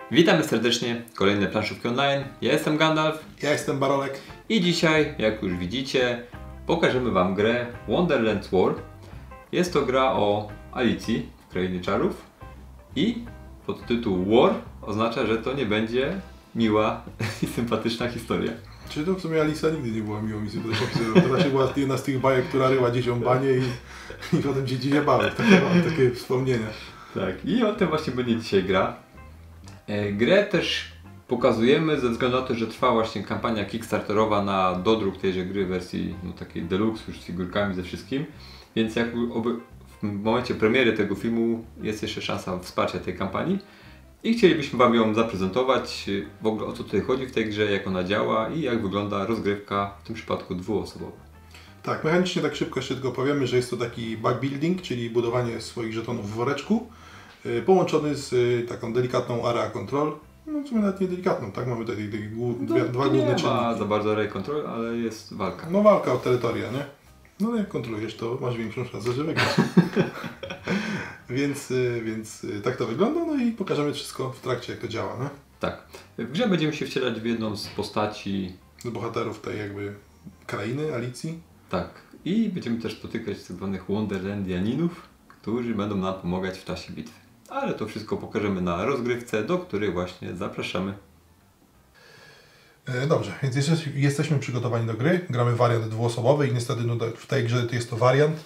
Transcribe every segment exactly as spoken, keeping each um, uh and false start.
Witamy serdecznie, kolejne planszówki online. Ja jestem Gandalf. Ja jestem Barolek. I dzisiaj, jak już widzicie, pokażemy Wam grę Wonderland War. Jest to gra o Alicji w Krainie Czarów. I podtytuł War oznacza, że to nie będzie miła i sympatyczna historia. Czy to w sumie Alisa nigdy nie była miłą i sympatyczną historią. To raczej była jedna z tych bajek, która ryła dzieciom banie i, i potem dzieci się bały. Takie, mam takie wspomnienia. Tak, i o tym właśnie będzie dzisiaj gra. Grę też pokazujemy ze względu na to, że trwa właśnie kampania kickstarterowa na dodruk tejże gry w wersji no, takiej deluxe już z figurkami ze wszystkim. Więc jak w momencie premiery tego filmu jest jeszcze szansa wsparcia tej kampanii. I chcielibyśmy Wam ją zaprezentować, w ogóle o co tutaj chodzi w tej grze, jak ona działa i jak wygląda rozgrywka w tym przypadku dwuosobowa. Tak, mechanicznie tak szybko jeszcze tylko powiemy, że jest to taki backbuilding, czyli budowanie swoich żetonów w woreczku, yy, połączony z yy, taką delikatną area control. No w sumie nawet nie delikatną, tak? Mamy tutaj dwie, dwie, no, dwa główne czynniki. Nie ma za bardzo area control, ale jest walka. No walka o terytoria, nie? No jak kontrolujesz, to masz większą szansę, że wygrasz. więc, więc tak to wygląda, no i pokażemy wszystko w trakcie, jak to działa, nie? Tak. W grze będziemy się wcielać w jedną z postaci... Z bohaterów tej jakby krainy, Alicji. Tak. I będziemy też spotykać tak zwanych Wonderlandianinów, którzy będą nam pomagać w czasie bitwy. Ale to wszystko pokażemy na rozgrywce, do której właśnie zapraszamy. Dobrze, więc jesteśmy przygotowani do gry. Gramy wariant dwuosobowy i niestety no, w tej grze jest to wariant,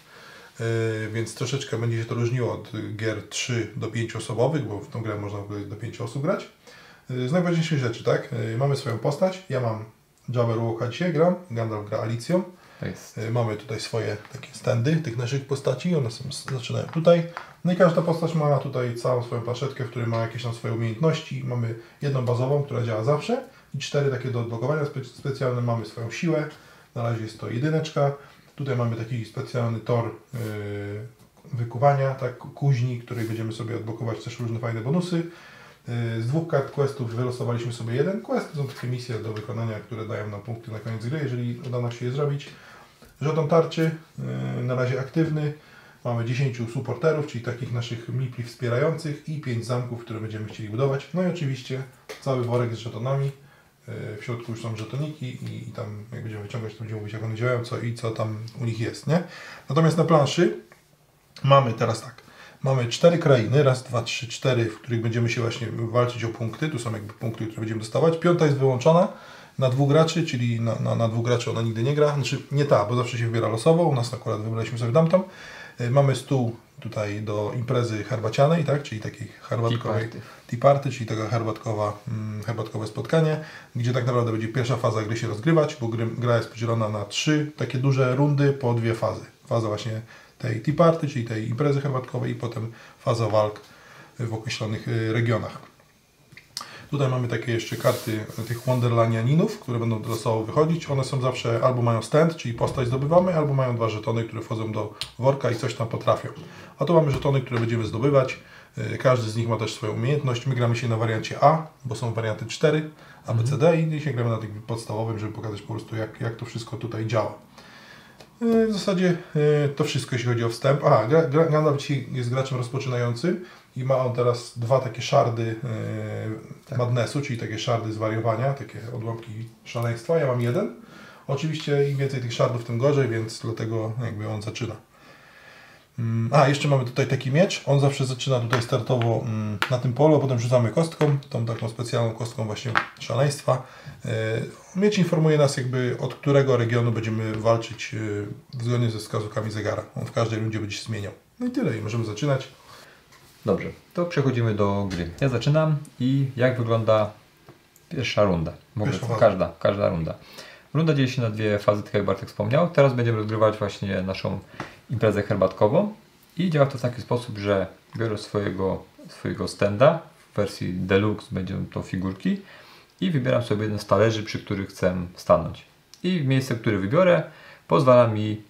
więc troszeczkę będzie się to różniło od gier trzy do pięciu osobowych, bo w tą grę można do pięciu osób grać. Z najważniejszych rzeczy, tak? Mamy swoją postać. Ja mam Jabberwocka dzisiaj gram, Gandalf gra Alicją. Jest. Mamy tutaj swoje takie standy tych naszych postaci, one są, zaczynają tutaj. No i każda postać ma tutaj całą swoją planszetkę, w której ma jakieś tam swoje umiejętności. Mamy jedną bazową, która działa zawsze i cztery takie do odblokowania spe specjalne. Mamy swoją siłę, na razie jest to jedyneczka. Tutaj mamy taki specjalny tor yy, wykuwania, tak, kuźni, której będziemy sobie odblokować też różne fajne bonusy. Z dwóch kart questów wylosowaliśmy sobie jeden quest. To są takie misje do wykonania, które dają nam punkty na koniec gry, jeżeli uda nam się je zrobić. Żeton tarczy, na razie aktywny. Mamy dziesięciu supporterów, czyli takich naszych mipli wspierających i pięć zamków, które będziemy chcieli budować. No i oczywiście cały worek z żetonami. W środku już są żetoniki i, i tam jak będziemy wyciągać, to będziemy mówić, jak one działają co i co tam u nich jest, nie? Natomiast na planszy mamy teraz tak. Mamy cztery krainy, raz, dwa, trzy, cztery, w których będziemy się właśnie walczyć o punkty. Tu są jakby punkty, które będziemy dostawać. Piąta jest wyłączona na dwóch graczy, czyli na, na, na dwóch graczy ona nigdy nie gra. Znaczy nie ta, bo zawsze się wybiera losowo. U nas akurat wybraliśmy sobie tamtą. Mamy stół tutaj do imprezy herbacianej, tak? Czyli takiej herbatkowej tea party, czyli taka herbatkowa, mm, herbatkowe spotkanie, gdzie tak naprawdę będzie pierwsza faza gry się rozgrywać, bo gry, gra jest podzielona na trzy takie duże rundy po dwie fazy. Faza właśnie tej tea party, czyli tej imprezy herbatkowej i potem faza walk w określonych regionach. Tutaj mamy takie jeszcze karty tych Wonderlandianinów, które będą losowo wychodzić. One są zawsze albo mają stand, czyli postać zdobywamy, albo mają dwa żetony, które wchodzą do worka i coś tam potrafią. A tu mamy żetony, które będziemy zdobywać. Każdy z nich ma też swoją umiejętność. My gramy się na wariancie A, bo są warianty cztery, A, B, C, D i dzisiaj gramy na tym podstawowym, żeby pokazać po prostu jak, jak to wszystko tutaj działa. W zasadzie to wszystko, jeśli chodzi o wstęp. Aha, Gandalf dzisiaj jest graczem rozpoczynającym i ma on teraz dwa takie szardy yy, tak. madnessu, czyli takie szardy zwariowania, takie odłamki szaleństwa. Ja mam jeden. Oczywiście im więcej tych szardów, tym gorzej, więc dlatego jakby on zaczyna. A, jeszcze mamy tutaj taki miecz. On zawsze zaczyna tutaj startowo mm, na tym polu, a potem rzucamy kostką, tą taką specjalną kostką właśnie szaleństwa. Yy, miecz informuje nas jakby od którego regionu będziemy walczyć yy, zgodnie ze wskazówkami zegara. On w każdej rundzie będzie się zmieniał. No i tyle, i możemy zaczynać. Dobrze, to przechodzimy do gry. Ja zaczynam i jak wygląda pierwsza runda. W ogóle każda, każda runda. Runda dzieli się na dwie fazy, tak jak Bartek wspomniał. Teraz będziemy rozgrywać właśnie naszą imprezę herbatkową i działa to w taki sposób, że biorę swojego, swojego standa, w wersji deluxe będą to figurki i wybieram sobie jeden z talerzy, przy których chcę stanąć. I w miejsce, które wybiorę, pozwala mi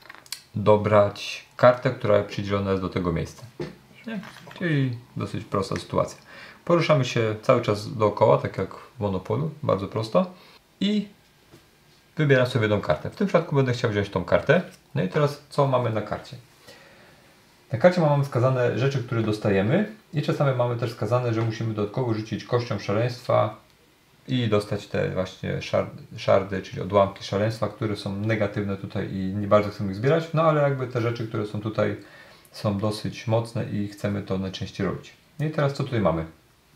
dobrać kartę, która przydzielona jest do tego miejsca. Nie? Czyli dosyć prosta sytuacja. Poruszamy się cały czas dookoła, tak jak w Monopolu, bardzo prosto i wybieram sobie jedną kartę. W tym przypadku będę chciał wziąć tą kartę. No i teraz co mamy na karcie? Na karcie mamy wskazane rzeczy, które dostajemy i czasami mamy też wskazane, że musimy dodatkowo rzucić kością szaleństwa i dostać te właśnie szardy, szardy, czyli odłamki szaleństwa, które są negatywne tutaj i nie bardzo chcemy ich zbierać, no ale jakby te rzeczy, które są tutaj, są dosyć mocne i chcemy to najczęściej robić. I teraz co tutaj mamy?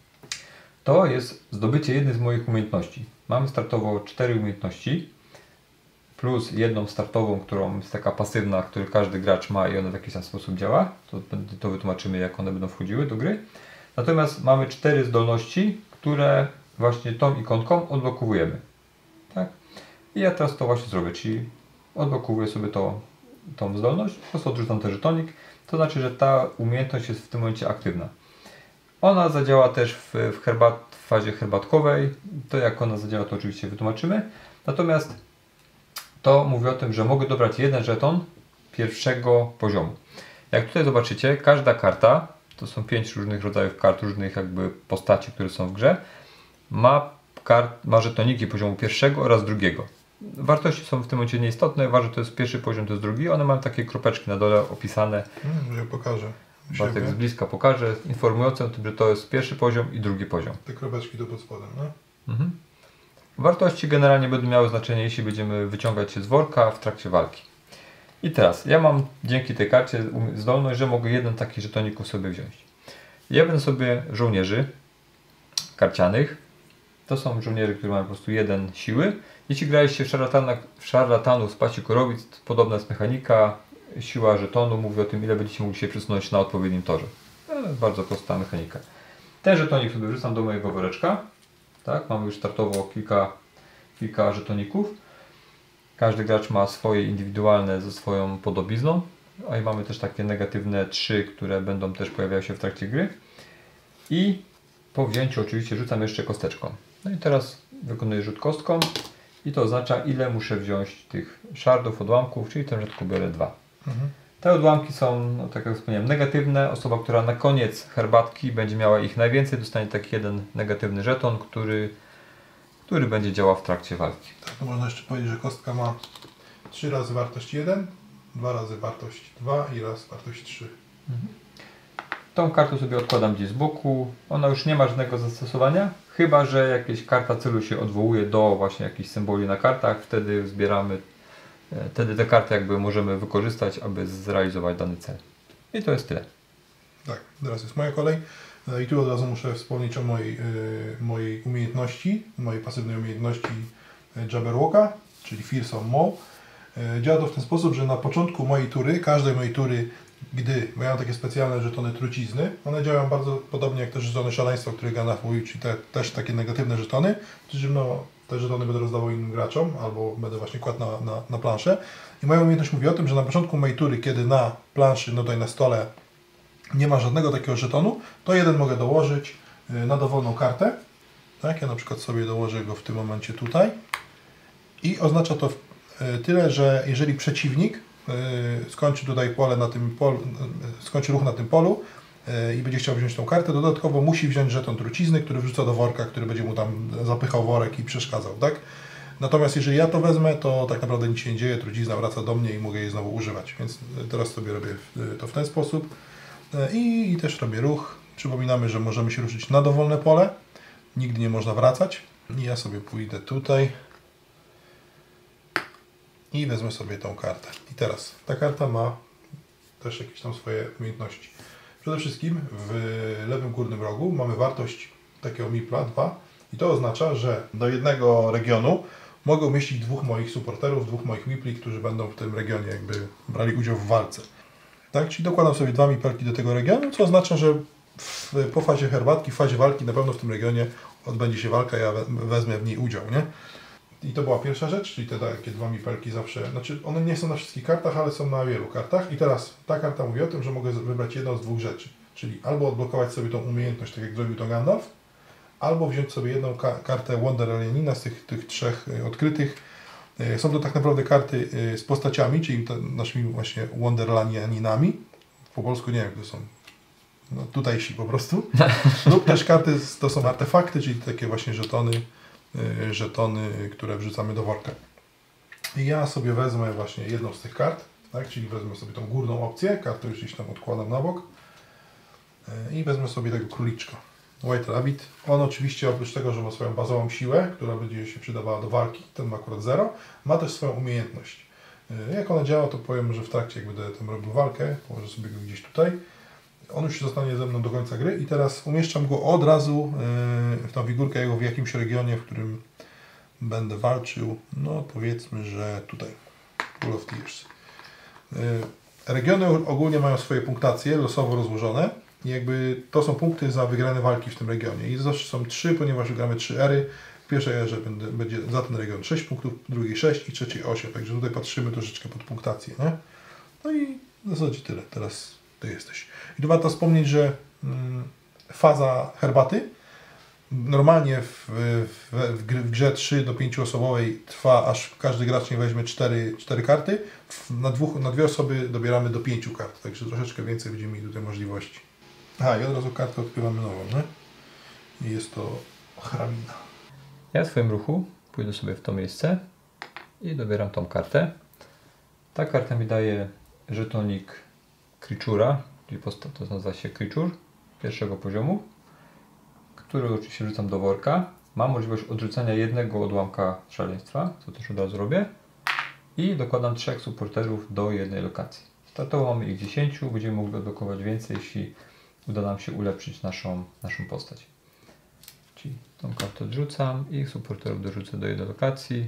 To jest zdobycie jednej z moich umiejętności. Mamy startowo cztery umiejętności, plus jedną startową, którą jest taka pasywna, którą każdy gracz ma i ona w jakiś tam sposób działa. To, to wytłumaczymy, jak one będą wchodziły do gry. Natomiast mamy cztery zdolności, które właśnie tą ikonką odblokowujemy. Tak? I ja teraz to właśnie zrobię, czyli odblokowuję sobie to, tą zdolność, po prostu odrzucam ten żetonik. To znaczy, że ta umiejętność jest w tym momencie aktywna. Ona zadziała też w, w, herbat, w fazie herbatkowej. To jak ona zadziała, to oczywiście wytłumaczymy. Natomiast to mówi o tym, że mogę dobrać jeden żeton pierwszego poziomu. Jak tutaj zobaczycie, każda karta, to są pięć różnych rodzajów kart, różnych jakby postaci, które są w grze, ma, kart, ma żetoniki poziomu pierwszego oraz drugiego. Wartości są w tym momencie nieistotne, ważne to jest pierwszy poziom, to jest drugi. One mają takie kropeczki na dole opisane. Hmm, ja pokażę. Bartek z bliska pokaże, informujące o tym, że to jest pierwszy poziom i drugi poziom. Te kropeczki tu pod spodem, no? Mhm. Wartości generalnie będą miały znaczenie, jeśli będziemy wyciągać je z worka w trakcie walki. I teraz, ja mam dzięki tej karcie zdolność, że mogę jeden taki żetoników sobie wziąć. Ja będę sobie żołnierzy karcianych. To są żołnierze, którzy mają po prostu jeden siły. Jeśli graliście w szarlatanach, w szarlatanów z paści korowic, podobna jest mechanika. Siła żetonu mówi o tym, ile będziecie mogli się przesunąć na odpowiednim torze. To jest bardzo prosta mechanika. Ten żetonik sobie wrzucam do mojego woreczka. Tak, mamy już startowo kilka, kilka żetoników. Każdy gracz ma swoje indywidualne ze swoją podobizną. A i mamy też takie negatywne trzy, które będą też pojawiały się w trakcie gry. I po wzięciu oczywiście rzucam jeszcze kosteczką. No i teraz wykonuję rzut kostką. I to oznacza, ile muszę wziąć tych szardów, odłamków, czyli w tym przypadku biorę dwa. Mhm. Te odłamki są, no, tak jak wspomniałem, negatywne. Osoba, która na koniec herbatki będzie miała ich najwięcej, dostanie taki jeden negatywny żeton, który, który będzie działał w trakcie walki. Tak, to można jeszcze powiedzieć, że kostka ma trzy razy wartość jeden, dwa razy wartość dwa i raz wartość trzy. Mhm. Tą kartę sobie odkładam gdzieś z boku. Ona już nie ma żadnego zastosowania, chyba że jakaś karta celu się odwołuje do właśnie jakichś symboli na kartach. Wtedy zbieramy, wtedy te karty jakby możemy wykorzystać, aby zrealizować dany cel. I to jest tyle. Tak, teraz jest moja kolej. I tu od razu muszę wspomnieć o mojej, yy, mojej umiejętności, mojej pasywnej umiejętności Jabberwocka, czyli Fearsome Maw. Yy, działa to w ten sposób, że na początku mojej tury, każdej mojej tury, gdy mają takie specjalne żetony trucizny, one działają bardzo podobnie jak te żetony szaleństwa, które Gandalf mówił, czyli te, też takie negatywne żetony, czyli no, te żetony będę rozdawał innym graczom, albo będę właśnie kładł na, na, na planszę. I moja umiejętność mówi o tym, że na początku mojej tury, kiedy na planszy, no tutaj na stole nie ma żadnego takiego żetonu, to jeden mogę dołożyć na dowolną kartę. Tak, ja na przykład sobie dołożę go w tym momencie tutaj. I oznacza to tyle, że jeżeli przeciwnik skończy tutaj pole na tym polu, skończy ruch na tym polu i będzie chciał wziąć tą kartę, dodatkowo musi wziąć żeton trucizny, który wrzuca do worka, który będzie mu tam zapychał worek i przeszkadzał, tak? Natomiast jeżeli ja to wezmę, to tak naprawdę nic się nie dzieje, trucizna wraca do mnie i mogę jej znowu używać. Więc teraz sobie robię to w ten sposób. I, i też robię ruch. Przypominamy, że możemy się ruszyć na dowolne pole. Nigdy nie można wracać. I ja sobie pójdę tutaj i wezmę sobie tą kartę. I teraz ta karta ma też jakieś tam swoje umiejętności. Przede wszystkim w lewym górnym rogu mamy wartość takiego mipla dwa i to oznacza, że do jednego regionu mogę umieścić dwóch moich supporterów, dwóch moich mipli, którzy będą w tym regionie jakby brali udział w walce. Tak? Czyli dokładam sobie dwa mipelki do tego regionu, co oznacza, że w, po fazie herbatki, w fazie walki na pewno w tym regionie odbędzie się walka, ja wezmę w niej udział, nie? I to była pierwsza rzecz, czyli te takie dwa mipelki zawsze, znaczy one nie są na wszystkich kartach, ale są na wielu kartach. I teraz ta karta mówi o tym, że mogę wybrać jedną z dwóch rzeczy, czyli albo odblokować sobie tą umiejętność, tak jak zrobił to Gandalf, albo wziąć sobie jedną ka kartę Wonderlanina z tych, tych trzech odkrytych. Są to tak naprawdę karty z postaciami, czyli naszymi właśnie Wonderlandianinami. Po polsku nie wiem, to są no, tutejsi po prostu. Lub też karty, to są artefakty, czyli takie właśnie żetony, żetony, które wrzucamy do worka. I ja sobie wezmę właśnie jedną z tych kart Tak? Czyli wezmę sobie tą górną opcję, kartę już gdzieś tam odkładam na bok i wezmę sobie tego króliczka. White Rabbit. On oczywiście oprócz tego, że ma swoją bazową siłę, która będzie się przydawała do walki, ten ma akurat zero, ma też swoją umiejętność. Jak ona działa, to powiem, że w trakcie jak będę tam robił walkę, położę sobie go gdzieś tutaj. On już zostanie ze mną do końca gry i teraz umieszczam go od razu w tą figurkę jego w jakimś regionie, w którym będę walczył. No powiedzmy, że tutaj. Pool of Tears. Regiony ogólnie mają swoje punktacje losowo rozłożone. I jakby to są punkty za wygrane walki w tym regionie. I zawsze są trzy, ponieważ gramy trzy ery. W pierwszej erze będzie, będzie za ten region sześć punktów, w drugiej sześć i trzeciej osiem. Także tutaj patrzymy troszeczkę pod punktację. Nie? No i w zasadzie tyle. Teraz ty jesteś. I tu warto wspomnieć, że mm, faza herbaty normalnie w, w, w, w grze trzy do pięciu osobowej trwa, aż każdy gracz nie weźmie cztery, cztery karty. Na, dwóch, na dwie osoby dobieramy do pięciu kart. Także troszeczkę więcej będziemy mieli tutaj możliwości. Aha, i od razu kartę odkrywamy nową, nie? I jest to hrabina. Ja w swoim ruchu pójdę sobie w to miejsce i dobieram tą kartę. Ta karta mi daje żetonik Creature'a, czyli to nazywa się Creature pierwszego poziomu, który oczywiście wrzucam do worka. Mam możliwość odrzucenia jednego odłamka szaleństwa, co też od razu robię. I dokładam trzech supporterów do jednej lokacji. Startowo mamy ich dziesięć, będziemy mogli odblokować więcej, jeśli uda nam się ulepszyć naszą, naszą postać. Czyli tą kartę odrzucam i supporterów dorzucę do jednej lokacji,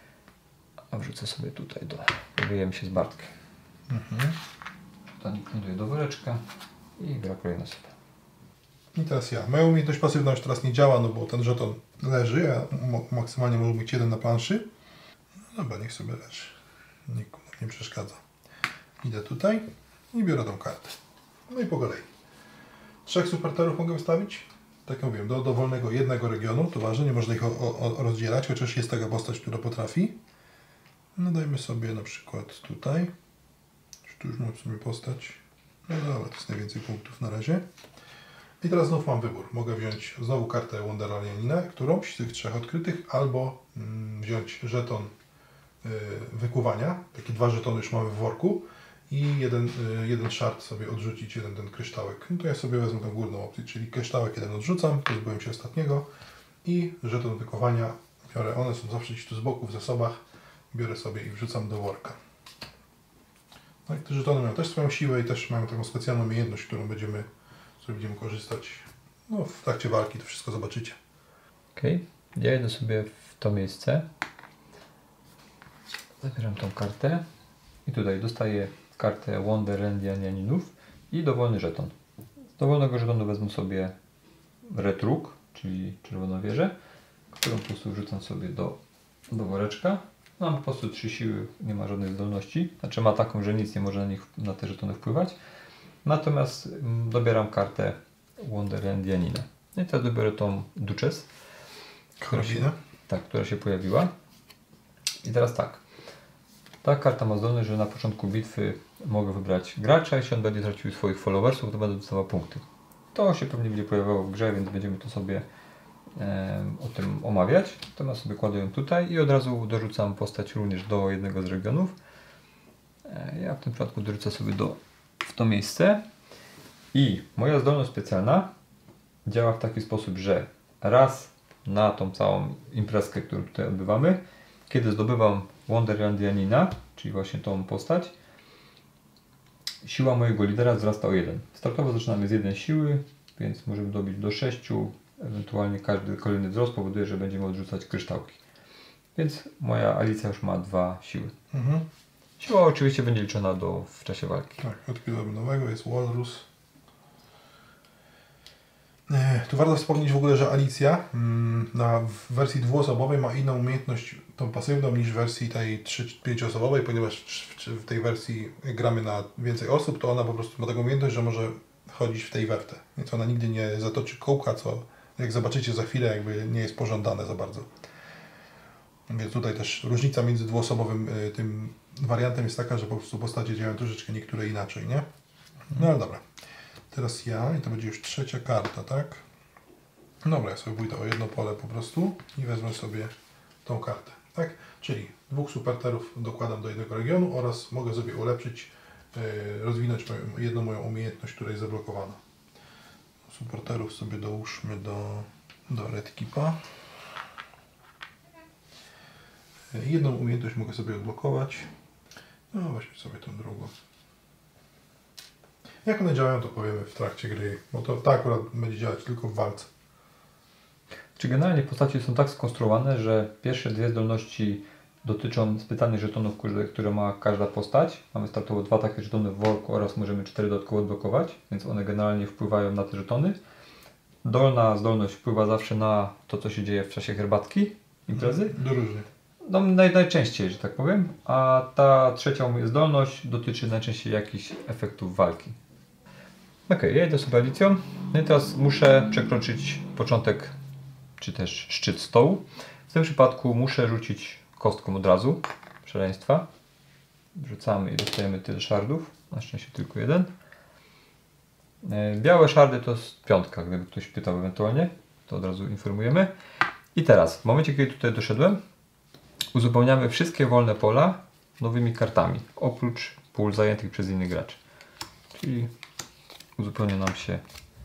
a wrzucę sobie tutaj do... Powiejemy się z Bartkiem. Mhm. To kładuję do woreczka i gra kolejna sobie. I teraz ja. Moja umiejętność pasywna już teraz nie działa, no bo ten żeton leży, a maksymalnie może być jeden na planszy. No dobra, niech sobie leży. Nikt nie przeszkadza. Idę tutaj i biorę tą kartę. No i po kolei. Trzech supporterów mogę wystawić. Tak jak mówiłem, do dowolnego jednego regionu. To ważne, nie można ich o, o, rozdzielać, chociaż jest taka postać, która potrafi. No dajmy sobie na przykład tutaj. Tu już mam sobie postać. No dobra, to jest najwięcej punktów na razie. I teraz znów mam wybór. Mogę wziąć znowu kartę Wonderlandianina, którąś z tych trzech odkrytych, albo mm, wziąć żeton y, wykuwania. Takie dwa żetony już mamy w worku. I jeden, y, jeden szart sobie odrzucić, jeden ten kryształek. No to ja sobie wezmę tą górną opcję, czyli kryształek jeden odrzucam, pozbyłem się ostatniego. I żeton wykuwania biorę. One są zawsze gdzieś tu z boku w zasobach. Biorę sobie i wrzucam do worka. No i te żetony mają też swoją siłę i też mają taką specjalną umiejętność, którą będziemy, z której będziemy korzystać no, w trakcie walki. To wszystko zobaczycie. Ok, ja idę sobie w to miejsce. Zabieram tą kartę i tutaj dostaję kartę Wonderlandianinów i dowolny żeton. Z dowolnego żetonu wezmę sobie retruk, czyli czerwoną wieżę, którą po prostu wrzucam sobie do, do woreczka. Mam po prostu trzy siły, nie ma żadnej zdolności. Znaczy ma taką, że nic nie może na, nich, na te żetony wpływać. Natomiast mm, dobieram kartę Wonderlandianina. I teraz dobiorę tą Duchess, która się, tak, która się pojawiła. I teraz tak. Ta karta ma zdolność, że na początku bitwy mogę wybrać gracza. Jeśli on będzie tracił swoich followersów, to będę dostawał punkty. To się pewnie będzie pojawiało w grze, więc będziemy to sobie e, o tym omawiać. Natomiast sobie kładę ją tutaj i od razu dorzucam postać również do jednego z regionów. E, ja w tym przypadku dorzucę sobie do, w to miejsce. I moja zdolność specjalna działa w taki sposób, że raz na tą całą imprezkę, którą tutaj odbywamy, kiedy zdobywam Wonderlandianina, czyli właśnie tą postać, siła mojego lidera wzrasta o jeden. Startowo zaczynamy z jednej siły, więc możemy dobić do sześciu, ewentualnie każdy kolejny wzrost powoduje, że będziemy odrzucać kryształki. Więc moja Alicja już ma dwa siły. Mhm. Siła oczywiście będzie liczona do, w czasie walki. Tak, odkrywamy nowego, jest Walrus. Tu warto wspomnieć w ogóle, że Alicja na w wersji dwuosobowej ma inną umiejętność, tą pasywną, niż w wersji tej pięcioosobowej, ponieważ w tej wersji gramy na więcej osób, to ona po prostu ma taką umiejętność, że może chodzić w tej we w te. Więc ona nigdy nie zatoczy kołka, co jak zobaczycie za chwilę jakby nie jest pożądane za bardzo. Więc tutaj też różnica między dwuosobowym tym wariantem jest taka, że po prostu postacie działają troszeczkę niektóre inaczej, nie? No ale dobra. Teraz ja i to będzie już trzecia karta, tak? Dobra, ja sobie pójdę o jedno pole po prostu i wezmę sobie tą kartę. Tak? Czyli dwóch supporterów dokładam do jednego regionu oraz mogę sobie ulepszyć, yy, rozwinąć moją, jedną moją umiejętność, która jest zablokowana. Supporterów sobie dołóżmy do, do Red Keepa. Yy, jedną umiejętność mogę sobie odblokować. No właśnie sobie tą drugą. Jak one działają, to powiemy w trakcie gry, bo to tak akurat będzie działać tylko w walce. Czy generalnie postacie są tak skonstruowane, że pierwsze dwie zdolności dotyczą specjalnych żetonów, które ma każda postać. Mamy startowo dwa takie żetony w worku oraz możemy cztery dodatkowo odblokować, więc one generalnie wpływają na te żetony. Dolna zdolność wpływa zawsze na to, co się dzieje w czasie herbatki, imprezy. Do różnych. No, naj, najczęściej, że tak powiem. A ta trzecia zdolność dotyczy najczęściej jakichś efektów walki. Ok, ja idę sobie Alicją. No i teraz muszę przekroczyć początek, czy też szczyt stołu. W tym przypadku muszę rzucić kostką od razu, szaleństwa. Wrzucamy i dostajemy tyle szardów, na szczęście tylko jeden. Białe szardy to jest piątka, gdyby ktoś pytał ewentualnie, to od razu informujemy. I teraz, w momencie kiedy tutaj doszedłem, uzupełniamy wszystkie wolne pola nowymi kartami, oprócz pól zajętych przez innych graczy. Czyli uzupełnia nam się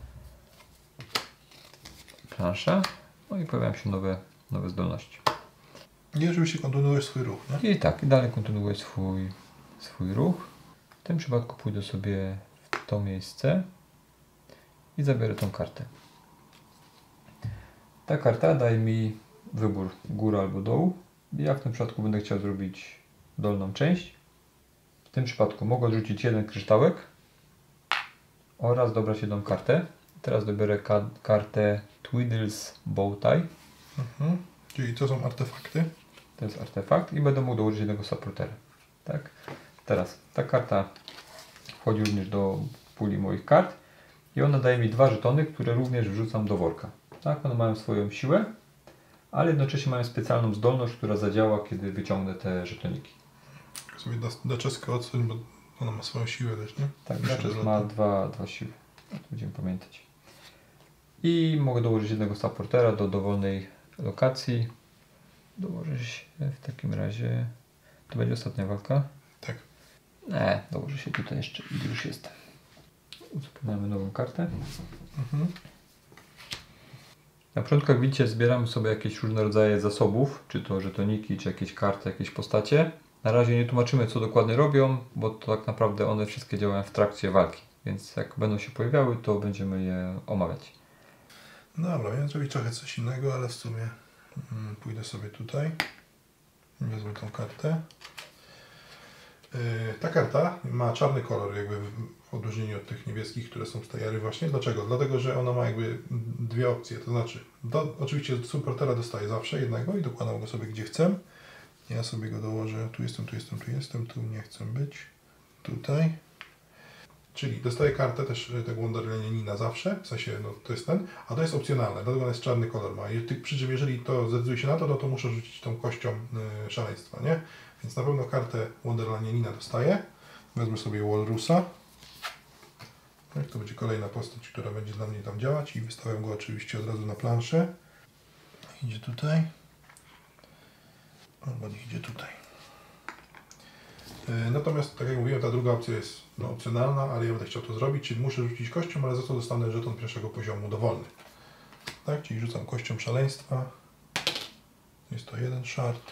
plansza, no i pojawiają się nowe, nowe zdolności. I oczywiście kontynuujesz swój ruch, nie? I tak, i dalej kontynuuję swój, swój ruch. W tym przypadku pójdę sobie w to miejsce i zabiorę tą kartę. Ta karta daje mi wybór góra albo dołu. Ja w tym przypadku będę chciał zrobić dolną część. W tym przypadku mogę odrzucić jeden kryształek oraz dobrać jedną kartę. Teraz dobiorę ka kartę Twiddle's Bowtie. Mhm. Czyli to są artefakty. To jest artefakt i będę mógł dołożyć jednego supportera. Tak? Teraz ta karta wchodzi również do puli moich kart i ona daje mi dwa żetony, które również wrzucam do worka. Tak? One mają swoją siłę, ale jednocześnie mają specjalną zdolność, która zadziała, kiedy wyciągnę te żetoniki. Sobie daczeskę odsuń, bo ona ma swoją siłę też, nie? Tak, daczes ma dwa, dwa siły. To będziemy pamiętać. I mogę dołożyć jednego supportera do dowolnej lokacji. Dołożę się w takim razie... To będzie ostatnia walka? Tak. Nie, dołożę się tutaj jeszcze i już jestem. Uzupełniamy nową kartę. Mhm. Na początku, jak widzicie, zbieramy sobie jakieś różne rodzaje zasobów, czy to żetoniki, czy jakieś karty, jakieś postacie. Na razie nie tłumaczymy, co dokładnie robią, bo to tak naprawdę one wszystkie działają w trakcie walki. Więc jak będą się pojawiały, to będziemy je omawiać. Dobra, ja zrobię trochę coś innego, ale w sumie mm, pójdę sobie tutaj. Wezmę tą kartę. Yy, ta karta ma czarny kolor, jakby w, w odróżnieniu od tych niebieskich, które są z tej ery właśnie. Dlaczego? Dlatego, że ona ma jakby dwie opcje. To znaczy, do, oczywiście supportera dostaję zawsze jednego i dokładam go sobie gdzie chcę. Ja sobie go dołożę, tu jestem, tu jestem, tu jestem, tu nie chcę być. Tutaj. Czyli dostaję kartę też tego Wonderlanina zawsze, w sensie no, to jest ten, a to jest opcjonalne, dlatego on jest czarny kolor ma. Przy czym jeżeli to zdecyduje się na to, no to muszę rzucić tą kością y, szaleństwa, nie? Więc na pewno kartę Wonderlanina dostaję. Wezmę sobie Walrusa. Tak, to będzie kolejna postać, która będzie dla mnie tam działać i wystawiam go oczywiście od razu na planszę. Idzie tutaj. Albo nie idzie tutaj. Natomiast, tak jak mówiłem, ta druga opcja jest no, opcjonalna, ale ja będę chciał to zrobić, czyli muszę rzucić kością, ale za to dostanę żeton pierwszego poziomu dowolny. Tak, czyli rzucam kością szaleństwa. Jest to jeden shard.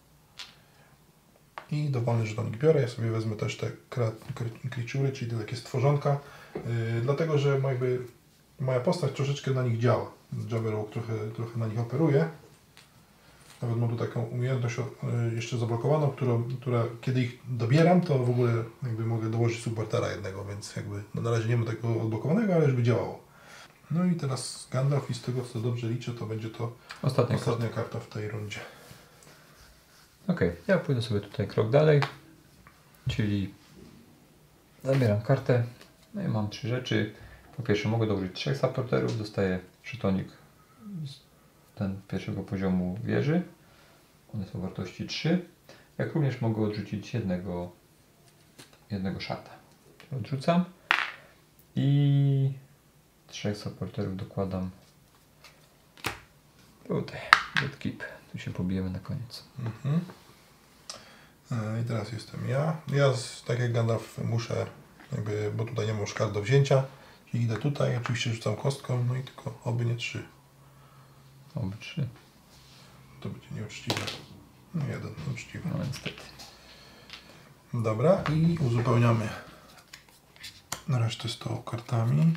I dowolny żetonik biorę. Ja sobie wezmę też te creature'y, czyli te takie stworzonka, yy, dlatego, że jakby moja postać troszeczkę na nich działa. Jabberwock trochę, trochę na nich operuje. Nawet mam tu taką umiejętność jeszcze zablokowaną, którą, która kiedy ich dobieram, to w ogóle jakby mogę dołożyć supportera jednego, więc jakby no na razie nie mam tego odblokowanego, ale już by działało. No i teraz Gandalf i z tego co dobrze liczę, to będzie to ostatnia, ostatnia karta. karta w tej rundzie. Ok, ja pójdę sobie tutaj krok dalej, czyli zabieram kartę, no i mam trzy rzeczy. Po pierwsze mogę dołożyć trzech supporterów, dostaję żetonik ten pierwszego poziomu wieży. One są wartości trzy. Jak również mogę odrzucić jednego, jednego sharda. Odrzucam i trzech supporterów dokładam tutaj. Red Keep. Tu się pobijemy na koniec. Mhm. I teraz jestem ja. Ja, tak jak Gandalf, muszę, jakby, bo tutaj nie mam już kart do wzięcia, czyli idę tutaj, oczywiście rzucam kostką, no i tylko oby nie trzy. Oby trzy. To będzie nieuczciwe. No jeden, uczciwy. No niestety. Dobra, i uzupełniamy resztę stołu kartami.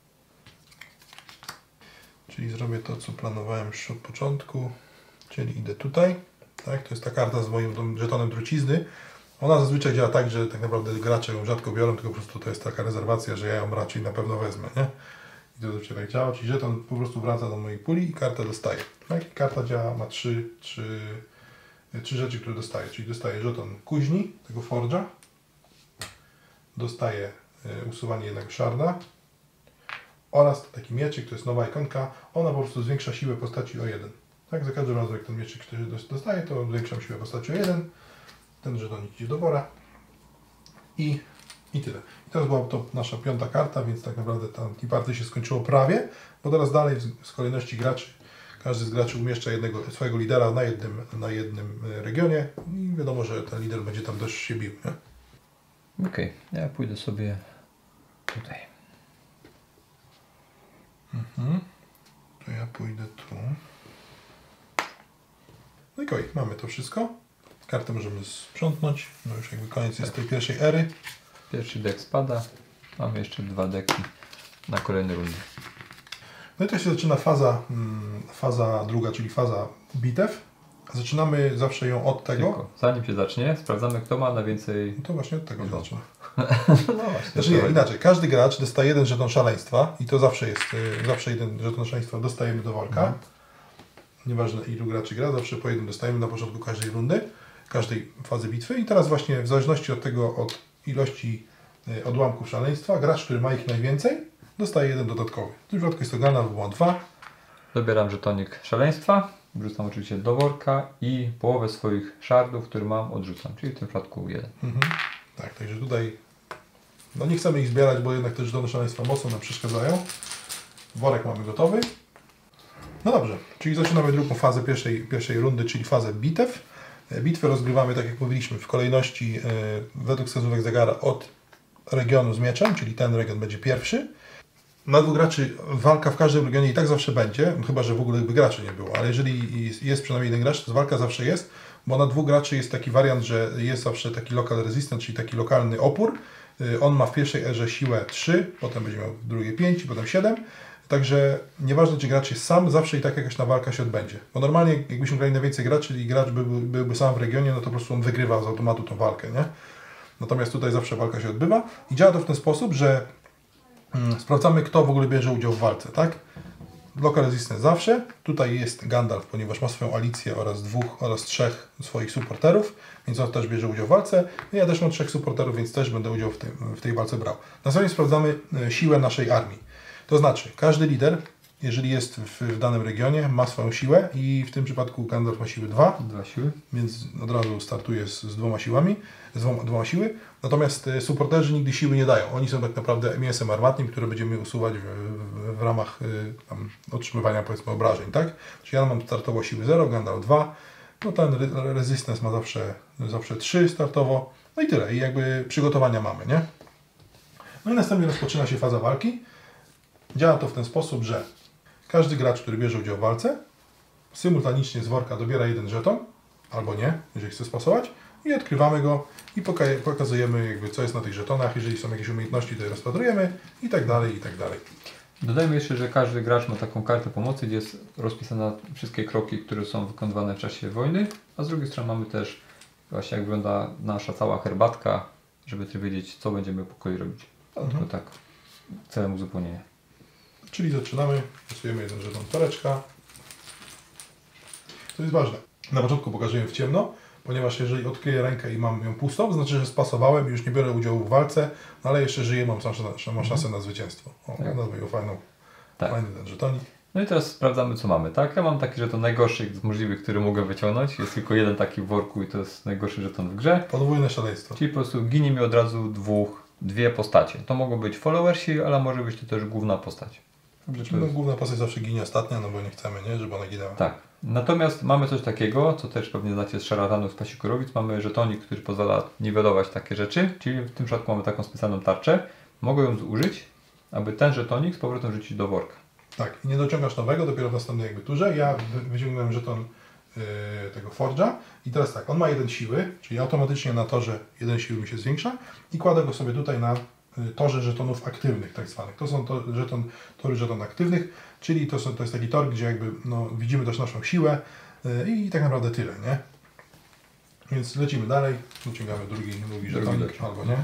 Czyli zrobię to, co planowałem już od początku, czyli idę tutaj. Tak, to jest ta karta z moim żetonem trucizny. Ona zazwyczaj działa tak, że tak naprawdę gracze ją rzadko biorą, tylko po prostu to jest taka rezerwacja, że ja ją raczej na pewno wezmę, nie? I to zazwyczaj tak działa, czyli żeton po prostu wraca do mojej puli i karta dostaje. Tak? I karta działa, ma trzy, trzy, trzy rzeczy, które dostaje, czyli dostaje żeton kuźni, tego forge'a, dostaje y, usuwanie jednego szarda oraz taki mieczyk, to jest nowa ikonka, ona po prostu zwiększa siłę postaci o jeden. Tak, za każdym razem jak ten mieczyk który dostaje, to zwiększam siłę postaci o jeden. Ten żetonik idzie do wora. I, I tyle. I teraz była to nasza piąta karta, więc tak naprawdę ta partii się skończyło prawie, bo teraz dalej z kolejności graczy, każdy z graczy umieszcza jednego swojego lidera na jednym, na jednym regionie i wiadomo, że ten lider będzie tam też się bił. Okej, okay. Ja pójdę sobie tutaj. Mhm. To ja pójdę tu. No i okej, mamy to wszystko. Kartę możemy sprzątnąć. No już jakby koniec jest tej pierwszej ery. Pierwszy dek spada. Mamy jeszcze dwa deki na kolejne rundy. No i to się zaczyna faza, faza druga, czyli faza bitew. Zaczynamy zawsze ją od tego. Tylko, zanim się zacznie, sprawdzamy, kto ma najwięcej. No to właśnie od tego zacznę. No właśnie. Znaczy nie, inaczej. Każdy gracz dostaje jeden żeton szaleństwa i to zawsze jest, zawsze jeden żeton szaleństwa dostajemy do worka. Mhm. Nieważne ilu graczy gra, zawsze po jednym dostajemy na początku każdej rundy, każdej fazy bitwy i teraz właśnie w zależności od tego, od ilości odłamków szaleństwa, gracz, który ma ich najwięcej, dostaje jeden dodatkowy. W tym przypadku jest to Gandalf, bo ma dwa. Dobieram żetonik szaleństwa, wrzucam oczywiście do worka i połowę swoich szardów, które mam, odrzucam, czyli w tym przypadku jeden. Mhm. Tak, także tutaj no nie chcemy ich zbierać, bo jednak te żetony szaleństwa mocno nam przeszkadzają. Worek mamy gotowy. No dobrze, czyli zaczynamy drugą fazę pierwszej, pierwszej rundy, czyli fazę bitew. Bitwy rozgrywamy, tak jak mówiliśmy, w kolejności yy, według wskazówek zegara od regionu z mieczem, czyli ten region będzie pierwszy. Na dwóch graczy walka w każdym regionie i tak zawsze będzie, chyba że w ogóle by graczy nie było, ale jeżeli jest przynajmniej jeden gracz, to walka zawsze jest, bo na dwóch graczy jest taki wariant, że jest zawsze taki local resistance, czyli taki lokalny opór. Yy, on ma w pierwszej erze siłę trzy, potem będzie miał w drugiej pięć, potem siedem. Także nieważne, czy gracz jest sam, zawsze i tak jakaś ta walka się odbędzie. Bo normalnie, jakbyśmy grali na więcej graczy i gracz byłby, byłby sam w regionie, no to po prostu on wygrywa z automatu tą walkę, nie? Natomiast tutaj zawsze walka się odbywa i działa to w ten sposób, że mm, sprawdzamy, kto w ogóle bierze udział w walce, tak? Local resistance zawsze. Tutaj jest Gandalf, ponieważ ma swoją Alicję oraz dwóch, oraz trzech swoich supporterów, więc on też bierze udział w walce. Ja też mam trzech supporterów, więc też będę udział w, tym, w tej walce brał. Następnie sprawdzamy siłę naszej armii. To znaczy, każdy lider, jeżeli jest w, w danym regionie, ma swoją siłę i w tym przypadku Gandalf ma siły dwa. Dwa siły. Więc od razu startuje z, z dwoma siłami, z dwoma, dwoma siły. Natomiast y, supporterzy nigdy siły nie dają. Oni są tak naprawdę mięsem armatnim, które będziemy usuwać w, w, w ramach y, tam, otrzymywania, powiedzmy, obrażeń, tak? Czyli ja mam startowo siły zero, Gandalf dwa. No ten re resistance ma zawsze, zawsze trzy startowo. No i tyle. I jakby przygotowania mamy, nie? No i następnie rozpoczyna się faza walki. Działa to w ten sposób, że każdy gracz, który bierze udział w walce, symultanicznie z worka dobiera jeden żeton, albo nie, jeżeli chce spasować, i odkrywamy go i pokazujemy, jakby, co jest na tych żetonach, jeżeli są jakieś umiejętności, to je rozpatrujemy i tak dalej, i tak dalej. Dodajmy jeszcze, że każdy gracz ma taką kartę pomocy, gdzie jest rozpisane wszystkie kroki, które są wykonywane w czasie wojny, a z drugiej strony mamy też właśnie, jak wygląda nasza cała herbatka, żeby też wiedzieć, co będziemy po kolei robić. To mhm. tylko tak celem uzupełnienia. Czyli zaczynamy, stosujemy jeden żeton toreczka. To jest ważne. Na początku pokazuję w ciemno, ponieważ jeżeli odkryję rękę i mam ją pustą, to znaczy, że spasowałem i już nie biorę udziału w walce, no ale jeszcze żyję, mam szansę, mam szansę na zwycięstwo. O, tak. Nazwę ją fajną, tak. Fajny ten żetonik. No i teraz sprawdzamy, co mamy, tak? Ja mam taki żeton najgorszy z możliwych, który mogę wyciągnąć. Jest tylko jeden taki w worku i to jest najgorszy żeton w grze. Podwójne szaleństwo. Czyli po prostu ginie mi od razu dwóch, dwie postacie. To mogą być followersi, ale może być to też główna postać. Czyli no, główna postać zawsze ginie ostatnia, no bo nie chcemy, nie? Żeby ona ginęła. Tak. Natomiast mamy coś takiego, co też pewnie znacie z szaratanów, z pasikurowic, mamy żetonik, który pozwala niwelować takie rzeczy, czyli w tym przypadku mamy taką specjalną tarczę. Mogę ją zużyć, aby ten żetonik z powrotem rzucić do worka. Tak, i nie dociągasz nowego, dopiero w następnej jakby turze. Ja wyciągnąłem żeton yy, tego Forge'a i teraz tak, on ma jeden siły, czyli automatycznie na torze jeden siły mi się zwiększa i kładę go sobie tutaj na torze żetonów aktywnych tak zwanych. To są to, żeton, tory żeton aktywnych, czyli to, są, to jest taki tor, gdzie jakby no, widzimy też naszą siłę yy, i tak naprawdę tyle, nie? Więc lecimy dalej, wyciągamy drugi, drugi żetonik, albo nie.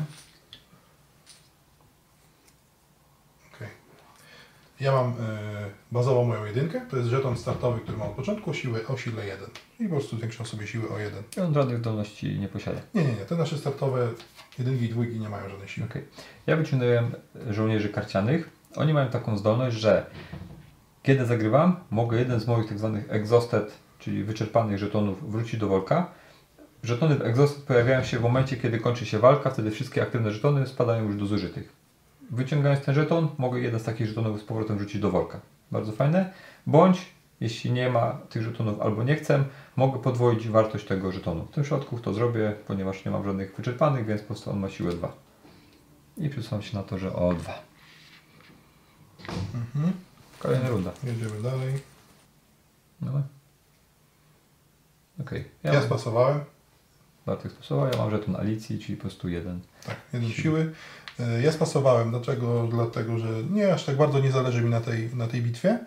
Ja mam y, bazową moją jedynkę, to jest żeton startowy, który mam od początku, siłę o sile jeden. I po prostu zwiększam sobie siłę o jeden. I on żadnych zdolności nie posiada. Nie, nie, nie. Te nasze startowe jedynki i dwójki nie mają żadnej siły. Okay. Ja wyciągnąłem żołnierzy karcianych. Oni mają taką zdolność, że kiedy zagrywam, mogę jeden z moich tak zwanych exhausted, czyli wyczerpanych żetonów wrócić do worka. Żetony w exhausted pojawiają się w momencie, kiedy kończy się walka, wtedy wszystkie aktywne żetony spadają już do zużytych. Wyciągając ten żeton, mogę jeden z takich żetonów z powrotem wrzucić do worka. Bardzo fajne. Bądź, jeśli nie ma tych żetonów albo nie chcę, mogę podwoić wartość tego żetonu. W tym przypadku to zrobię, ponieważ nie mam żadnych wyczerpanych, więc po prostu on ma siłę dwa. I przesuwam się na to, że o dwa. Mhm. Kolejna runda. Jedziemy dalej. No. Okej. Okay. Ja, ja mam... spasowałem. Bartek spasował, ja mam żeton Alicji, czyli po prostu jeden. Tak, jeden siły. siły. Ja spasowałem. Dlaczego? Dlatego, że nie aż tak bardzo nie zależy mi na tej, na tej bitwie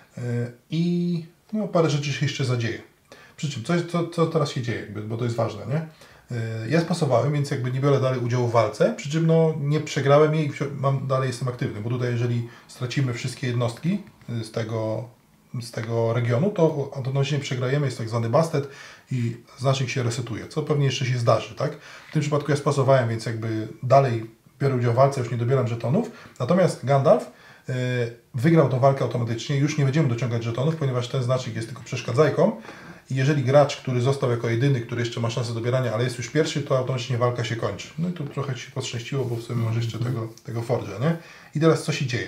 i no, parę rzeczy się jeszcze zadzieje. Przy czym, coś, co, co teraz się dzieje, bo to jest ważne, nie? Ja spasowałem, więc jakby nie biorę dalej udziału w walce, przy czym no, nie przegrałem jej i mam, dalej jestem aktywny, bo tutaj jeżeli stracimy wszystkie jednostki z tego, z tego regionu, to automatycznie przegrajemy, jest tak zwany bastet i znacznik się resetuje, co pewnie jeszcze się zdarzy, tak? W tym przypadku ja spasowałem, więc jakby dalej biorę udział w walce, już nie dobieram żetonów, natomiast Gandalf yy, wygrał tą walkę automatycznie, już nie będziemy dociągać żetonów, ponieważ ten znacznik jest tylko przeszkadzajką i jeżeli gracz, który został jako jedyny, który jeszcze ma szansę dobierania, ale jest już pierwszy, to automatycznie walka się kończy. No i tu trochę się podszczęściło, bo w sumie masz jeszcze tego, tego Forge'a, nie? I teraz co się dzieje?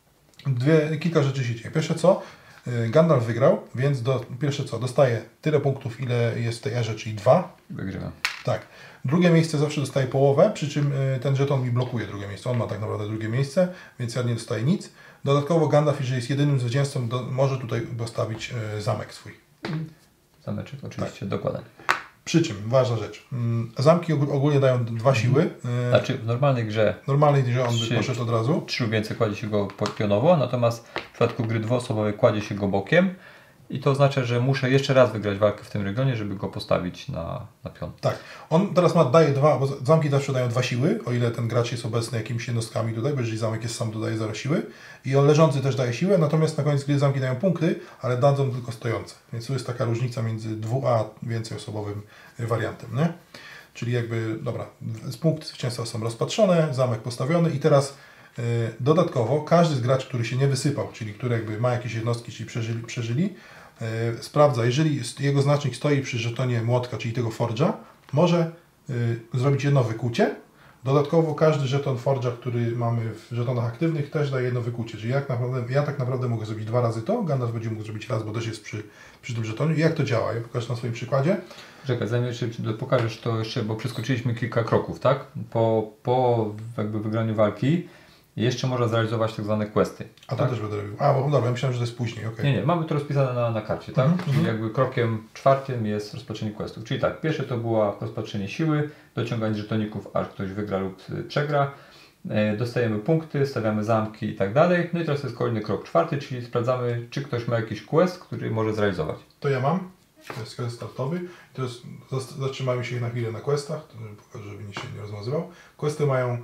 Dwie, kilka rzeczy się dzieje. Pierwsze co? Gandalf wygrał, więc do, pierwsze co? Dostaje tyle punktów, ile jest w tej erze, czyli dwa. Wygrywa. Tak. Drugie miejsce zawsze dostaje połowę, przy czym ten żeton mi blokuje drugie miejsce. On ma tak naprawdę drugie miejsce, więc ja nie dostaję nic. Dodatkowo Gandalf, jeżeli jest jedynym zwycięzcą, do, może tutaj postawić y, zamek swój. Zameczek oczywiście, tak. Dokładnie. Przy czym, ważna rzecz, zamki ogólnie dają dwa siły. Znaczy w normalnej grze w normalnej grze on by poszedł od razu. Trzy lub więcej kładzie się go pionowo, natomiast w przypadku gry dwuosobowej kładzie się go bokiem i to oznacza, że muszę jeszcze raz wygrać walkę w tym regionie, żeby go postawić na, na pion. Tak. On teraz ma, daje dwa, bo zamki zawsze dają dwa siły, o ile ten gracz jest obecny jakimiś jednostkami tutaj, bo jeżeli zamek jest sam, to daje zero siły. I on leżący też daje siłę, natomiast na koniec gry zamki dają punkty, ale dadzą tylko stojące. Więc tu jest taka różnica między dwu a więcej osobowym wariantem, nie? Czyli jakby, dobra, punkty zwycięstwa są rozpatrzone, zamek postawiony i teraz yy, dodatkowo każdy z graczy, który się nie wysypał, czyli który jakby ma jakieś jednostki, czyli przeżyli, przeżyli yy, sprawdza, jeżeli jego znacznik stoi przy żetonie młotka, czyli tego Forge'a, może yy, zrobić jedno wykucie. Dodatkowo każdy żeton Forge'a, który mamy w żetonach aktywnych, też daje jedno wykucie. Czyli jak naprawdę, ja tak naprawdę mogę zrobić dwa razy to, Gandalf będzie mógł zrobić raz, bo też jest przy, przy tym żetonie. I jak to działa? Ja pokażę na swoim przykładzie. Czekaj, zanim jeszcze pokażesz to jeszcze, bo przeskoczyliśmy kilka kroków, tak? Po, po jakby wygraniu walki jeszcze można zrealizować tak zwane questy. A to tak? też będę robił. A, bo dobra, myślałem, że to jest później. Okay. Nie, nie, mamy to rozpisane na, na karcie, tak? Mm -hmm. Czyli jakby krokiem czwartym jest rozpoczęcie questów. Czyli tak, pierwsze to było rozpatrzenie siły, dociąganie żetoników, aż ktoś wygra lub przegra. Dostajemy punkty, stawiamy zamki i tak dalej. No i teraz jest kolejny krok czwarty, czyli sprawdzamy, czy ktoś ma jakiś quest, który może zrealizować. To ja mam. To jest quest startowy. To jest, zatrzymajmy się na chwilę na questach, pokażę, żeby nikt się nie rozwiązywał. Questy mają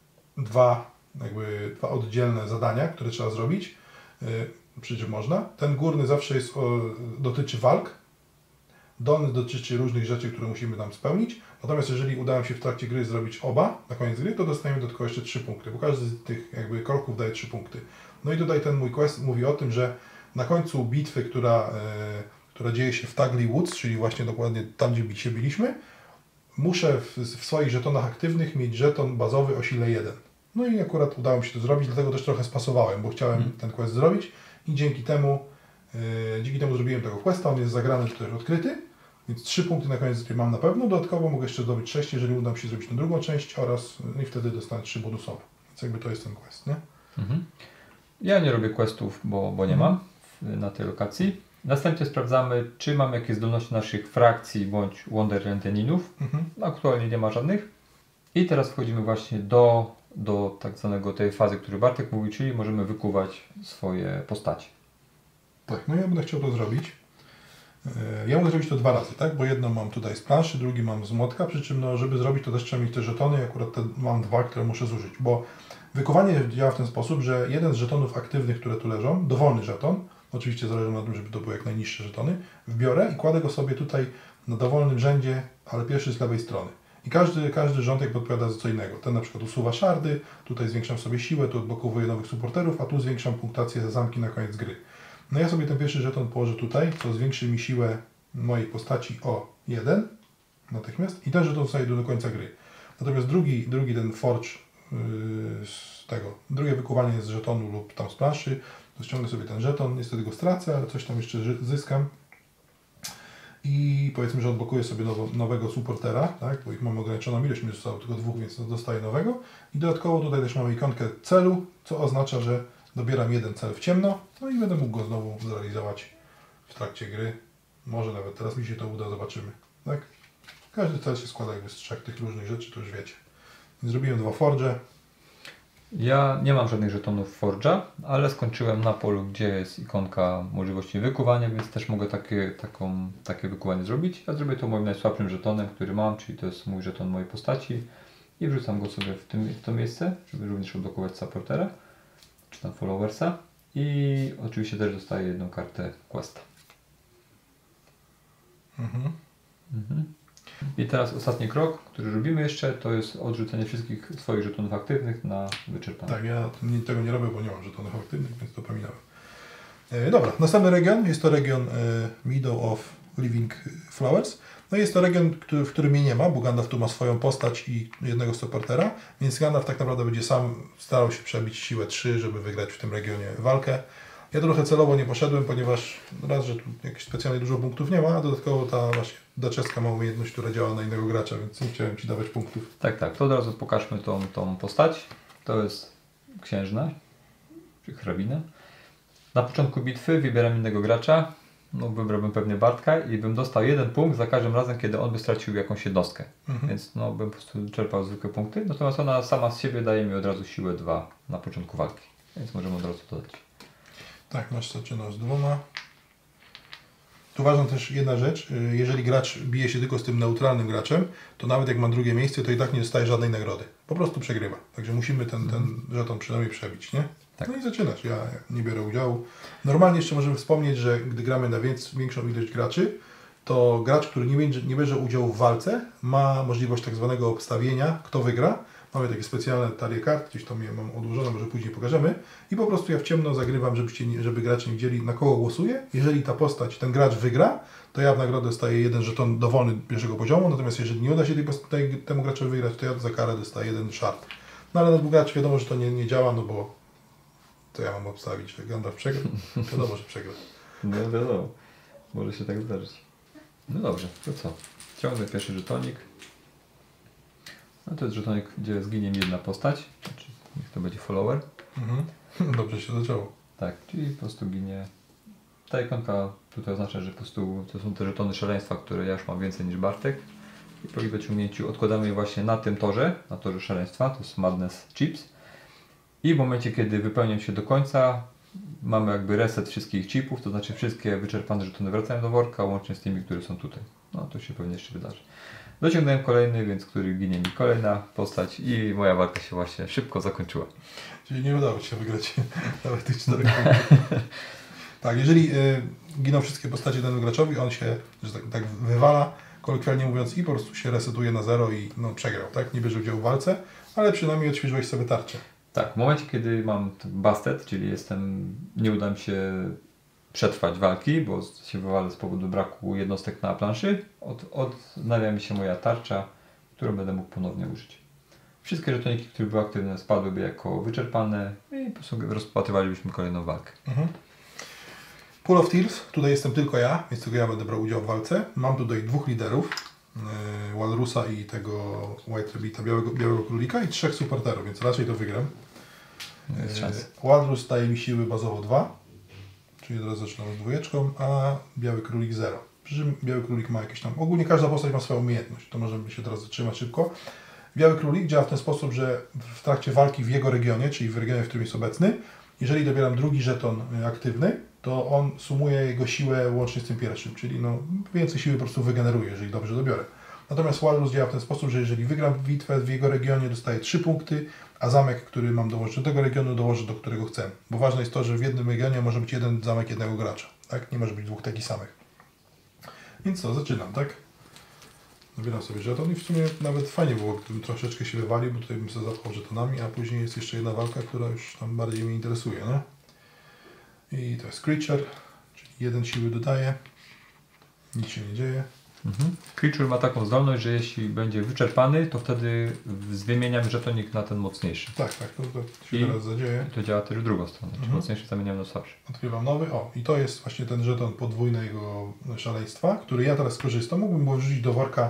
dwa jakby dwa oddzielne zadania, które trzeba zrobić, yy, przy czym można. Ten górny zawsze jest, o, dotyczy walk, dolny dotyczy różnych rzeczy, które musimy tam spełnić, natomiast jeżeli uda nam się w trakcie gry zrobić oba, na koniec gry, to dostajemy dodatkowo jeszcze trzy punkty, bo każdy z tych jakby kroków daje trzy punkty. No i tutaj ten mój quest mówi o tym, że na końcu bitwy, która, yy, która dzieje się w Tagli Woods, czyli właśnie dokładnie tam, gdzie się biliśmy, muszę w, w swoich żetonach aktywnych mieć żeton bazowy o sile jeden. No i akurat udało mi się to zrobić, dlatego też trochę spasowałem, bo chciałem hmm. ten quest zrobić i dzięki temu Yy, dzięki temu zrobiłem tego questa, on jest zagrany tutaj odkryty, więc trzy punkty na koniec mam na pewno. Dodatkowo mogę jeszcze zdobyć sześć, jeżeli uda mi się zrobić tę drugą część oraz no i wtedy dostanę trzy bonusowe. Więc jakby to jest ten quest, nie? Mhm. Ja nie robię questów, bo, bo nie mhm. mam w, na tej lokacji. Następnie sprawdzamy, czy mamy jakieś zdolności naszych frakcji bądź Wonderlandeninów. Mhm. Aktualnie nie ma żadnych. I teraz wchodzimy właśnie do, do tak zwanego tej fazy, o której Bartek mówił, czyli możemy wykuwać swoje postacie. Tak, no ja będę chciał to zrobić. Ja mogę zrobić to dwa razy, tak? Bo jedno mam tutaj z planszy, drugi mam z młotka, przy czym no, żeby zrobić to też trzeba mieć te żetony, akurat te mam dwa, które muszę zużyć, bo wykuwanie działa w ten sposób, że jeden z żetonów aktywnych, które tu leżą, dowolny żeton, oczywiście zależy na tym, żeby to były jak najniższe żetony, wbiorę i kładę go sobie tutaj na dowolnym rzędzie, ale pierwszy z lewej strony. I każdy, każdy rządek podpowiada za co innego. Ten na przykład usuwa szardy, tutaj zwiększam sobie siłę, tu odblokowuję nowych supporterów, a tu zwiększam punktację za zamki na koniec gry. No ja sobie ten pierwszy żeton położę tutaj, co zwiększy mi siłę mojej postaci o jeden natychmiast i ten żeton sobie do końca gry. Natomiast drugi, drugi ten forge yy, z tego, drugie wykuwanie z żetonu lub tam z planszy, to ściągnę sobie ten żeton, niestety go stracę, ale coś tam jeszcze zyskam. I powiedzmy, że odblokuję sobie nowo, nowego supportera, tak? Bo ich mam ograniczoną ilość, mi zostało tylko dwóch, więc dostaję nowego. I dodatkowo tutaj też mamy ikonkę celu, co oznacza, że dobieram jeden cel w ciemno, no i będę mógł go znowu zrealizować w trakcie gry. Może nawet teraz mi się to uda, zobaczymy. Tak? Każdy cel się składa jakby z trzech tych różnych rzeczy, to już wiecie. Więc zrobiłem dwa forge. Ja nie mam żadnych żetonów Forge'a, ale skończyłem na polu, gdzie jest ikonka możliwości wykuwania, więc też mogę takie, taką, takie wykuwanie zrobić. Ja zrobię to moim najsłabszym żetonem, który mam, czyli to jest mój żeton mojej postaci i wrzucam go sobie w, tym, w to miejsce, żeby również odblokować supportera, czy tam followersa i oczywiście też dostaję jedną kartę questa. Mhm. Mhm. I teraz ostatni krok, który robimy jeszcze, to jest odrzucenie wszystkich swoich żetonów aktywnych na wyczerpanie. Tak, ja tego nie robię, bo nie mam żetonów aktywnych, więc to pominąłem. E, dobra, następny region jest to region e, Meadow of Living Flowers. No jest to region, który, w którym mnie nie ma, bo Gandalf tu ma swoją postać i jednego supportera, więc Gandalf tak naprawdę będzie sam starał się przebić siłę trzy, żeby wygrać w tym regionie walkę. Ja trochę celowo nie poszedłem, ponieważ raz, że tu jakieś specjalnie dużo punktów nie ma, a dodatkowo ta właśnie daczeska ma umiejętność, która działa na innego gracza, więc nie chciałem Ci dawać punktów. Tak, tak, to od razu pokażmy tą, tą postać. To jest księżna, czy hrabina. Na początku bitwy wybieram innego gracza, no wybrałbym pewnie Bartka i bym dostał jeden punkt za każdym razem, kiedy on by stracił jakąś jednostkę. Mhm. Więc no bym po prostu czerpał zwykłe punkty, natomiast ona sama z siebie daje mi od razu siłę dwa na początku walki, więc możemy od razu dodać. Tak, masz zaczynasz z dwoma. Tu ważna też jedna rzecz, jeżeli gracz bije się tylko z tym neutralnym graczem, to nawet jak ma drugie miejsce, to i tak nie dostaje żadnej nagrody. Po prostu przegrywa. Także musimy ten, ten żeton przynajmniej przebić, nie? Tak. No i zaczynasz. Ja nie biorę udziału. Normalnie jeszcze możemy wspomnieć, że gdy gramy na większą ilość graczy, to gracz, który nie bierze, nie bierze udziału w walce, ma możliwość tak zwanego obstawienia, kto wygra. Mamy takie specjalne talie kart, gdzieś tam je mam odłożone, może później pokażemy. I po prostu ja w ciemno zagrywam, żebyście, żeby gracze nie wiedzieli, na kogo głosuję. Jeżeli ta postać, ten gracz wygra, to ja w nagrodę dostaję jeden żeton dowolny pierwszego poziomu, natomiast jeżeli nie uda się tej, tej, temu graczowi wygrać, to ja za karę dostaję jeden szart. No ale na dwóch graczy wiadomo, że to nie, nie działa, no bo to ja mam obstawić, że Gandalf przegra. Wiadomo, że przegra. No wiadomo, może się tak zdarzyć. No dobrze, to co? Ciągnę pierwszy żetonik. No to jest żetonik, gdzie zginie mi jedna postać, znaczy niech to będzie follower. Mhm. Dobrze się zaczęło. Tak, czyli po prostu ginie. Ta ikonka tutaj oznacza, że po prostu to są te żetony szaleństwa, które ja już mam więcej niż Bartek. I po ich dociągnięciu odkładamy je właśnie na tym torze, na torze szaleństwa, to jest Madness Chips. I w momencie, kiedy wypełnią się do końca, mamy jakby reset wszystkich chipów, to znaczy wszystkie wyczerpane żetony wracają do worka, łącznie z tymi, które są tutaj. No to się pewnie jeszcze wydarzy. Dociągnąłem kolejny, więc który ginie mi kolejna postać i moja walka się właśnie szybko zakończyła. Czyli nie udało Ci się wygrać nawet tych czterech punktów. Tak, jeżeli y, giną wszystkie postacie danemu graczowi, on się że tak, tak wywala, kolokwialnie mówiąc, i po prostu się resetuje na zero i no, przegrał, tak? Nie bierze udziału w walce, ale przynajmniej odświeżyłeś sobie tarczę. Tak, w momencie, kiedy mam busted, czyli jestem, nie uda mi się przetrwać walki, bo się wywalę z powodu braku jednostek na planszy, od, odnawia mi się moja tarcza, którą będę mógł ponownie użyć. Wszystkie żetoniki, które były aktywne, spadłyby jako wyczerpane i po prostu rozpatrywalibyśmy kolejną walkę. Mhm. Pool of Tears, tutaj jestem tylko ja, więc tylko ja będę brał udział w walce. Mam tutaj dwóch liderów, yy, Walrusa i tego White Rabbita, białego, białego królika i trzech supporterów, więc raczej to wygram. Yy, Walrus daje mi siły bazowo dwa, czyli teraz zaczynamy z dwójeczką, a biały królik zero. Przy czym biały królik ma jakieś tam, ogólnie każda postać ma swoją umiejętność, to możemy się teraz zatrzymać szybko. Biały królik działa w ten sposób, że w trakcie walki w jego regionie, czyli w regionie, w którym jest obecny, jeżeli dobieram drugi żeton aktywny, to on sumuje jego siłę łącznie z tym pierwszym, czyli no, więcej siły po prostu wygeneruje, jeżeli dobrze dobiorę. Natomiast Walrus działa w ten sposób, że jeżeli wygram bitwę w jego regionie, dostaję trzy punkty, a zamek, który mam dołożyć do tego regionu, dołożę do którego chcę. Bo ważne jest to, że w jednym regionie może być jeden zamek jednego gracza, tak? Nie może być dwóch takich samych. Więc co, zaczynam, tak? Dobieram sobie żeton i w sumie nawet fajnie było, gdybym troszeczkę się wywalił, bo tutaj bym sobie zapchał żetonami, a później jest jeszcze jedna walka, która już tam bardziej mnie interesuje, nie? I to jest Creature, czyli jeden siły dodaje, nic się nie dzieje. Mhm. Creature ma taką zdolność, że jeśli będzie wyczerpany, to wtedy wymieniam żetonik na ten mocniejszy. Tak, tak, to, to się I teraz zadzieje. I to działa też w drugą stronę, czyli Mhm. mocniejszy zamieniam na słabszy. Odkrywam nowy, o i to jest właśnie ten żeton podwójnego szaleństwa, który ja teraz skorzystam. Mógłbym go wrzucić do worka,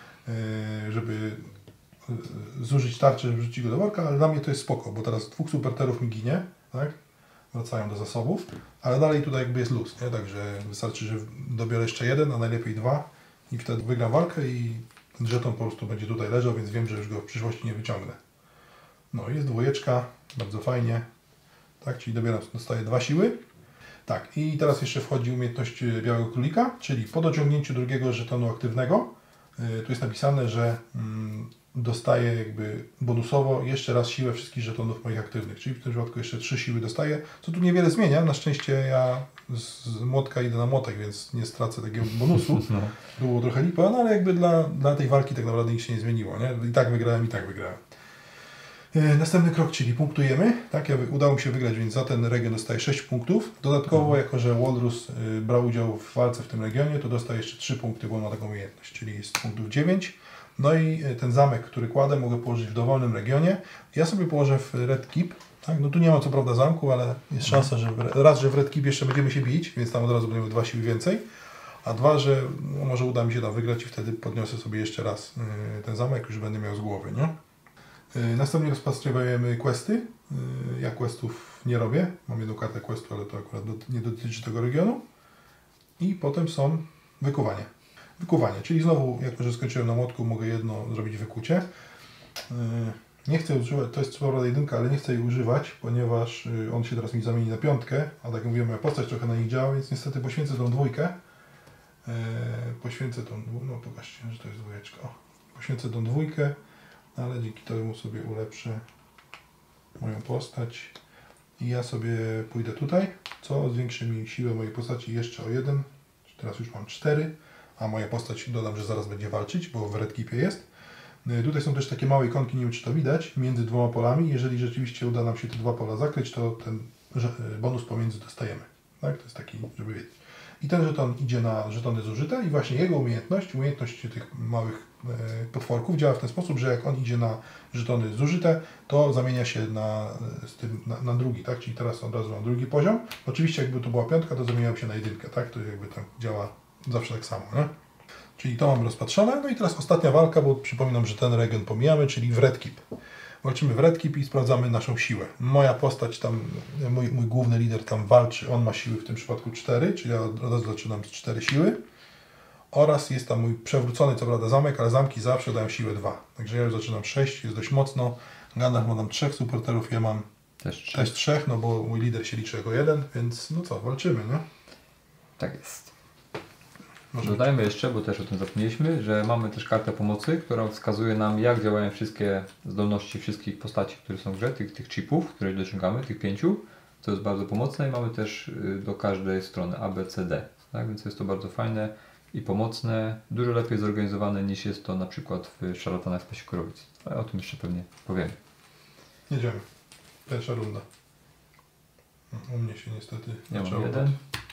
żeby zużyć tarczę, żeby wrzucić go do worka, ale dla mnie to jest spoko, bo teraz dwóch superterów mi ginie, tak? Wracają do zasobów, ale dalej tutaj jakby jest luz, nie? Także wystarczy, że dobiorę jeszcze jeden, a najlepiej dwa i wtedy wygram walkę i ten żeton po prostu będzie tutaj leżał, więc wiem, że już go w przyszłości nie wyciągnę. No jest dwójeczka, bardzo fajnie, tak? Czyli dobieram, dostaję dwa siły. Tak, i teraz jeszcze wchodzi umiejętność białego królika, czyli po dociągnięciu drugiego żetonu aktywnego, yy, tu jest napisane, że yy, dostaję jakby bonusowo jeszcze raz siłę wszystkich żetonów moich aktywnych, czyli w tym przypadku jeszcze trzy siły dostaję, co tu niewiele zmienia. Na szczęście ja z młotka idę na młotek, więc nie stracę takiego bonusu. No. Było trochę lipa, no ale jakby dla, dla tej walki tak naprawdę nic się nie zmieniło, nie? I tak wygrałem, i tak wygrałem. Yy, następny krok, czyli punktujemy. Tak, ja, udało mi się wygrać, więc za ten region dostaję sześć punktów. Dodatkowo, mhm. jako że Walrus yy, brał udział w walce w tym regionie, to dostaję jeszcze trzy punkty, bo ma taką umiejętność, czyli jest punktów dziewięć. No i ten zamek, który kładę, mogę położyć w dowolnym regionie. Ja sobie położę w Red Keep. Tak? No tu nie ma co prawda zamku, ale jest szansa, że w, raz, że w Red Keep jeszcze będziemy się bić, więc tam od razu będziemy dwa siły więcej. A dwa, że no, może uda mi się tam wygrać i wtedy podniosę sobie jeszcze raz yy, ten zamek, już będę miał z głowy, nie? Yy, następnie rozpatrujemy questy. Yy, ja questów nie robię. Mam jedną kartę questu, ale to akurat do, nie dotyczy tego regionu. I potem są wykuwanie. Wykuwanie, czyli znowu, jako że skończyłem na młotku, mogę jedno zrobić wykucie. Nie chcę używać, to jest co prawda jedynka, ale nie chcę jej używać, ponieważ on się teraz mi zamieni na piątkę, a tak jak mówiłem, moja postać trochę na nich działa, więc niestety poświęcę tą dwójkę. Poświęcę tą dwójkę, no pokażcie, że to jest dwójeczka. O, poświęcę tą dwójkę, ale dzięki temu sobie ulepszę moją postać. I ja sobie pójdę tutaj, co zwiększy mi siłę mojej postaci jeszcze o jeden. Teraz już mam cztery. A moja postać, dodam, że zaraz będzie walczyć, bo w Red Keepie jest. Tutaj są też takie małe ikonki, nie wiem czy to widać, między dwoma polami. Jeżeli rzeczywiście uda nam się te dwa pola zakryć, to ten bonus pomiędzy dostajemy. Tak? To jest taki, żeby wiedzieć. I ten żeton idzie na żetony zużyte i właśnie jego umiejętność, umiejętność tych małych potworków działa w ten sposób, że jak on idzie na żetony zużyte, to zamienia się na, z tym, na, na drugi, tak? Czyli teraz od razu mam drugi poziom. Oczywiście jakby to była piątka, to zamieniał się na jedynkę, tak? To jakby tam działa zawsze tak samo, nie? Czyli to mam rozpatrzone. No i teraz ostatnia walka, bo przypominam, że ten region pomijamy, czyli w Red Keep. Walczymy w Red Keep i sprawdzamy naszą siłę. Moja postać tam, mój, mój główny lider tam walczy, on ma siły w tym przypadku cztery, czyli ja od razu zaczynam z cztery siły. Oraz jest tam mój przewrócony, co prawda, zamek, ale zamki zawsze dają siłę dwa. Także ja już zaczynam sześć, jest dość mocno. Gandalf ma tam trzech supporterów, ja mam też trzech. też trzech, no bo mój lider się liczy jako jeden, więc no co, walczymy, nie? Tak jest. Może dodajmy jeszcze, bo też o tym zapomnieliśmy, że mamy też kartę pomocy, która wskazuje nam, jak działają wszystkie zdolności wszystkich postaci, które są w grze, tych, tych chipów, które dociągamy, tych pięciu, co jest bardzo pomocne i mamy też do każdej strony A, B, C, D. Tak? Więc jest to bardzo fajne i pomocne, dużo lepiej zorganizowane niż jest to na przykład w Szarlatanach z Pasikorowic. Ale o tym jeszcze pewnie powiemy. Jedziemy. Pierwsza runda. U mnie się niestety ja mam jeden.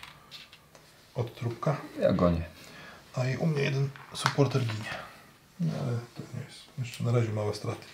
Od, od trupka. Ja gonię. A i u mnie jeden supporter ginie. No, ale to nie jest. Jeszcze na razie małe straty.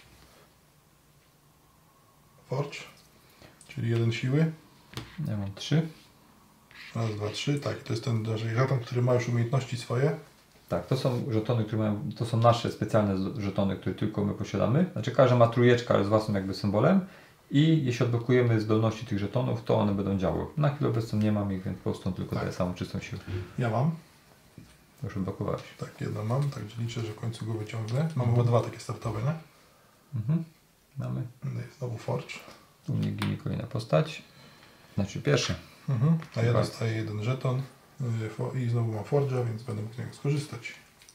Forge, czyli jeden siły. Ja mam trzy. Raz, dwa, trzy, tak. To jest ten żeton, który ma już umiejętności swoje. Tak, to są żetony, które mają, to są nasze specjalne żetony, które tylko my posiadamy. Znaczy każdy ma trójeczkę, ale z własnym jakby symbolem. I jeśli odblokujemy zdolności tych żetonów, to one będą działały. Na chwilę obecną nie mam ich, więc po prostu tylko tak. daję samą czystą siłę. Ja mam. Już odblokowałeś. Tak, jedno mam, także liczę, że w końcu go wyciągnę. Mam chyba mhm. dwa takie startowe, nie? Mhm. Mamy. Znowu Forge. Tu mnie ginie kolejna postać. Znaczy pierwszy. Mhm. A ja dostaję jeden żeton i znowu mam Forge'a, więc będę mógł z niego skorzystać.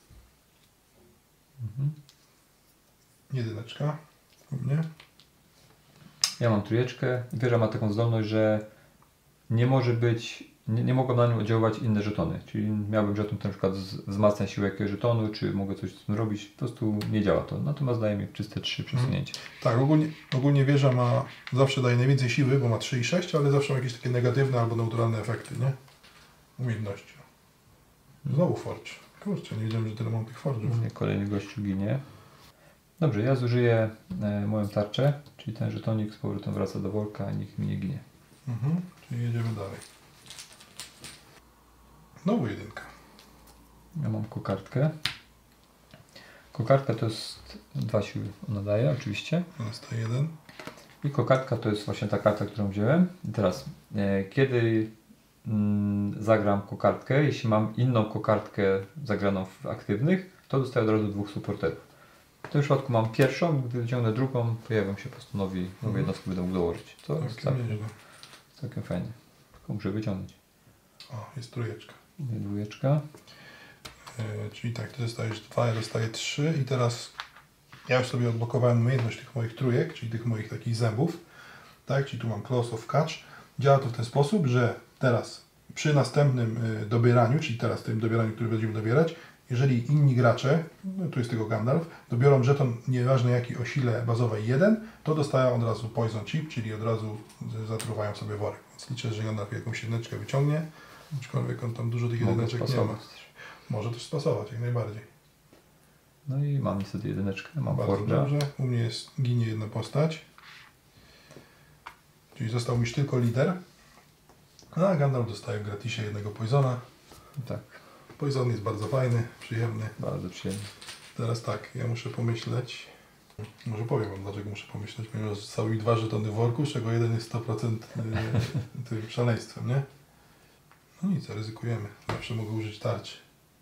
Mhm. Jedyneczka u mnie. Ja mam trójeczkę. Wieża ma taką zdolność, że nie może być, nie, nie mogą na nią oddziaływać inne żetony. Czyli miałbym żeton, na przykład wzmacnia siłę jakiegoś żetonu, czy mogę coś z tym robić. Po prostu nie działa to. Natomiast daje mi czyste trzy przesunięcie. Mhm. Tak, ogólnie, ogólnie wieża ma, zawsze daje najwięcej siły, bo ma trzy i sześć, ale zawsze ma jakieś takie negatywne albo neutralne efekty, nie? Umiejętności. Znowu Forge. Kurczę, nie wiedziałem, że tyle mam tych Forge'ów. Kolejny gościu ginie. Dobrze, ja zużyję e, moją tarczę, czyli ten żetonik z powrotem wraca do worka, nikt mi nie ginie. Mhm, czyli jedziemy dalej. Znowu jedynka. Ja mam kokardkę. Kokardka to jest dwa siły, ona daje oczywiście. Jest to jeden. I kokardka to jest właśnie ta karta, którą wziąłem. I teraz, e, kiedy mm, zagram kokardkę, jeśli mam inną kokardkę zagraną w aktywnych, to dostaję od razu dwóch supporterów. W tym przypadku mam pierwszą, gdy wyciągnę drugą, pojawią się po prostu nowi, nowe mhm. jednostki, będę mógł dołożyć. To tak, jest całkiem, całkiem fajnie. Tylko muszę wyciągnąć. O, jest trójeczka. Dwójeczka. Yy, czyli tak, ty dostajesz dwa, ja dostaję trzy i teraz ja już sobie odblokowałem umiejętność tych moich trójek, czyli tych moich takich zębów. Tak, czyli tu mam Claws of Catch. Działa to w ten sposób, że teraz przy następnym yy, dobieraniu, czyli teraz tym dobieraniu, który będziemy dobierać, jeżeli inni gracze, no tu jest tylko Gandalf, dobiorą żeton nieważne jaki o sile bazowej jeden, to dostają od razu Poison Chip, czyli od razu zatruwają sobie worek. Więc liczę, że Gandalf jakąś jedyneczkę wyciągnie, aczkolwiek on tam dużo tych jedyneczek nie ma. Może też spasować, jak najbardziej. No i mam niestety jedyneczkę, mam Bardzo Forge'a. dobrze, u mnie jest, ginie jedna postać. Czyli został mi już tylko lider. A Gandalf dostaje w gratisie jednego Poisona. Tak. Poison jest bardzo fajny, przyjemny. Bardzo przyjemny. Teraz tak, ja muszę pomyśleć. Może powiem wam, dlaczego muszę pomyśleć, ponieważ zostały mi dwa żetony w worku, z czego jeden jest sto procent tym szaleństwem, nie? No nic, ryzykujemy. Zawsze mogę użyć tarczy.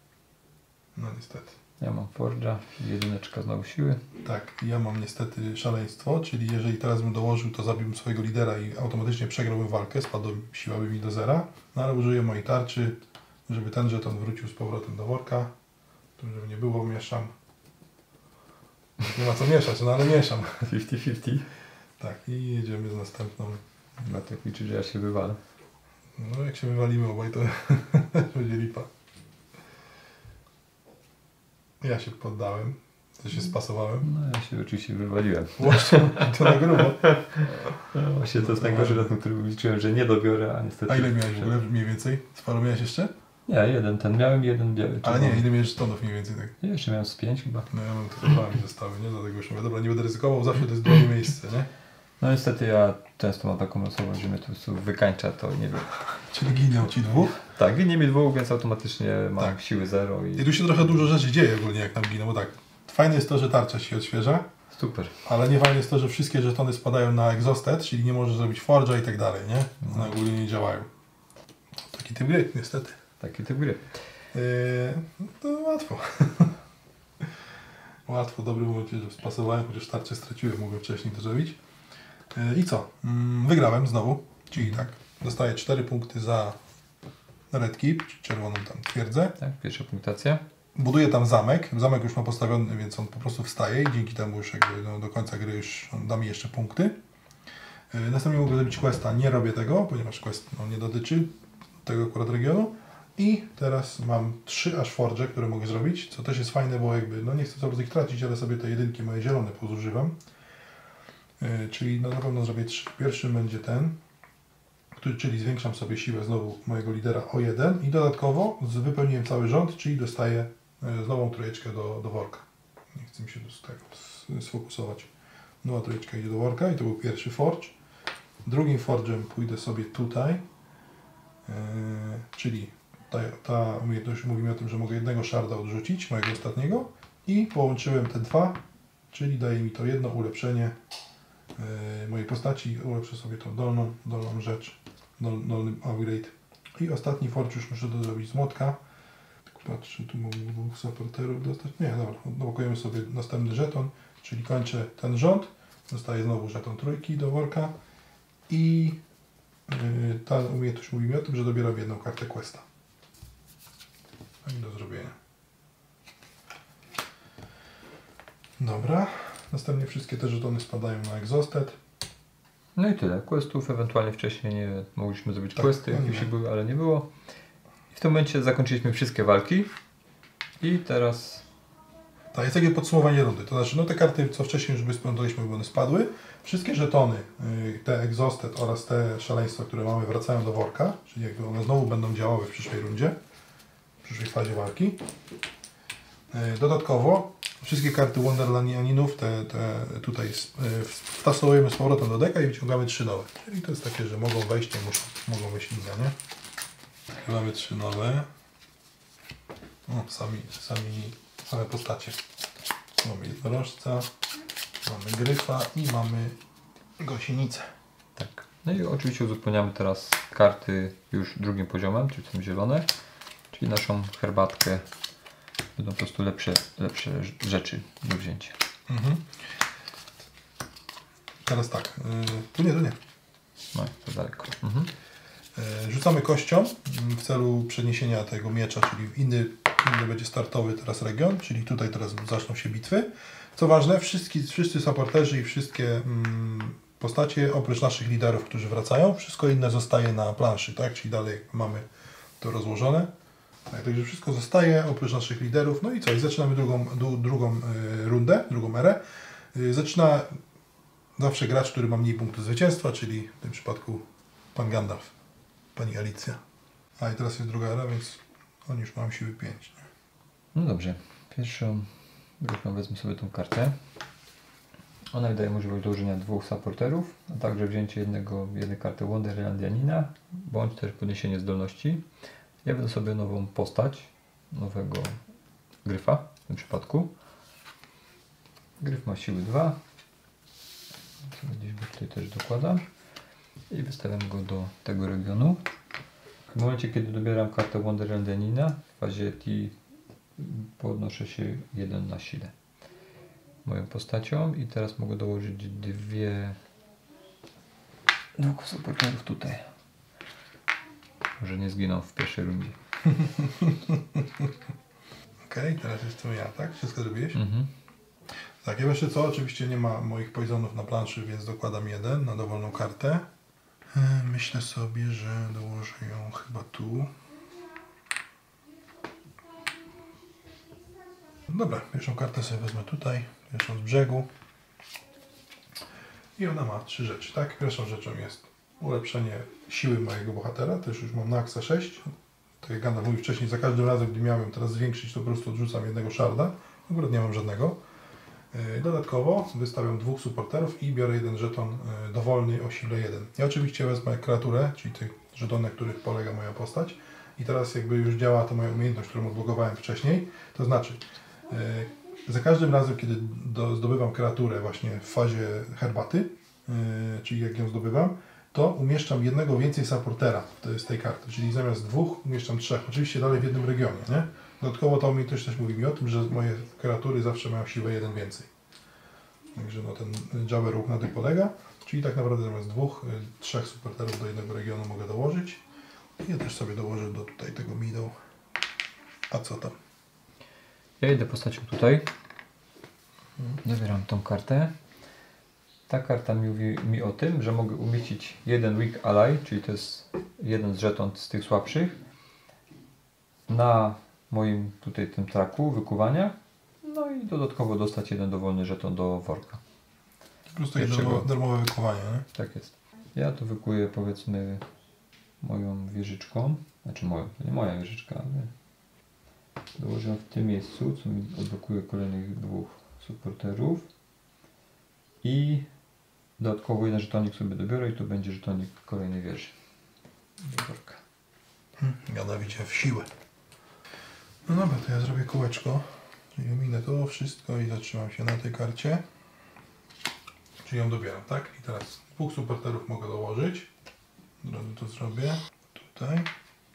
No niestety. Ja mam Forge'a, jedyneczka znowu siły. Tak, ja mam niestety szaleństwo, czyli jeżeli teraz bym dołożył, to zabiłbym swojego lidera i automatycznie przegrałbym walkę, spadła siła by mi do zera, no ale użyję mojej tarczy, żeby ten żeton wrócił z powrotem do worka. Tu żeby nie było, mieszam. Nie ma co mieszać, no ale mieszam. pięćdziesiąt pięćdziesiąt. Tak, i jedziemy z następną. No tak liczy, że ja się wywalę. No jak się wywalimy obaj, to będzie lipa. Ja się poddałem, to się spasowałem. No ja się oczywiście wywaliłem. Właśnie, to na grubo. No, właśnie to jest najgorszy na którym liczyłem, że nie dobiorę, a niestety... A ile miałeś w ogóle mniej więcej? Sporo miałeś jeszcze? Nie, jeden ten miałem, jeden biały. Ale nie, ile miałeś tonów mniej więcej? Tak? Nie, jeszcze miałem z pięć chyba. No ja mam tylko dwa mi zostały, nie? Dlatego już mówię, dobra, nie będę ryzykował, zawsze to jest drugie miejsce, nie? No niestety ja często mam taką osobę, że mnie to po prostu wykańcza, to nie wiem. Czyli giną ci dwóch? Tak, ginie mi dwóch, więc automatycznie mam tak. siły zero. I... I tu się trochę dużo rzeczy dzieje ogólnie, jak nam giną, bo tak, fajne jest to, że tarcza się odświeża. Super. Ale nie fajne jest to, że wszystkie żetony spadają na exhausted, czyli nie możesz zrobić forge'a i tak dalej, nie? One no. ogólnie nie działają. Taki typ gry, niestety. Taki typ gry. Yy, to łatwo. Łatwo, dobry momencie, że spasowałem, chociaż tarczę straciłem, mogłem wcześniej to zrobić. Yy, I co? Yy, wygrałem znowu, czyli tak, dostaję cztery punkty za red keep, czyli czerwoną tam twierdzę. Tak, pierwsza punktacja. Buduję tam zamek, zamek już ma postawiony, więc on po prostu wstaje i dzięki temu już jakby no, do końca gry już da mi jeszcze punkty. Yy, następnie mogę zrobić questa, nie robię tego, ponieważ quest no, nie dotyczy tego akurat regionu. I teraz mam trzy aż forge, które mogę zrobić, co też jest fajne, bo jakby, no nie chcę coraz ich tracić, ale sobie te jedynki moje zielone pozużywam. Yy, czyli no, na pewno zrobię trzy. Pierwszym będzie ten, który, czyli zwiększam sobie siłę znowu mojego lidera o jeden i dodatkowo wypełniłem cały rząd, czyli dostaję yy, nową trójeczkę do, do worka. Nie chcę mi się z tego sfokusować. Nowa trójeczka idzie do worka i to był pierwszy forge. Drugim forge'em pójdę sobie tutaj. Yy, czyli ta, ta umiejętność mówi mi o tym, że mogę jednego sharda odrzucić, mojego ostatniego, i połączyłem te dwa, czyli daje mi to jedno ulepszenie yy, mojej postaci. Ulepszę sobie tą dolną, dolną rzecz, dol, dolny upgrade. I ostatni forge już muszę to zrobić z młotka. Tak patrzę, tu mogę dwóch supporterów dostać. Nie, dobra, odblokujemy sobie następny żeton, czyli kończę ten rząd. Dostaję znowu żeton trójki do worka i yy, ta umiejętność mówi mi o tym, że dobieram jedną kartę questa. No i do zrobienia. Dobra, następnie wszystkie te żetony spadają na exhausted. No i tyle. Questów ewentualnie wcześniej nie mogliśmy zrobić Tak, questy, no jeśli były, ale nie było. I w tym momencie zakończyliśmy wszystkie walki. I teraz... Tak, jest takie podsumowanie rundy. To znaczy, no te karty, co wcześniej już wyspędziliśmy, bo one spadły. Wszystkie żetony, yy, te exhausted oraz te szaleństwa, które mamy, wracają do worka. Czyli jakby one znowu będą działały w przyszłej rundzie. W przyszłej fazie walki. Yy, dodatkowo wszystkie karty Wonderlandianinów te, te tutaj yy, wtasowujemy z powrotem do deka i wyciągamy trzy nowe. Czyli to jest takie, że mogą wejść, nie muszą. Mogą wejść inne, nie? Mamy trzy nowe. O, sami, sami, same postacie. Mamy jednorożca, mamy gryfa i mamy gąsienicę. Tak. No i oczywiście uzupełniamy teraz karty już drugim poziomem, czyli są zielone. Czyli naszą herbatkę będą po prostu lepsze, lepsze rzeczy do wzięcia. Mhm. Teraz tak, yy, tu nie, tu nie. No, to daleko. Mhm. Yy, rzucamy kością w celu przeniesienia tego miecza, czyli w inny, inny będzie startowy teraz region, czyli tutaj teraz zaczną się bitwy. Co ważne, wszyscy, wszyscy supporterzy i wszystkie mm, postacie, oprócz naszych liderów, którzy wracają, wszystko inne zostaje na planszy, tak? Czyli dalej mamy to rozłożone. Tak, także wszystko zostaje, oprócz naszych liderów. No i co? I zaczynamy drugą, du, drugą y, rundę, drugą erę. Y, zaczyna zawsze gracz, który ma mniej punktów zwycięstwa, czyli w tym przypadku pan Gandalf, pani Alicja. A i teraz jest druga era, więc oni już mają siły pięć. Nie? No dobrze. Pierwszą grupą wezmę sobie tą kartę. Ona mi daje możliwość dołożenia dwóch supporterów, a także wzięcie jednego, jednej karty Wonderlandianina, bądź też podniesienie zdolności. Ja będę sobie nową postać, nowego gryfa w tym przypadku. Gryf ma siły dwa. Gdzieś go tutaj też dokładam. I wystawiam go do tego regionu. W momencie, kiedy dobieram kartę Wonderlandianina, w fazie T podnoszę się jeden na sile moją postacią i teraz mogę dołożyć dwie dwóch supporterów tutaj. Może nie zginą w pierwszej rundzie. Okej, okay, teraz jestem ja, tak? Wszystko zrobiłeś? Mhm. Tak, ja jeszcze co? Oczywiście nie ma moich poisonów na planszy, więc dokładam jeden na dowolną kartę. Myślę sobie, że dołożę ją chyba tu. Dobra, pierwszą kartę sobie wezmę tutaj, pierwszą z brzegu. I ona ma trzy rzeczy, tak? Pierwszą rzeczą jest ulepszenie siły mojego bohatera, też już mam na aksa sześć. Tak jak Gandalf mówił wcześniej, za każdym razem, gdy miałem teraz zwiększyć, to po prostu odrzucam jednego sharda. Akurat nie mam żadnego. Dodatkowo wystawiam dwóch supporterów i biorę jeden żeton dowolny o sile jeden. Ja oczywiście wezmę kreaturę, czyli tych żetony, na których polega moja postać. I teraz jakby już działa ta moja umiejętność, którą odblokowałem wcześniej. To znaczy, za każdym razem, kiedy do, zdobywam kreaturę właśnie w fazie herbaty, yy, czyli jak ją zdobywam, to umieszczam jednego więcej supportera z tej karty, czyli zamiast dwóch umieszczam trzech, oczywiście dalej w jednym regionie, nie? Dodatkowo ta umiejętność też mówi mi o tym, że moje kreatury zawsze mają siłę jeden więcej. Także no, ten działy ruch na tym polega, czyli tak naprawdę zamiast dwóch, yy, trzech supporterów do jednego regionu mogę dołożyć. I ja też sobie dołożę do tutaj tego middle. A co tam? Ja idę postacią tutaj. Dobieram tą kartę. Ta karta mówi mi o tym, że mogę umieścić jeden weak ally, czyli to jest jeden z żeton z tych słabszych, na moim tutaj tym traku wykuwania. No i dodatkowo dostać jeden dowolny żeton do worka. Po prostu jest darmowe, darmowe wykuwanie, nie? Tak jest. Ja to wykuję powiedzmy moją wieżyczką. Znaczy moją, to nie moja wieżyczka, ale dołożę w tym miejscu, co mi odblokuje kolejnych dwóch supporterów. I dodatkowo jeden żetonik sobie dobiorę i to będzie żetonik kolejnej wieży. Do worka. Gada widzicie w siłę. No dobra, to ja zrobię kółeczko. Czyli ominę to wszystko i zatrzymam się na tej karcie. Czyli ją dobieram, tak? I teraz dwóch supporterów mogę dołożyć. Od razu to zrobię. Tutaj.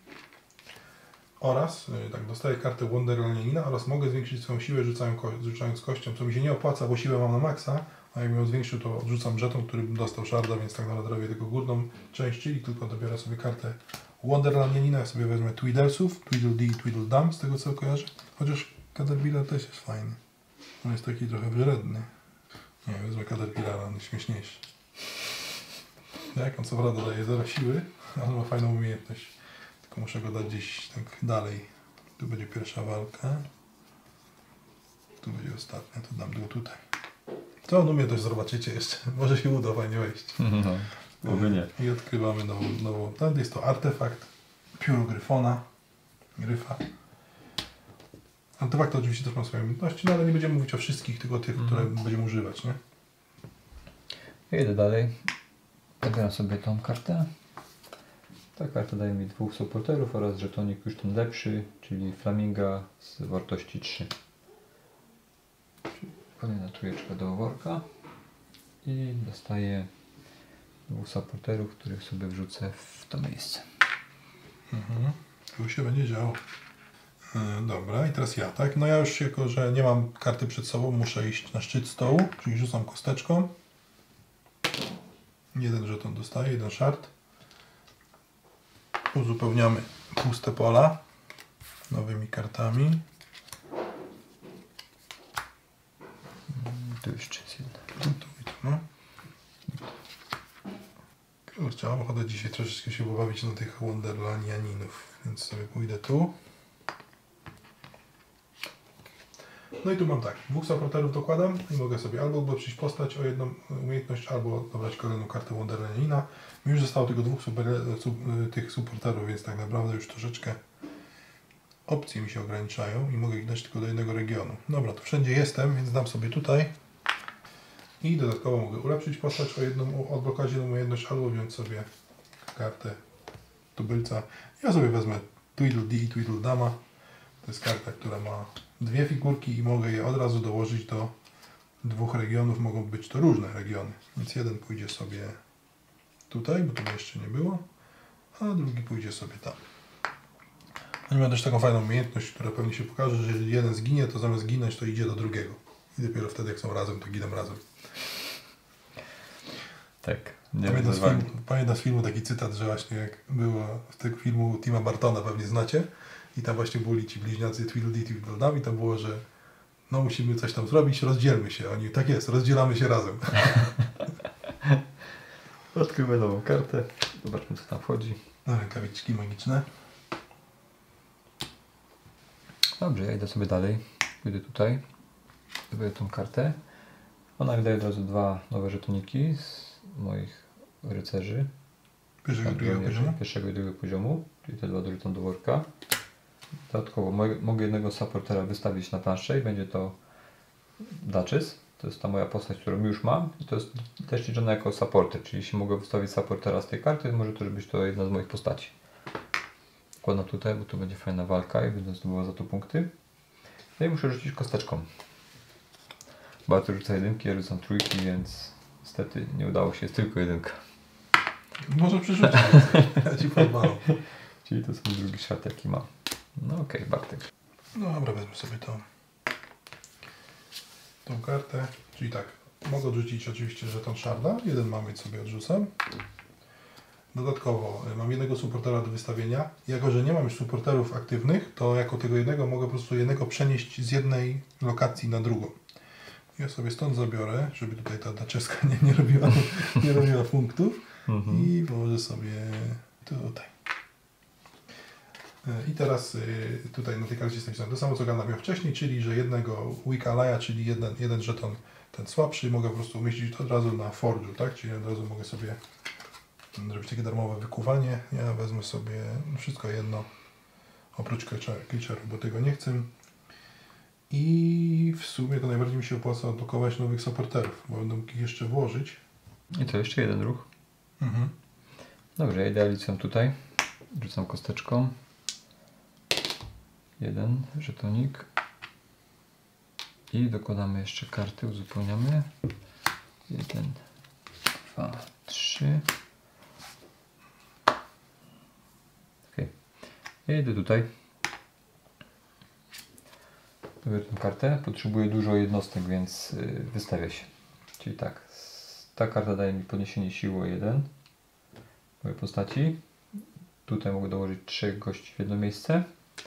Oraz, yy, tak, dostaję kartę Wonderlandianina oraz mogę zwiększyć swoją siłę rzucając, ko rzucając kością, co mi się nie opłaca, bo siłę mam na maksa, a jakbym ją zwiększył, to odrzucam żeton, który bym dostał sharda, więc tak naprawdę robię tylko górną część, czyli tylko dobiorę sobie kartę Wonderlandianina, ja sobie wezmę Tweedlesów, Tweedledee i Tweedledum, z tego co kojarzę. Chociaż Caterpillar też jest fajny. On jest taki trochę wredny. Nie, wezmę Caterpillara, on jest śmieszniejszy. Jak on co prawda daje zero siły, ale ma fajną umiejętność. Tylko muszę go dać gdzieś tak dalej. Tu będzie pierwsza walka. Tu będzie ostatnia, to dam go tutaj. Co on umie, też zobaczycie jeszcze. Może się uda fajnie wejść. No, oby nie. I odkrywamy nową, nową. Ten jest to artefakt pióro Gryfona. Gryfa. Artefakt oczywiście też ma swoje umiejętności, no ale nie będziemy mówić o wszystkich, tylko tych, mm. które będziemy używać, nie? Jedę dalej. Zabieram sobie tą kartę. Ta karta daje mi dwóch supporterów oraz żetonik już ten lepszy, czyli Flaminga z wartości trzy. Kolejna trójeczka do worka i dostaję dwóch supporterów, których sobie wrzucę w to miejsce. Mhm. Tu się będzie działo. Yy, dobra, i teraz ja, tak? No ja już jako, że nie mam karty przed sobą, muszę iść na szczyt stołu, czyli rzucam kosteczką. Jeden żeton dostaję, jeden shard. Uzupełniamy puste pola nowymi kartami. Tu jeszcze jest jedna. Tu, tu, tu, no. Kurczę, mam ochotę dzisiaj troszeczkę się pobawić na tych Wonderlandianinów, więc sobie pójdę tu. No i tu mam tak, dwóch supporterów dokładam i mogę sobie albo ulepszyć postać o jedną umiejętność, albo dobrać kolejną kartę Wonderlandianina. Mi już zostało tylko dwóch super, su, tych supporterów, więc tak naprawdę już troszeczkę opcje mi się ograniczają i mogę ich dać tylko do jednego regionu. Dobra, to wszędzie jestem, więc dam sobie tutaj. I dodatkowo mogę ulepszyć postać o jedną, odblokować jedną umiejętność, albo wziąć sobie kartę tubylca. Ja sobie wezmę Tweedledee i Tweedleduma. To jest karta, która ma dwie figurki i mogę je od razu dołożyć do dwóch regionów. Mogą być to różne regiony. Więc jeden pójdzie sobie tutaj, bo tego jeszcze nie było, a drugi pójdzie sobie tam. Oni mają też taką fajną umiejętność, która pewnie się pokaże, że jeżeli jeden zginie, to zamiast ginąć, to idzie do drugiego. I dopiero wtedy, jak są razem, to giną razem. Tak. Nie pamiętam, z filmu, pamiętam z filmu taki cytat, że właśnie jak było z tego filmu Tima Bartona, pewnie znacie, i tam właśnie byli ci bliźniacy Tweedledee i Tweedledum i tam było, że no musimy coś tam zrobić, rozdzielmy się. Oni, tak jest, rozdzielamy się razem. Odkryjmy nową kartę. Zobaczmy, co tam wchodzi. No, rękawiczki magiczne. Dobrze, ja idę sobie dalej. Pójdę tutaj. Zrobię tą kartę. Ona mi daje od razu dwa nowe żetoniki z moich rycerzy. Pierwszego i drugiego poziomu. Pierwszego i drugiego poziomu. Czyli te dwa dorzucam do worka. Dodatkowo mogę jednego supportera wystawić na planszę i będzie to Duchess. To jest ta moja postać, którą już mam. I to jest też liczone jako supporter. Czyli jeśli mogę wystawić supportera z tej karty, może to być to jedna z moich postaci. Wkładam tutaj, bo tu będzie fajna walka i będę zdobywał za to punkty. No i muszę rzucić kosteczką. Bardzo rzucę jedynki, ja rzucam trójki, więc niestety nie udało się, jest tylko jedynka. Może przerzucić, ja ci podwalam. Czyli to jest mój drugi szat, jaki mam. No okej, okay, Bartek. No dobra, wezmę sobie tą, tą kartę. Czyli tak, mogę odrzucić oczywiście żeton sharda. Jeden mam, więc sobie odrzucam. Dodatkowo mam jednego supportera do wystawienia. Jako, że nie mam już supporterów aktywnych, to jako tego jednego mogę po prostu jednego przenieść z jednej lokacji na drugą. Ja sobie stąd zabiorę, żeby tutaj ta daczeska nie, nie, robiła, nie robiła punktów. Mhm. I położę sobie tutaj. I teraz tutaj na tej karcie jest napisane to samo, co Ganda miał wcześniej, czyli że jednego Weak Ally'a, czyli jeden, jeden żeton ten słabszy, mogę po prostu umieścić od razu na Forge'u, tak? Czyli od razu mogę sobie zrobić takie darmowe wykuwanie. Ja wezmę sobie wszystko jedno, oprócz Creature, bo tego nie chcę. I w sumie to najbardziej mi się opłaca odblokować nowych supporterów, bo będę mógł ich jeszcze włożyć. I to jeszcze jeden ruch. Mhm. Dobrze, ja idę Alicją tutaj. Rzucam kosteczką. Jeden żetonik. I dokładamy jeszcze karty, uzupełniamy. Jeden, dwa, trzy. Ok. I idę tutaj. Biorę tę kartę. Potrzebuję dużo jednostek, więc wystawia się. Czyli tak. Ta karta daje mi podniesienie siły o jeden. Mojej postaci. Tutaj mogę dołożyć trzech gości w jedno miejsce.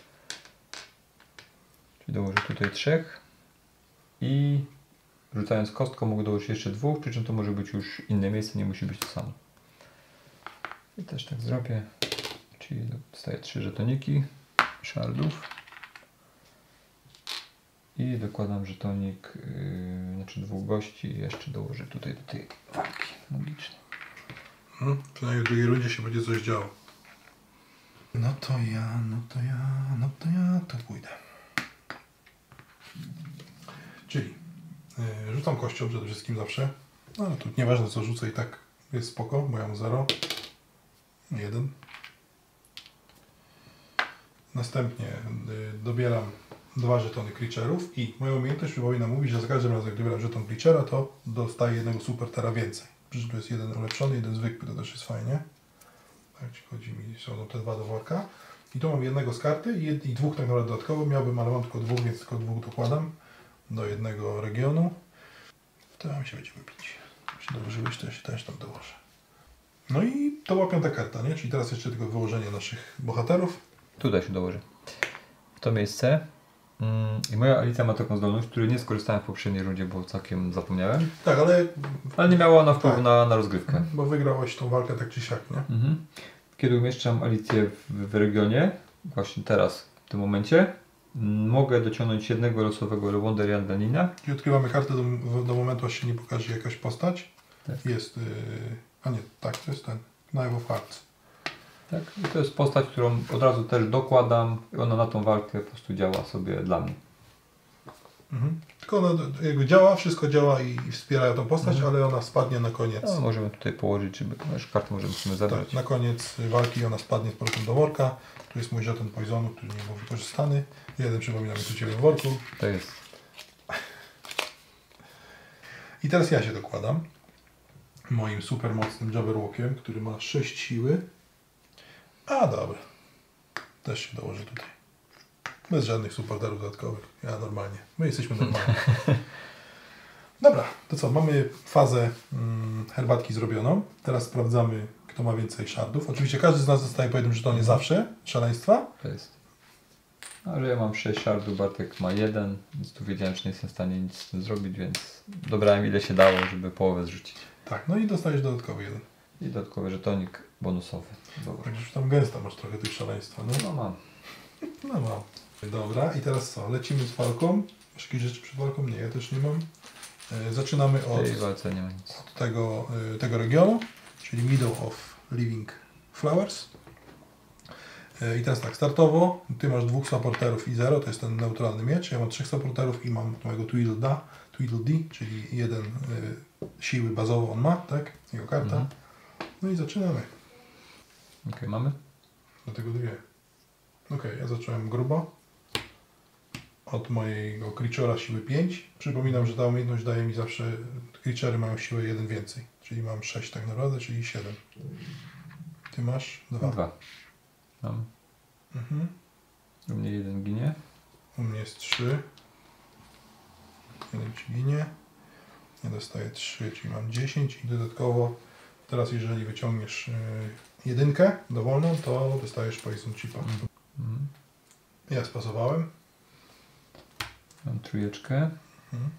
Czyli dołożę tutaj trzech. I rzucając kostką mogę dołożyć jeszcze dwóch, przy czym to może być już inne miejsce, nie musi być to samo. I też tak zrobię. Czyli dostaję trzy żetoniki shardów. I dokładam żetonik, yy, znaczy dwóch gości i jeszcze dołożę tutaj do tej walki logicznie. Hmm, przynajmniej w drugiej rundzie się będzie coś działo. No to ja, no to ja, no to ja to pójdę. Czyli yy, rzucam kością przede wszystkim zawsze. No ale tu nieważne co rzucę i tak jest spoko, bo ja mam zero. jeden. Następnie yy, dobieram dwa żetony creature'ów i moja umiejętność przypomina mówić, że za każdym razem jak dobieram żeton creature'a, to dostaję jednego supertera więcej. Przy czym to jest jeden ulepszony, jeden zwykły, to też jest fajnie. Tak, ci chodzi mi, są te dwa do worka. I tu mam jednego z karty i, jed, i dwóch tak naprawdę dodatkowo miałbym, ale mam tylko dwóch, więc tylko dwóch dokładam do jednego regionu. To nam się będziemy bić. Jeśli dołożyłeś, to ja się też tam dołożę. No i to była piąta karta, nie? Czyli teraz jeszcze tylko wyłożenie naszych bohaterów. Tutaj się dołożę. W to miejsce. I moja Alicja ma taką zdolność, której nie skorzystałem w poprzedniej rundzie, bo całkiem zapomniałem. Tak, ale... Ale nie miała ona wpływu tak. na, na rozgrywkę. Bo wygrałeś tą walkę tak czy siak, nie? Mhm. Kiedy umieszczam Alicję w, w regionie, właśnie teraz, w tym momencie, mogę dociągnąć jednego losowego Wonder Jandanina. I odkrywamy kartę do, do momentu, aż się nie pokaże jakaś postać. Tak. Jest... Yy... A nie, tak, to jest ten Knife of Hearts. Tak, i to jest postać, którą od razu też dokładam i ona na tą walkę po prostu działa sobie dla mnie. Mhm. Tylko ona jakby działa, wszystko działa i, i wspiera tą postać, mhm. ale ona spadnie na koniec. No, możemy tutaj położyć, żeby już kartę możemy sobie zabrać. Tak, na koniec walki ona spadnie z powrotem do worka. Tu jest mój żeton poisonu, który nie był wykorzystany. Jeden przypomina mi tu Ciebie w worku. To jest. I teraz ja się dokładam moim super mocnym Jabberwockiem, który ma sześć siły. A dobra. Też się dołożę tutaj. Bez żadnych supporterów dodatkowych. Ja normalnie. My jesteśmy normalni. Dobra, to co? Mamy fazę mm, herbatki zrobioną. Teraz sprawdzamy, kto ma więcej shardów. Oczywiście każdy z nas dostaje po jednym żetonie zawsze. Szaleństwa. To jest. Ale ja mam sześć shardów, Bartek ma jeden, więc tu wiedziałem, że nie jestem w stanie nic z tym zrobić, więc dobrałem ile się dało, żeby połowę zrzucić. Tak, no i dostajesz dodatkowy jeden. I dodatkowy żetonik bonusowy. Także już tam gęsto masz trochę tych szaleństwa. No, no mam. No mam. Dobra, i teraz co? Lecimy z walką. Masz jakieś rzeczy przed walką? Nie, ja też nie mam. E, zaczynamy od, tej walce nie ma nic. od tego, e, tego regionu, czyli Meadow of Living Flowers. E, I teraz tak, startowo ty masz dwóch supporterów i zero, to jest ten neutralny miecz. Ja mam trzech supporterów i mam mojego Tweedledee, Tweedledee, czyli jeden e, siły bazowo on ma, tak? Jego karta. Mhm. No i zaczynamy. Okej, okay, mamy? Dlatego dwie. Ok, ja zacząłem grubo. Od mojego creature'a siły pięć. Przypominam, że ta umiejętność daje mi zawsze... Creature'y mają siłę jeden więcej. Czyli mam sześć tak naprawdę, czyli siedem. Ty masz dwa. dwa. Mam. Mhm. U mnie jeden ginie. U mnie jest trzy. Jeden ci ginie. Ja dostaję trzy, czyli mam dziesięć i dodatkowo teraz jeżeli wyciągniesz yy, jedynkę dowolną, to dostajesz poison chipa. Mhm. Ja spasowałem. Mam trójeczkę. Mhm.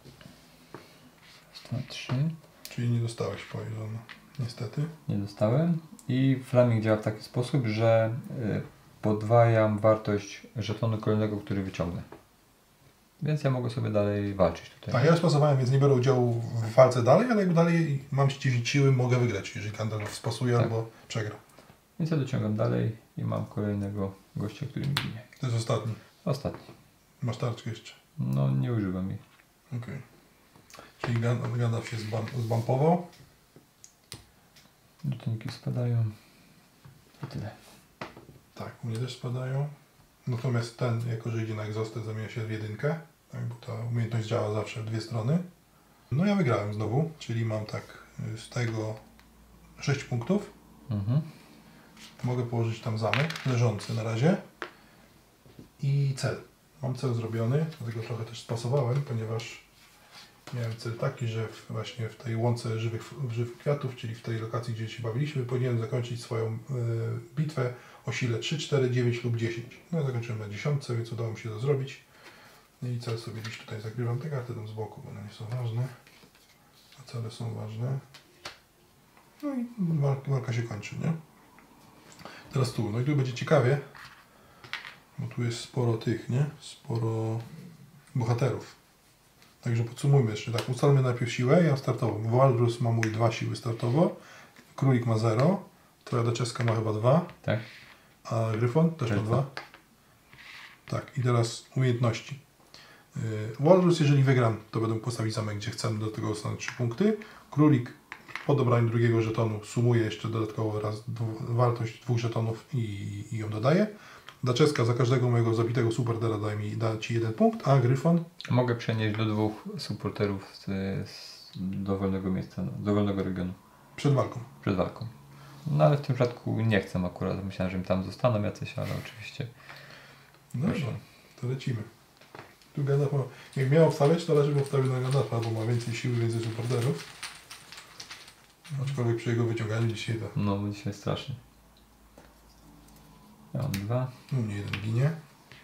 Raz, trzy. Czyli nie dostałeś poison, niestety. Nie dostałem. I flaming działa w taki sposób, że y, podwajam wartość żetonu kolejnego, który wyciągnę. Więc ja mogę sobie dalej walczyć tutaj. Tak, ja spasowałem, więc nie biorę udziału w walce dalej, ale jakby dalej mam dziewięć siły, mogę wygrać, jeżeli Gandalf spasuje tak. albo przegra. Więc ja dociągam dalej i mam kolejnego gościa, który mi ginie. To jest ostatni? Ostatni. Masz tarczkę jeszcze? No, nie używam jej. Okej. Okay. Czyli Gandalf się zbampował. Żetoniki spadają. I tyle. Tak, u mnie też spadają. Natomiast ten, jako że idzie na egzostet, zamienia się w jedynkę, tak, bo ta umiejętność działa zawsze w dwie strony. No ja wygrałem znowu, czyli mam tak z tego sześć punktów. Mhm. Mogę położyć tam zamek leżący na razie i cel. Mam cel zrobiony, dlatego trochę też spasowałem, ponieważ miałem cel taki, że w, właśnie w tej łące żywych, żywych kwiatów, czyli w tej lokacji, gdzie się bawiliśmy, powinienem zakończyć swoją y, bitwę o sile trzy, cztery, dziewięć lub dziesięć. No ja zakończyłem na dziesiątce, więc udało mi się to zrobić. I cel sobie gdzieś tutaj zagrywam te karty tam z boku, bo one nie są ważne. A cele są ważne. No i walka, walka się kończy, nie? Teraz tu, no i tu będzie ciekawie, bo tu jest sporo tych, nie? Sporo bohaterów. Także podsumujmy jeszcze tak, ustalmy najpierw siłę, ja startową. Walrus ma mój dwa siły startowo, Królik ma zero, twoja Daczeska ma chyba dwa, Tak. a Gryfon też ma Gryfon. dwa. Tak, i teraz umiejętności. Yy, Walrus, jeżeli wygram, to będę mógł postawić zamek, gdzie chcę, do tego dostanę trzy punkty. Królik po dobraniu drugiego żetonu sumuje jeszcze dodatkowo raz dwu, wartość dwóch żetonów i, i ją dodaje. Daczeska za każdego mojego zabitego supportera daje mi, da Ci jeden punkt, a Gryfon? Mogę przenieść do dwóch supporterów z, z dowolnego miejsca, no, dowolnego regionu. Przed walką. Przed walką. No ale w tym przypadku nie chcę akurat. Myślałem, że mi tam zostaną jacyś, ale oczywiście. No dobrze, to lecimy. Tu Gandalf ma... Jak miał obstawiać, to raczej bym obstawił na Gandalfa, bo ma więcej siły, więcej supporterów. Aczkolwiek przy jego wyciąganiu dzisiaj to... No dzisiaj strasznie. Ja mam dwa. U mnie jeden ginie.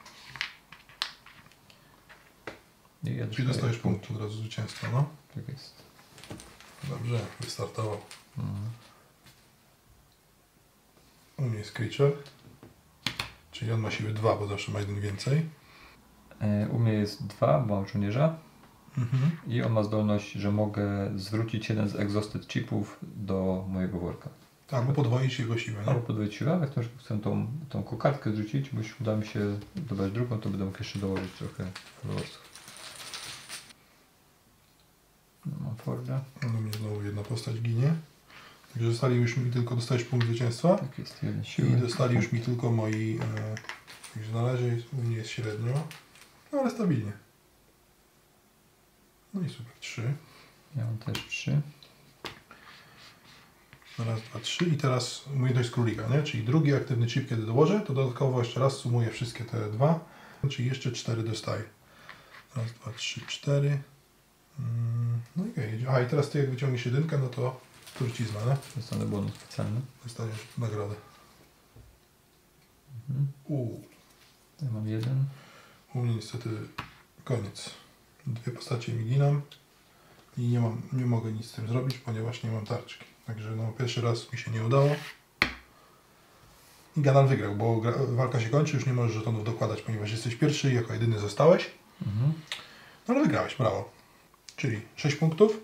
I ja Czyli dostajesz punkt od razu zwycięstwa, no. Tak jest. Dobrze, wystartował. Mhm. U mnie jest Creature. Czyli on ma siły dwa, bo zawsze ma jeden więcej. E, u mnie jest dwa, bo mam żołnierza. Mhm. I on ma zdolność, że mogę zwrócić jeden z exhausted chipów do mojego worka. Albo podwoić jego siłę, nie? Albo podwoić siłę, ale też chcę tą, tą kokardkę zrzucić, bo jeśli uda mi się dobrać drugą, to będę mógł jeszcze dołożyć trochę followersów. No, mam Forge'a. U mnie znowu jedna postać ginie. Także dostali już mi tylko, dostałeś punkt zwycięstwa. Tak jest, jeden siły. I dostali już mi tylko moi... E, także na razie jest, u mnie jest średnio. No ale stabilnie. No i super, trzy. Ja mam też trzy. Raz, dwa, trzy i teraz umiejętność królika, nie? Czyli drugi aktywny chip, kiedy dołożę, to dodatkowo jeszcze raz sumuję wszystkie te dwa, czyli jeszcze cztery dostaję. Raz, dwa, trzy, cztery. No i okej, okay. A i teraz ty jak wyciągniesz jedynkę, no to trucizna, nie? Dostanę bonus specjalny. Dostaniesz nagrodę. Mhm. Uuu. Ja mam jeden. U mnie niestety koniec. Dwie postacie mi giną i nie mam, nie mogę nic z tym zrobić, ponieważ nie mam tarczki. Także no, pierwszy raz mi się nie udało. I Gandalf wygrał, bo gra, walka się kończy, już nie możesz żetonów dokładać, ponieważ jesteś pierwszy i jako jedyny zostałeś. Mhm. No ale wygrałeś, brawo. Czyli sześć punktów.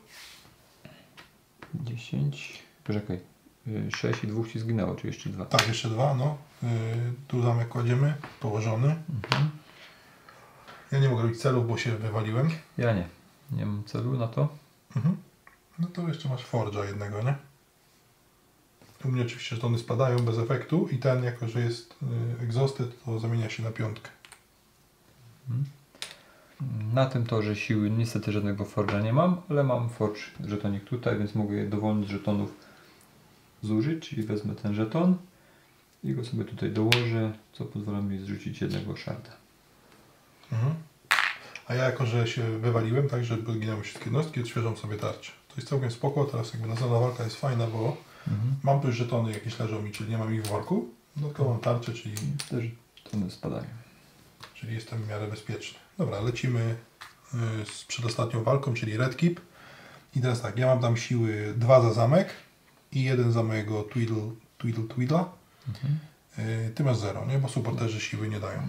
dziesięć. Poczekaj. sześć i dwóch ci zginęło, czy jeszcze dwa? Tak, jeszcze dwa, no. Yy, tu zamek kładziemy, położony. Mhm. Ja nie mogę robić celów, bo się wywaliłem. Ja nie. Nie mam celu na to. Mhm. No to jeszcze masz Forge'a jednego, nie? U mnie oczywiście żetony spadają bez efektu i ten, jako że jest y, exhausted, to zamienia się na piątkę. Mhm. Na tym torze siły niestety żadnego Forge'a nie mam, ale mam Forge żetonik tutaj, więc mogę dowolnych żetonów zużyć, czyli wezmę ten żeton i go sobie tutaj dołożę, co pozwala mi zrzucić jednego sharda. Mhm. A ja jako, że się wywaliłem, tak, że ginęły wszystkie jednostki, odświeżam sobie tarczę. To jest całkiem spoko, teraz jakby następna walka jest fajna, bo Mhm. mam tu już żetony jakieś leżą mi, czyli nie mam ich w worku. Dodatkowo mam tarczę, czyli, Też żetony spadają. czyli jestem w miarę bezpieczny. Dobra, lecimy y, z przedostatnią walką, czyli Red Keep. I teraz tak, ja mam tam siły dwa za zamek i jeden za mojego Twiddle, Twiddle Twiddla. Mhm. Y, ty masz zero, nie? Bo supporterzy siły nie dają.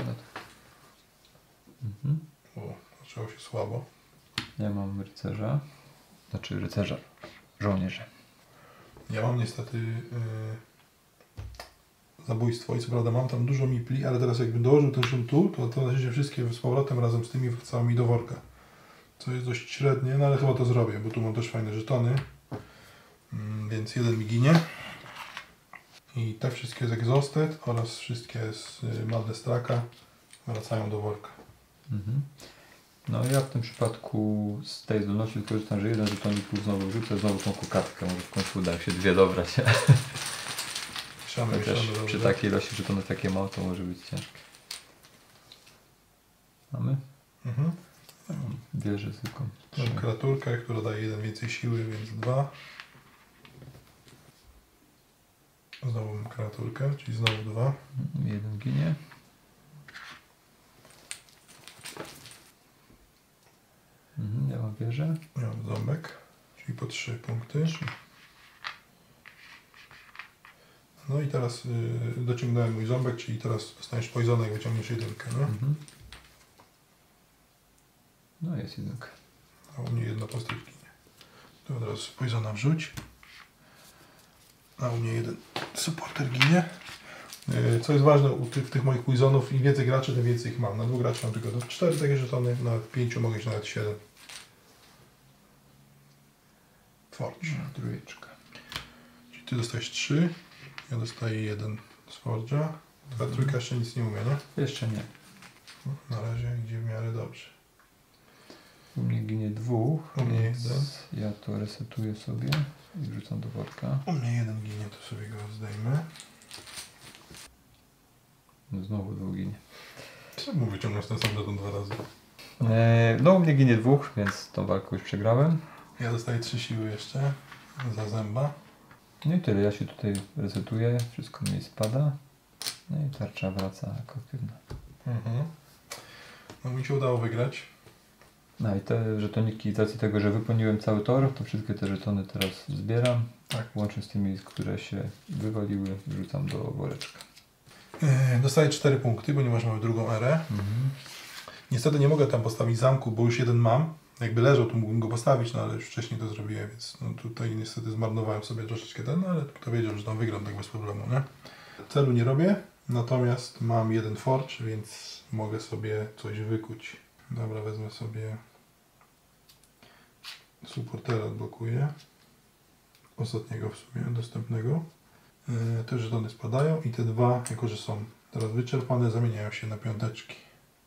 Mhm. O, zaczęło się słabo. Ja mam rycerza, znaczy rycerza, żołnierza. Ja mam niestety yy, zabójstwo i co prawda mam tam dużo mipli, ale teraz jakbym dołożył ten szum tu, to to na razie wszystkie z powrotem razem z tymi wracały mi do worka. Co jest dość średnie, no ale chyba to zrobię, bo tu mam też fajne żetony. Yy, więc jeden mi ginie. I te wszystkie z Exhausted oraz wszystkie z Madness Tracka wracają do worka. Mhm. No ja w tym przypadku z tej zdolności wykorzystam, że jeden żetonik znowu wrzucę, znowu tą kokardkę, może w końcu uda mi się dwie dobrać. Mieszamy, Chociaż mieszamy, przy takiej ilości żetonów takie mało to może być ciężkie. Mamy? Mhm. Wierzę tylko. Mam kreaturkę, która daje jeden więcej siły, więc dwa. Znowu mam kreaturkę, czyli znowu dwa. Jeden ginie. Mhm, ja mam wieżę. Ja mam ząbek, czyli po trzy punkty. No i teraz yy, dociągnąłem mój ząbek, czyli teraz dostaniesz poisona, jak wyciągniesz jedynkę, nie? Mhm. No jest jedynka. A u mnie jedna postać ginie. To teraz poisona wrzuć. A u mnie jeden supporter ginie. Yy, co jest ważne, u tych, tych moich poisonów, im więcej graczy, tym więcej ich mam. Na dwóch graczy mam tylko do cztery takie żetony, na pięciu mogę mieć nawet siedem. Forge. No, trójeczka. Czyli ty dostajesz trzy, ja dostaję jeden z Forge'a. Ta trójka jeszcze nic nie umie, nie? Jeszcze nie. Na razie idzie w miarę dobrze. U mnie ginie dwóch, U mnie więc jeden. ja to resetuję sobie i wrzucam do worka. U mnie jeden ginie, to sobie go zdejmę. No, znowu dwóch ginie. Czemu wyciągasz ten sam żeton dwa razy? Eee, no u mnie ginie dwóch, więc tą walkę już przegrałem. Ja dostaję trzy siły jeszcze za zęba. No i tyle, ja się tutaj resetuję, wszystko mi spada. No i tarcza wraca jako aktywna. Mhm. No mi się udało wygrać. No i te żetoniki, z racji tego, że wypełniłem cały tor, to wszystkie te żetony teraz zbieram. Tak. Łącznie z tymi, które się wywaliły, wrzucam do woreczka. Yy, dostaję cztery punkty, ponieważ mamy drugą erę. Mhm. Niestety nie mogę tam postawić zamku, bo już jeden mam. Jakby leżał, to mógłbym go postawić, no ale już wcześniej to zrobiłem, więc no, tutaj niestety zmarnowałem sobie troszeczkę ten, no, ale kto wiedział, że tam wygram tak bez problemu, nie? Celu nie robię, natomiast mam jeden forge, więc mogę sobie coś wykuć. Dobra, wezmę sobie supportera, odblokuję. Ostatniego w sumie, dostępnego. Yy, te żetony spadają i te dwa, jako że są teraz wyczerpane, zamieniają się na piąteczki.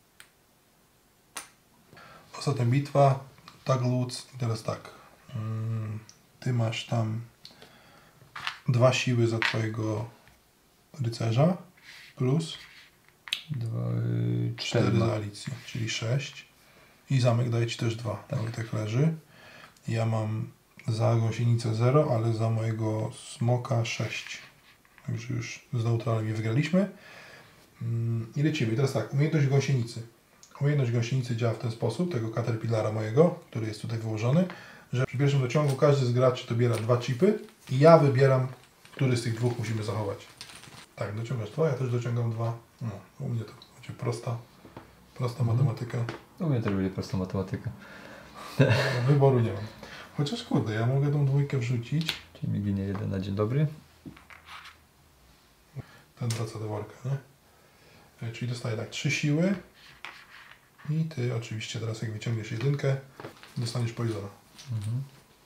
Ostatnia bitwa, Taglutz i teraz tak. Mm, ty masz tam dwa siły za twojego rycerza plus Dwa, yy, cztery cztery. za Alicję, czyli sześć. I zamek daje ci też dwa, tak. Nawet jak leży. Ja mam za gąsienicę zero, ale za mojego smoka sześć. Także już z neutralem je wygraliśmy. Mm, I lecimy. I teraz tak, umiejętność gąsienicy. Umiejętność gąsienicy działa w ten sposób, tego Caterpillara mojego, który jest tutaj wyłożony, że przy pierwszym dociągu każdy z graczy dobiera dwa chipy i ja wybieram, który z tych dwóch musimy zachować. Tak, dociągasz dwa, ja też dociągam dwa. No, u mnie to będzie prosta, prosta Mhm. matematyka. U mnie też będzie prosta matematyka. Wyboru nie mam. Chociaż kurde, ja mogę tą dwójkę wrzucić. Czyli mi ginie jeden na dzień dobry. Ten wraca do worka, nie? E, Czyli dostaję tak, trzy siły. I ty oczywiście teraz jak wyciągniesz jedynkę, dostaniesz poisona. Mhm.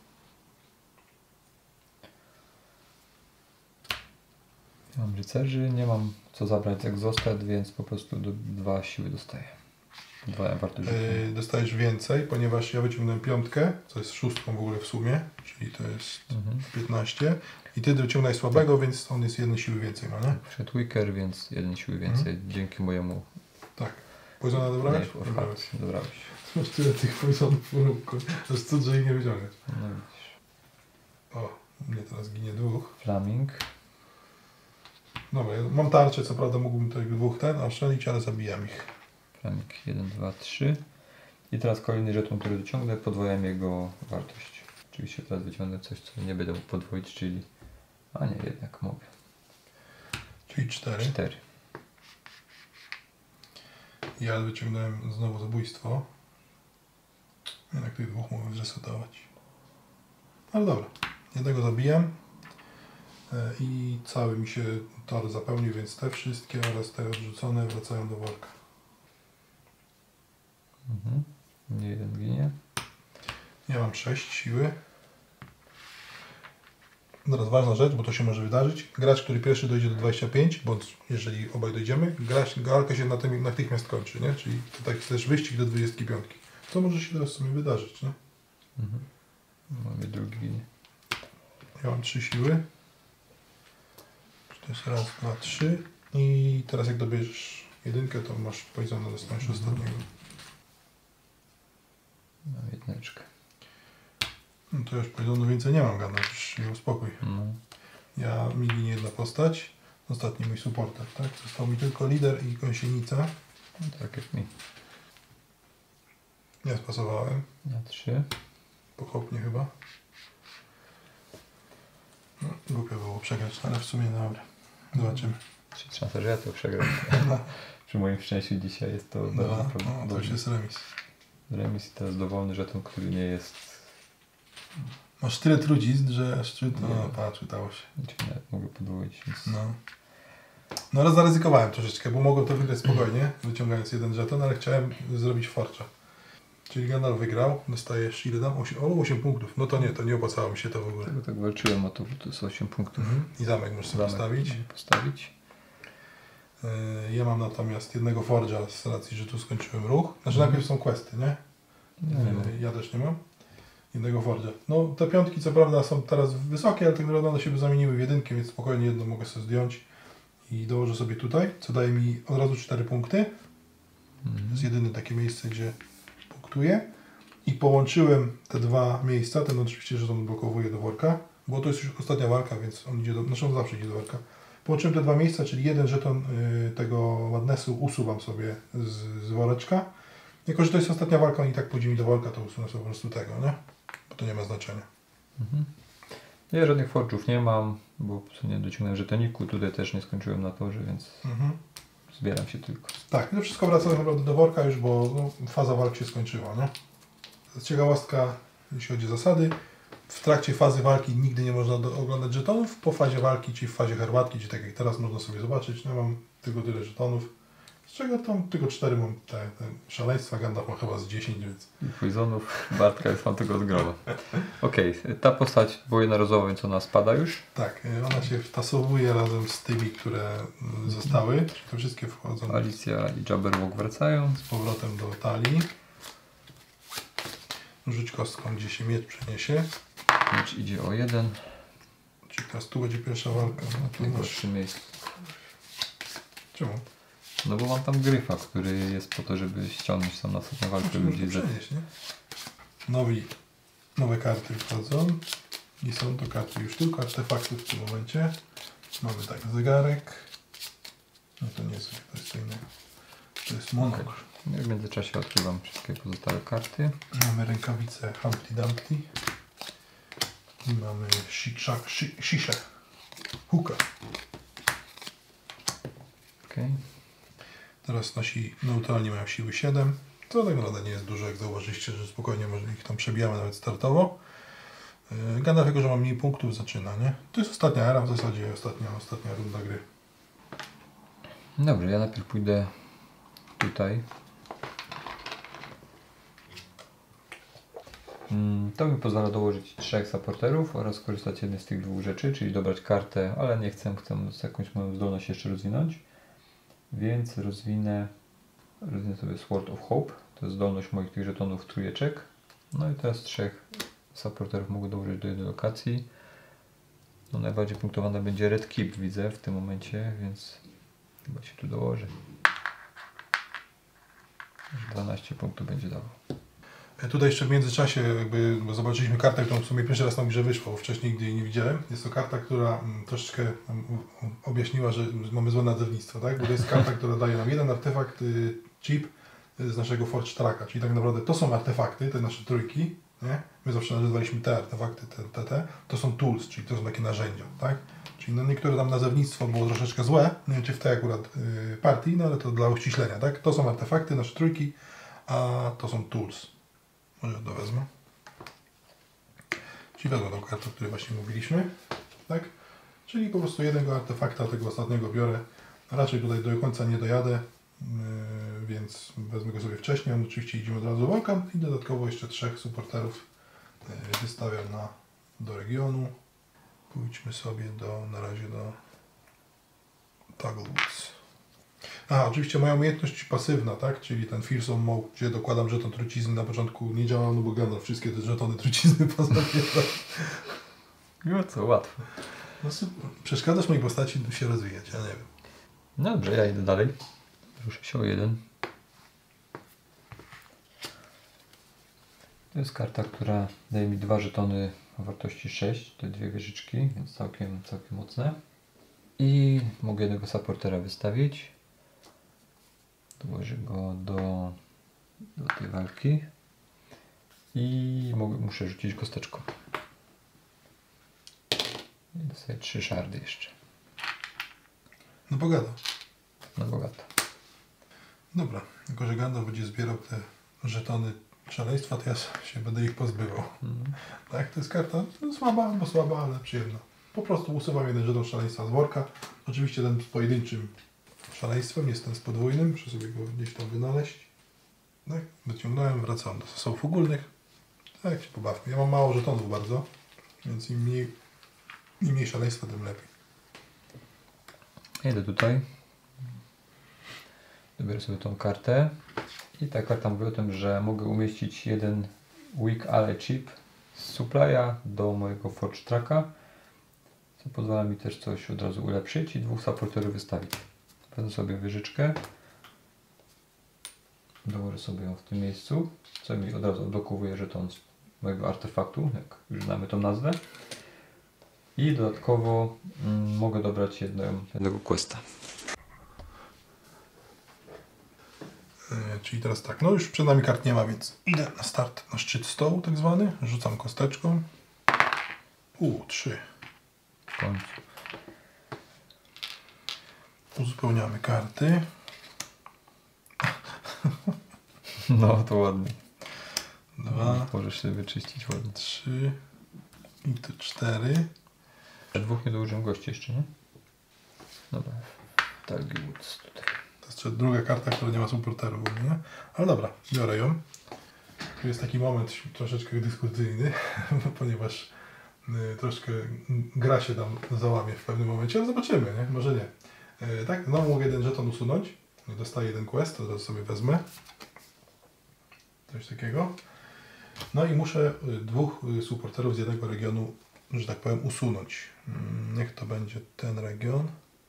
Ja mam rycerzy, nie mam co zabrać z Exhausted, więc po prostu do, dwa siły dostaję. Dwa wartości. Yy, dostajesz więcej, ponieważ ja wyciągnąłem piątkę, co jest szóstką w ogóle w sumie, czyli to jest Mhm. piętnaście. I ty wyciągnąłeś słabego, więc on jest jednej siły więcej ma, nie? Wszedł Wicker, więc jeden siły więcej dzięki mojemu. Tak. Poisona dobrałeś? Knife of Hearts. Dobrałeś. Masz tyle tych poisonów w rąbku, to jest cud, że ich nie wyciągać. No widzisz. O, u mnie teraz ginie dwóch. Flaming. Dobra, ja mam tarczę, co prawda mógłbym tych dwóch ten oszczędzić, ale zabijam ich. Flaming jeden, dwa, trzy. I teraz kolejny żeton, który wyciągnę, podwajam jego wartość. Oczywiście teraz wyciągnę coś, co nie będę mógł podwoić, czyli... A nie, jednak mogę. Czyli cztery. cztery. Ja wyciągnąłem znowu zabójstwo. Jednak tych dwóch mogę zresetować. Ale dobra, jednego zabijam. E, I cały mi się tor zapełnił, więc te wszystkie oraz te odrzucone wracają do worka. Mhm. Nie jeden ginie. Ja mam sześć siły. Teraz ważna rzecz, bo to się może wydarzyć. Gracz, który pierwszy dojdzie do dwudziestu pięciu, bądź jeżeli obaj dojdziemy, gracz, walka się natychmiast kończy, nie? Czyli to taki też wyścig do dwudziestki piątki. To może się teraz w sumie wydarzyć, nie? Mhm. Mamy drugi. Ja mam trzy siły. To jest raz, dwa, trzy. I teraz jak dobierzesz jedynkę, to masz poisonę, dostaniesz mhm. ostatniego. Mam jedyneczkę. No to już poisonu więcej nie mam, Gana, już się uspokój. No. Ja mi ginie jedna postać. Ostatni mój supporter, tak? Został mi tylko lider i gąsienica. No, tak jak mi. Ja spasowałem. Ja trzy. Pochopnie chyba. No, głupio było przegrać, ale w sumie dobra. Zobaczymy. Czy szansa, że ja to przegram? Przy moim szczęściu dzisiaj jest to no, bardzo no, to już jest remis. Remis i teraz dowolny żeton, który nie jest... Masz tyle trucizn, że aż czy... No, no patrz, udało się. Czyli nawet mogę podwoić, więc... No. No ale zaryzykowałem troszeczkę, bo mogłem to wygrać spokojnie, wyciągając jeden żeton, ale chciałem zrobić forcza. Czyli Gandalf wygrał, dostajesz ile dam? osiem, o, osiem punktów. No to nie, to nie opłacało mi się to w ogóle. Tego tak walczyłem o to, że to jest osiem punktów. Mhm. I zamek możesz sobie postawić. postawić. Yy, ja mam natomiast jednego Forge'a z racji, że tu skończyłem ruch. Znaczy mhm. najpierw są questy, nie? Ja, nie yy, ja też nie mam. Jednego Forge'a. No te piątki co prawda są teraz wysokie, ale tak naprawdę one się zamieniły w jedynki, więc spokojnie jedno mogę sobie zdjąć. I dołożę sobie tutaj, co daje mi od razu cztery punkty. Mhm. To jest jedyne takie miejsce, gdzie punktuję. I połączyłem te dwa miejsca, ten oczywiście, że on blokowuje do worka, bo to jest już ostatnia walka, więc on idzie do, znaczy on zawsze idzie do worka. Połączyłem te dwa miejsca, czyli jeden żeton y, tego Madnessu usuwam sobie z, z woreczka. Jako, że to jest ostatnia walka, on i tak pójdzie mi do worka, to usunę sobie po prostu tego, nie? Bo to nie ma znaczenia. Mhm. Ja żadnych forge'ów nie mam, bo po prostu nie dociągnąłem żetoniku, tutaj też nie skończyłem na torze, więc mhm. zbieram się tylko. Tak, to wszystko wraca naprawdę do worka już, bo no, faza walk się skończyła, nie? Ciekawostka, jeśli chodzi o zasady. W trakcie fazy walki nigdy nie można do, oglądać żetonów. Po fazie walki, czyli w fazie herbatki, czyli tak jak teraz można sobie zobaczyć, no mam tylko tyle żetonów. Z czego tam tylko cztery mam te, te szaleństwa, Gandalf ma chyba z dziesięć, więc... Poisonów, Bartka jest mam tego od groma. Okej, okay, ta postać była jednorazowa, więc ona spada już. Tak, ona się wtasowuje razem z tymi, które zostały, czyli te wszystkie wchodzą. Alicja i Jabberwock wracają. Z powrotem do talii. Rzuć kostką, gdzie się miecz przeniesie. Miecz idzie o jeden. Czyli teraz tu będzie pierwsza walka. No, tu masz masz... trzy miejsca. Czemu? No bo mam tam gryfa, który jest po to, żeby ściągnąć tam następną walkę ludzi. Przenieść, nie? Nowi, nowe karty wchodzą. I są to karty już tylko artefakty w tym momencie. Mamy tak zegarek. No to nie jest, to jest co innego. To jest monokl. Okay. W międzyczasie odkrywam wszystkie pozostałe karty. Mamy rękawice Humpty Dumpty. I mamy Shisha. Hooka. Okay. Teraz nasi neutralni mają siły siedem. To tak naprawdę nie jest dużo, jak zauważyliście, że spokojnie może ich tam przebijamy nawet startowo. Gandalf, jako że mam mniej punktów, zaczyna, nie? To jest ostatnia era, w zasadzie ostatnia, ostatnia runda gry. Dobrze, ja najpierw pójdę tutaj. To mi pozwala dołożyć trzech supporterów oraz skorzystać z jednej z tych dwóch rzeczy, czyli dobrać kartę, ale nie chcę, chcę jakąś moją zdolność jeszcze rozwinąć. Więc rozwinę, rozwinę sobie Sword of Hope, to jest zdolność moich tych żetonów trójeczek. No i teraz trzech supporterów mogę dołożyć do jednej lokacji. No najbardziej punktowana będzie Red Keep, widzę w tym momencie, więc chyba się tu dołożę. dwanaście punktów będzie dawał. Tutaj jeszcze w międzyczasie jakby zobaczyliśmy kartę, którą w sumie pierwszy raz na grze wyszło, wcześniej nigdy jej nie widziałem. Jest to karta, która troszeczkę objaśniła, że mamy złe nazewnictwo, tak? Bo to jest karta, która daje nam jeden artefakt, chip z naszego Forge Tracka, czyli tak naprawdę to są artefakty, te nasze trójki, nie? My zawsze nazywaliśmy te artefakty, te, te, te, to są tools, czyli to są takie narzędzia, tak? Czyli no niektóre tam nazewnictwo było troszeczkę złe, nie wiem czy w tej akurat y, partii, no ale to dla uściślenia, tak? To są artefakty, nasze trójki, a to są tools. Może to wezmę. Czyli wezmę tą kartę, o której właśnie mówiliśmy, tak? Czyli po prostu jednego artefakta, tego ostatniego biorę. Raczej tutaj do końca nie dojadę, yy, więc wezmę go sobie wcześniej. On oczywiście idziemy od razu walką i dodatkowo jeszcze trzech supporterów yy, wystawiam na, do regionu. Pójdźmy sobie do, na razie do Toggle Woods. A, oczywiście moja umiejętność pasywna, tak? Czyli ten Fearsome Mode, gdzie dokładam żeton trucizny na początku nie działał, no bo Gandalf wszystkie te żetony trucizny pozabiera. No co, łatwo. No super. Przeszkadzasz mojej postaci się rozwijać, ja nie wiem. No dobrze, ja idę dalej. Ruszę się o jeden. To jest karta, która daje mi dwa żetony o wartości sześć, te dwie wieżyczki, więc całkiem, całkiem mocne. I mogę jednego supportera wystawić. Dołożę go do, do tej walki. I mogę, muszę rzucić kosteczką. I dostaję trzy szardy jeszcze. No bogata. No bogata. Dobra, jako że Gandalf będzie zbierał te żetony szaleństwa, to ja się będę ich pozbywał. Mm. Tak, to jest karta no, słaba albo słaba, ale przyjemna. Po prostu usuwam jeden żeton szaleństwa z worka. Oczywiście ten z pojedynczym szaleństwem jest ten z podwójnym. Muszę sobie go gdzieś tam wynaleźć. Tak, wyciągnąłem, wracam do zasobów ogólnych. Tak, się pobawmy. Ja mam mało żetonów bardzo, więc im mniej, im mniej szaleństwa, tym lepiej. Jedę tutaj. Dobiorę sobie tą kartę. I ta karta mówi o tym, że mogę umieścić jeden Weak Ally Chip z supply'a do mojego Forge Tracka, co pozwala mi też coś od razu ulepszyć i dwóch supporterów wystawić. Wezmę sobie wieżyczkę, dołożę sobie ją w tym miejscu, co mi od razu odblokowuje żeton z mojego artefaktu, jak już znamy tą nazwę. I dodatkowo mm, mogę dobrać jednego, jednego questa. Czyli teraz tak, no już przed nami kart nie ma, więc idę na start, na szczyt stołu tak zwany, rzucam kosteczką. U, trzy. W końcu. Uzupełniamy karty. No to ładnie. Dwa. Możesz się wyczyścić ładnie. Trzy. I tu cztery. Dwóch nie dołożyłem gości jeszcze, nie? Dobra. Tak, Woods tutaj. To jest jeszcze druga karta, która nie ma supporteru, nie? Ale dobra, biorę ją. Tu jest taki moment troszeczkę dyskusyjny, ponieważ y, troszkę gra się tam załamie w pewnym momencie, ale zobaczymy, nie? Może nie. Y, tak, znowu mogę jeden żeton usunąć. Dostaję jeden quest, to teraz sobie wezmę. Coś takiego. No i muszę y, dwóch y, supporterów z jednego regionu, że tak powiem, usunąć. Y, niech to będzie ten region.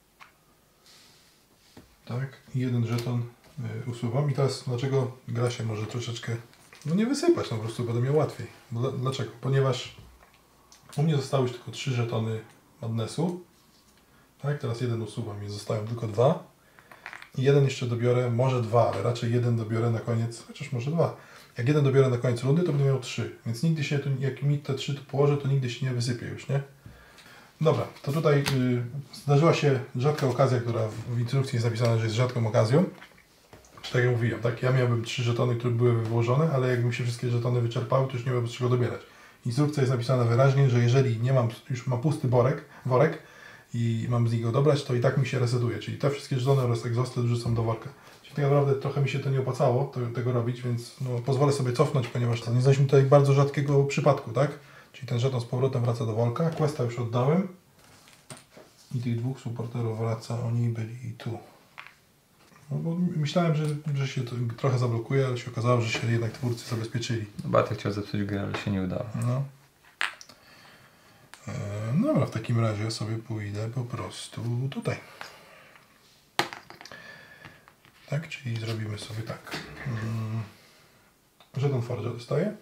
Tak, i jeden żeton y, usuwam. I teraz dlaczego gra się może troszeczkę, no nie wysypać, no po prostu będę miał łatwiej. Bo, dlaczego? Ponieważ u mnie zostały już tylko trzy żetony Madnessu. Tak, teraz jeden usuwam i zostają tylko dwa. I jeden jeszcze dobiorę, może dwa, ale raczej jeden dobiorę na koniec, chociaż może dwa. Jak jeden dobiorę na koniec rundy, to będę miał trzy. Więc nigdy się, jak mi te trzy tu położę, to nigdy się nie wysypie już, nie? Dobra, to tutaj y, zdarzyła się rzadka okazja, która w, w instrukcji jest napisana, że jest rzadką okazją. Tak jak mówiłem, tak? Ja miałbym trzy żetony, które były wyłożone, ale jakby się wszystkie żetony wyczerpały, to już nie miałbym z czego dobierać. Instrukcja jest napisana wyraźnie, że jeżeli nie mam, już mam pusty worek, worek i mam z niego dobrać, to i tak mi się resetuje. Czyli te wszystkie żetony oraz exhausted wrzucam do worka. Czyli tak naprawdę trochę mi się to nie opłacało to, tego robić, więc no, pozwolę sobie cofnąć, ponieważ nie znaliśmy tutaj bardzo rzadkiego przypadku, tak? Czyli ten żeton z powrotem wraca do worka. Questa już oddałem. I tych dwóch supporterów wraca, oni byli tu. No, bo myślałem, że, że się to trochę zablokuje, ale się okazało, że się jednak twórcy zabezpieczyli. No Bartek chciał zepsuć grę, ale się nie udało. No. E, no dobra, w takim razie sobie pójdę po prostu tutaj. Tak, czyli zrobimy sobie tak. Hmm. Żeton Forge'a dostaję.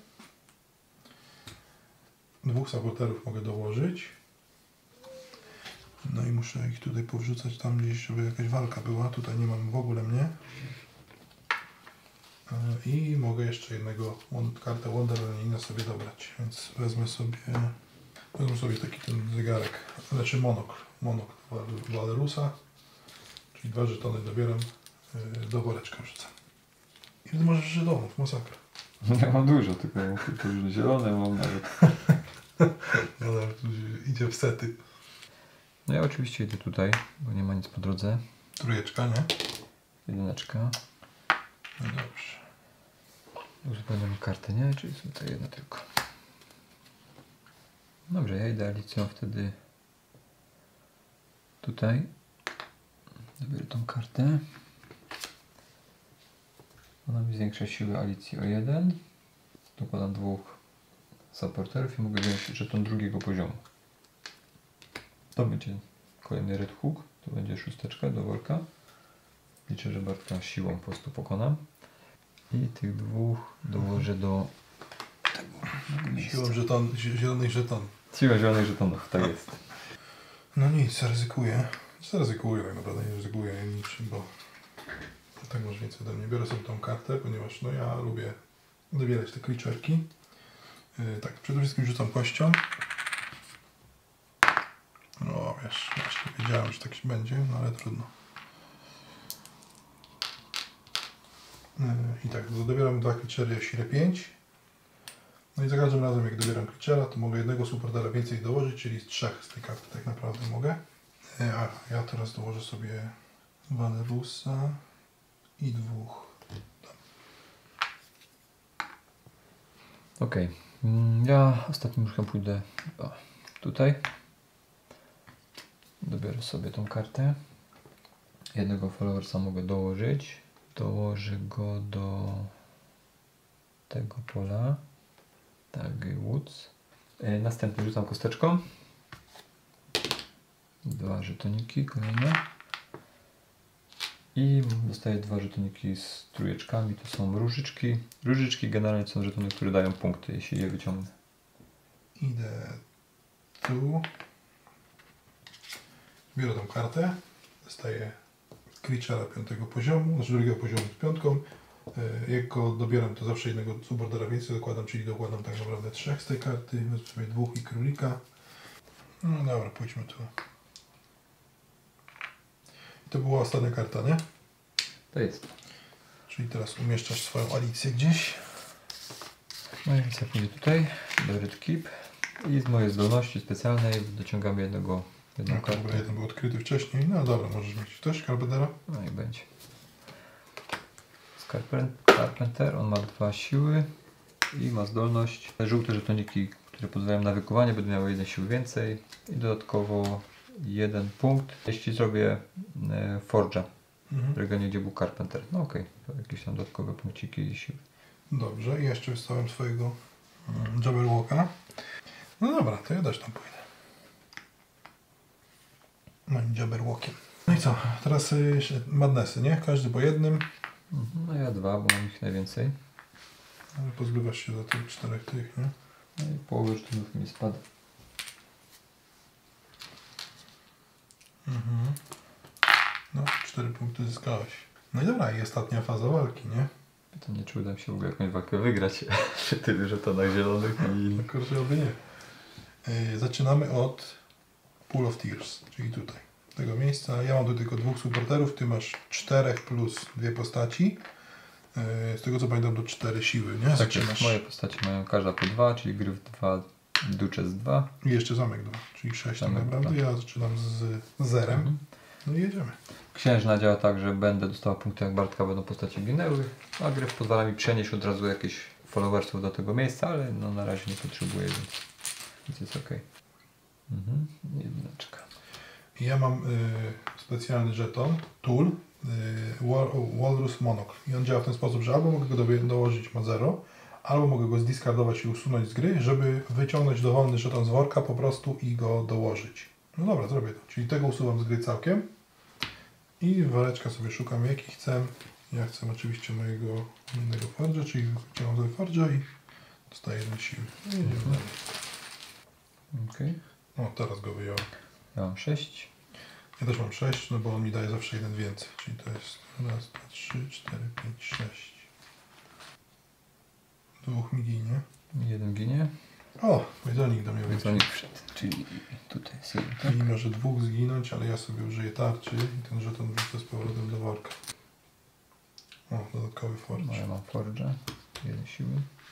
Dwóch supporterów mogę dołożyć. No i muszę ich tutaj powrzucać tam gdzieś, żeby jakaś walka była. Tutaj nie mam w ogóle mnie. I mogę jeszcze jednego kartę Wonderlanina sobie dobrać. Więc wezmę sobie wezmę sobie taki ten zegarek, znaczy monokl. Monokl Valerusa. Czyli dwa żetony dobieram, do woreczka wrzucam. Ile możesz żetonów? Masakra. Ja mam dużo, tylko różne zielone mam nawet. No nawet idzie w sety. No ja oczywiście idę tutaj, bo nie ma nic po drodze. Trójeczka, nie? Jedyneczka. No dobrze. Uzupełniam kartę, nie? Czyli są to jedna tylko. Dobrze, ja idę Alicją wtedy Tutaj dobiorę tą kartę. Ona mi zwiększa siłę Alicji o jeden. Dokładam dwóch supporterów i mogę wziąć żeton drugiego poziomu. To będzie kolejny red hook. To będzie szósteczka do worka. Liczę, że Bartka siłą po prostu pokonam. I tych dwóch dołożę do tego. Siłą żeton, zielonych żeton. Siła zielonych żetonów, tak jest. No nic, ryzykuję. Zaryzykuję, tak naprawdę nie ryzykuję niczym, bo tak może więcej ode mnie. Biorę sobie tą kartę, ponieważ no ja lubię dobierać te creature'ki. Yy, tak, przede wszystkim rzucam kością. No wiesz, właśnie wiedziałem, że tak się będzie, no ale trudno. Yy, I tak, dobieram dwa creature'y o sile pięć. No i za każdym razem jak dobieram creature'a, to mogę jednego supportera więcej dołożyć, czyli z trzech z tej karty tak naprawdę mogę. Yy, a ja teraz dołożę sobie Valerusa i dwóch. Ok, ja ostatnim ruchem pójdę o, tutaj. Dobiorę sobie tą kartę. Jednego followersa mogę dołożyć. Dołożę go do tego pola. Tak, Woods. E, następnie rzucam kosteczką. Dwa żetoniki kolejne. I dostaję dwa żetoniki z trójeczkami. To są różyczki. Różyczki generalnie są żetony, które dają punkty, jeśli je wyciągnę. Idę tu. Biorę tą kartę. Dostaję creature'a piątego poziomu, znaczy drugiego poziomu z piątką. Jak go dobieram, to zawsze jednego supportera więcej dokładam, czyli dokładam tak naprawdę trzech z tej karty. Wezmę sobie dwóch i królika. No dobra, pójdźmy tu. I to była ostatnia karta, nie? To jest. Czyli teraz umieszczasz swoją Alicję gdzieś. Moja Alicja pójdzie tutaj, do Red Keep. I z mojej zdolności specjalnej dociągamy jednego, jedną No, kartę. jeden był odkryty wcześniej. No dobra, możesz mieć też Carpentera. No i będzie. Carpenter, on ma dwa siły i ma zdolność. Żółte żetoniki, które pozwalają na wykuwanie, będą miały jeden siły więcej i dodatkowo jeden punkt, jeśli zrobię e, Forge'a Mhm. w regionie, gdzie był Carpenter. No okej, okay. To jakieś tam dodatkowe punkciki i siły. Dobrze, i jeszcze wystawiam swojego um, Jabberwocka. No dobra, to ja też tam pójdę. Moim Jabberwockiem. No i co? Teraz y, jeszcze Madnessy, nie? Każdy po jednym. Mhm, no ja dwa, bo mam ich najwięcej. Ale pozbywasz się za tych czterech tych, nie? No i połowę żetonów mi spada. Mhm. No, cztery punkty zyskałeś. No i dobra, i ostatnia faza walki, nie? Pytanie, czy uda mi się w ogóle jakąś walkę wygrać przy tylu żetonach zielonych i... No kurczę, oby nie. Yy, zaczynamy od Pool of Tears, czyli tutaj. Tego miejsca. Ja mam tu tylko dwóch supporterów, ty masz czterech plus dwie postaci. Yy, z tego co pamiętam to cztery siły, nie? Tak, Zaczynasz... moje postacie mają każda po dwa, czyli Gryf dwa, Duchess dwa. I jeszcze zamek dwa, czyli sześć tak Zamek naprawdę. dwa. Ja zaczynam z zerem. Mhm. No i jedziemy. Księżna działa tak, że będę dostała punkty jak Bartka, będą postacie ginęły, a Gryf pozwala mi przenieść od razu jakieś followersów do tego miejsca, ale no na razie nie potrzebuję, więc, więc jest ok. Mhm. Jedyneczka. I ja mam y, specjalny żeton, tool, y, Wal Walrus Monocle. I on działa w ten sposób, że albo mogę go do dołożyć ma zero, albo mogę go zdiskardować i usunąć z gry, żeby wyciągnąć dowolny żeton z worka po prostu i go dołożyć. No dobra, zrobię to. Czyli tego usuwam z gry całkiem. I woreczka sobie szukam jaki chcę. Ja chcę oczywiście mojego innego forge'a, czyli wyciągam sobie forge'a i dostaję jeden siły. I jedziemy Mhm. dalej. Okay. O, teraz go wyjąłem. Ja mam sześć. Ja też mam sześć, no bo on mi daje zawsze jeden więcej. Czyli to jest raz, dwa, trzy, cztery, pięć, sześć. Dwóch mi ginie. Jeden ginie. O, pojedynek do mnie wyjdzie. Pojedynek wszedł, czyli tutaj jest jeden, tak? Czyli może dwóch zginąć, ale ja sobie użyję tarczy i ten żeton wrzucę z powrotem do worka. O, dodatkowy No forge. ja mam Forge'a, jeden siły.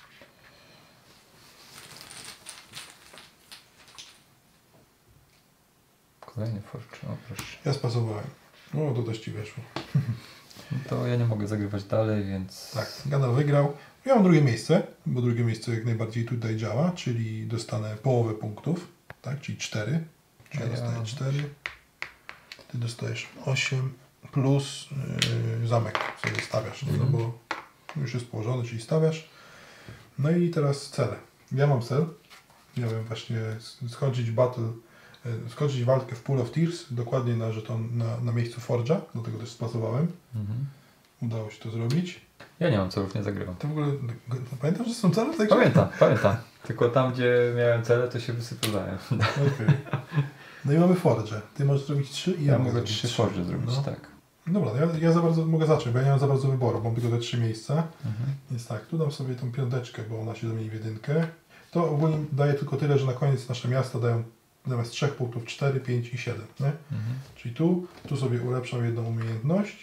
Kolejny Forge, o proszę. Ja spasowałem. O, to też ci weszło. No to ja nie mogę zagrywać dalej, więc... Tak, Gandalf wygrał. Ja mam drugie miejsce, bo drugie miejsce jak najbardziej tutaj działa, czyli dostanę połowę punktów, tak, czyli cztery. Czyli ja A ja- dostaję cztery. Ty dostajesz osiem plus yy, zamek sobie stawiasz, nie? No bo już jest położony, czyli stawiasz. No i teraz cele. Ja mam cel. Ja wiem właśnie skończyć battle, yy, skończyć walkę w Pool of Tears, dokładnie na żeton, na, na miejscu Forge'a, do tego też spasowałem. Mhm. Udało się to zrobić. Ja nie mam celów, nie zagrywam. To w ogóle, pamiętasz, że są cele? Tak? Pamiętam, pamiętam. Tylko tam, gdzie miałem cele, to się wysypywałem. Okay. No i mamy Forge'ę. Ty możesz zrobić trzy i ja, Ja mogę mogę trzy Forge'y zrobić, no. tak. Dobra, ja, ja za bardzo mogę zacząć, bo ja nie mam za bardzo wyboru, mam tylko te trzy miejsca. Mhm. Więc tak, tu dam sobie tą piąteczkę, bo ona się zamieni w jedynkę. To ogólnie daje tylko tyle, że na koniec nasze miasta dają zamiast trzech punktów cztery, pięć i siedem. Nie? Mhm. Czyli tu, tu sobie ulepszam jedną umiejętność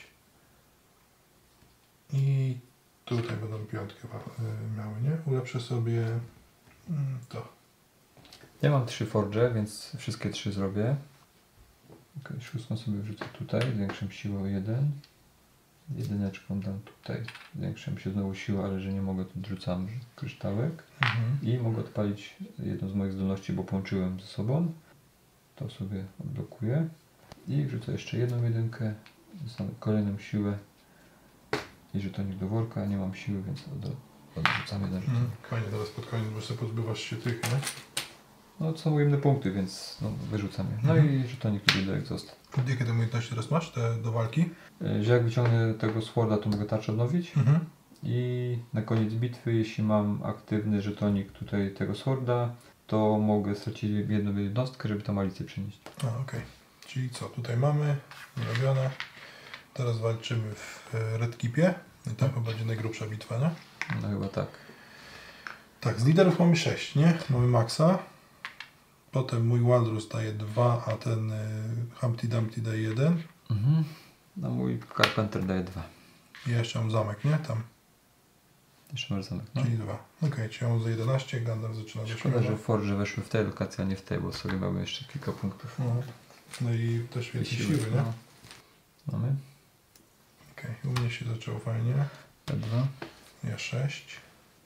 i tutaj będą piątkę miały, nie? Ulepszę sobie mm, to. Ja mam trzy Forge, więc wszystkie trzy zrobię. Ok, szóstką sobie wrzucę tutaj, zwiększam siłę o jeden. Jedyneczką dam tutaj, zwiększam się znowu siłę, ale że nie mogę, to odrzucam kryształek. Mhm. I mogę odpalić jedną z moich zdolności, bo połączyłem ze sobą. To sobie odblokuję. I wrzucę jeszcze jedną jedynkę, dostanę kolejną siłę. I żetonik do worka, nie mam siły, więc od, odrzucam jeden żetonik. Mhm. Fajnie, teraz pod koniec, bo sobie pozbywasz się tych, nie? No to są ujemne punkty, więc no, wyrzucam je. No Mhm. i żetonik tutaj do egzost. Jakie te umiejętności teraz masz, te do walki? Że jak wyciągnę tego sworda, to mogę tarczę odnowić. Mhm. I na koniec bitwy, jeśli mam aktywny żetonik tutaj tego sworda, to mogę stracić jedną jednostkę, żeby tam alicję przenieść. A, okej. Okay. Czyli co, tutaj mamy, robione. Teraz walczymy w Red Keepie. I tam chyba będzie najgrubsza bitwa, nie? No chyba tak. Tak, z liderów mamy sześć, nie? Mamy Maxa. Potem mój Walrus daje dwa, a ten y, Humpty Dumpty daje jeden. Mhm. No mój Carpenter daje dwa. I ja jeszcze mam zamek, nie? Tam. Jeszcze masz zamek, no. Czyli dwa. Okej, okay, czyli ja mam za jedenaście, Gandalf zaczyna do Szkoda, że Forge weszły w tej lokacji, a nie w tej, bo sobie mamy jeszcze kilka punktów. No, no i też więcej siły, siły, nie? No. Mamy. Okej, okay, u mnie się zaczęło fajnie. P dwa. Ja sześć.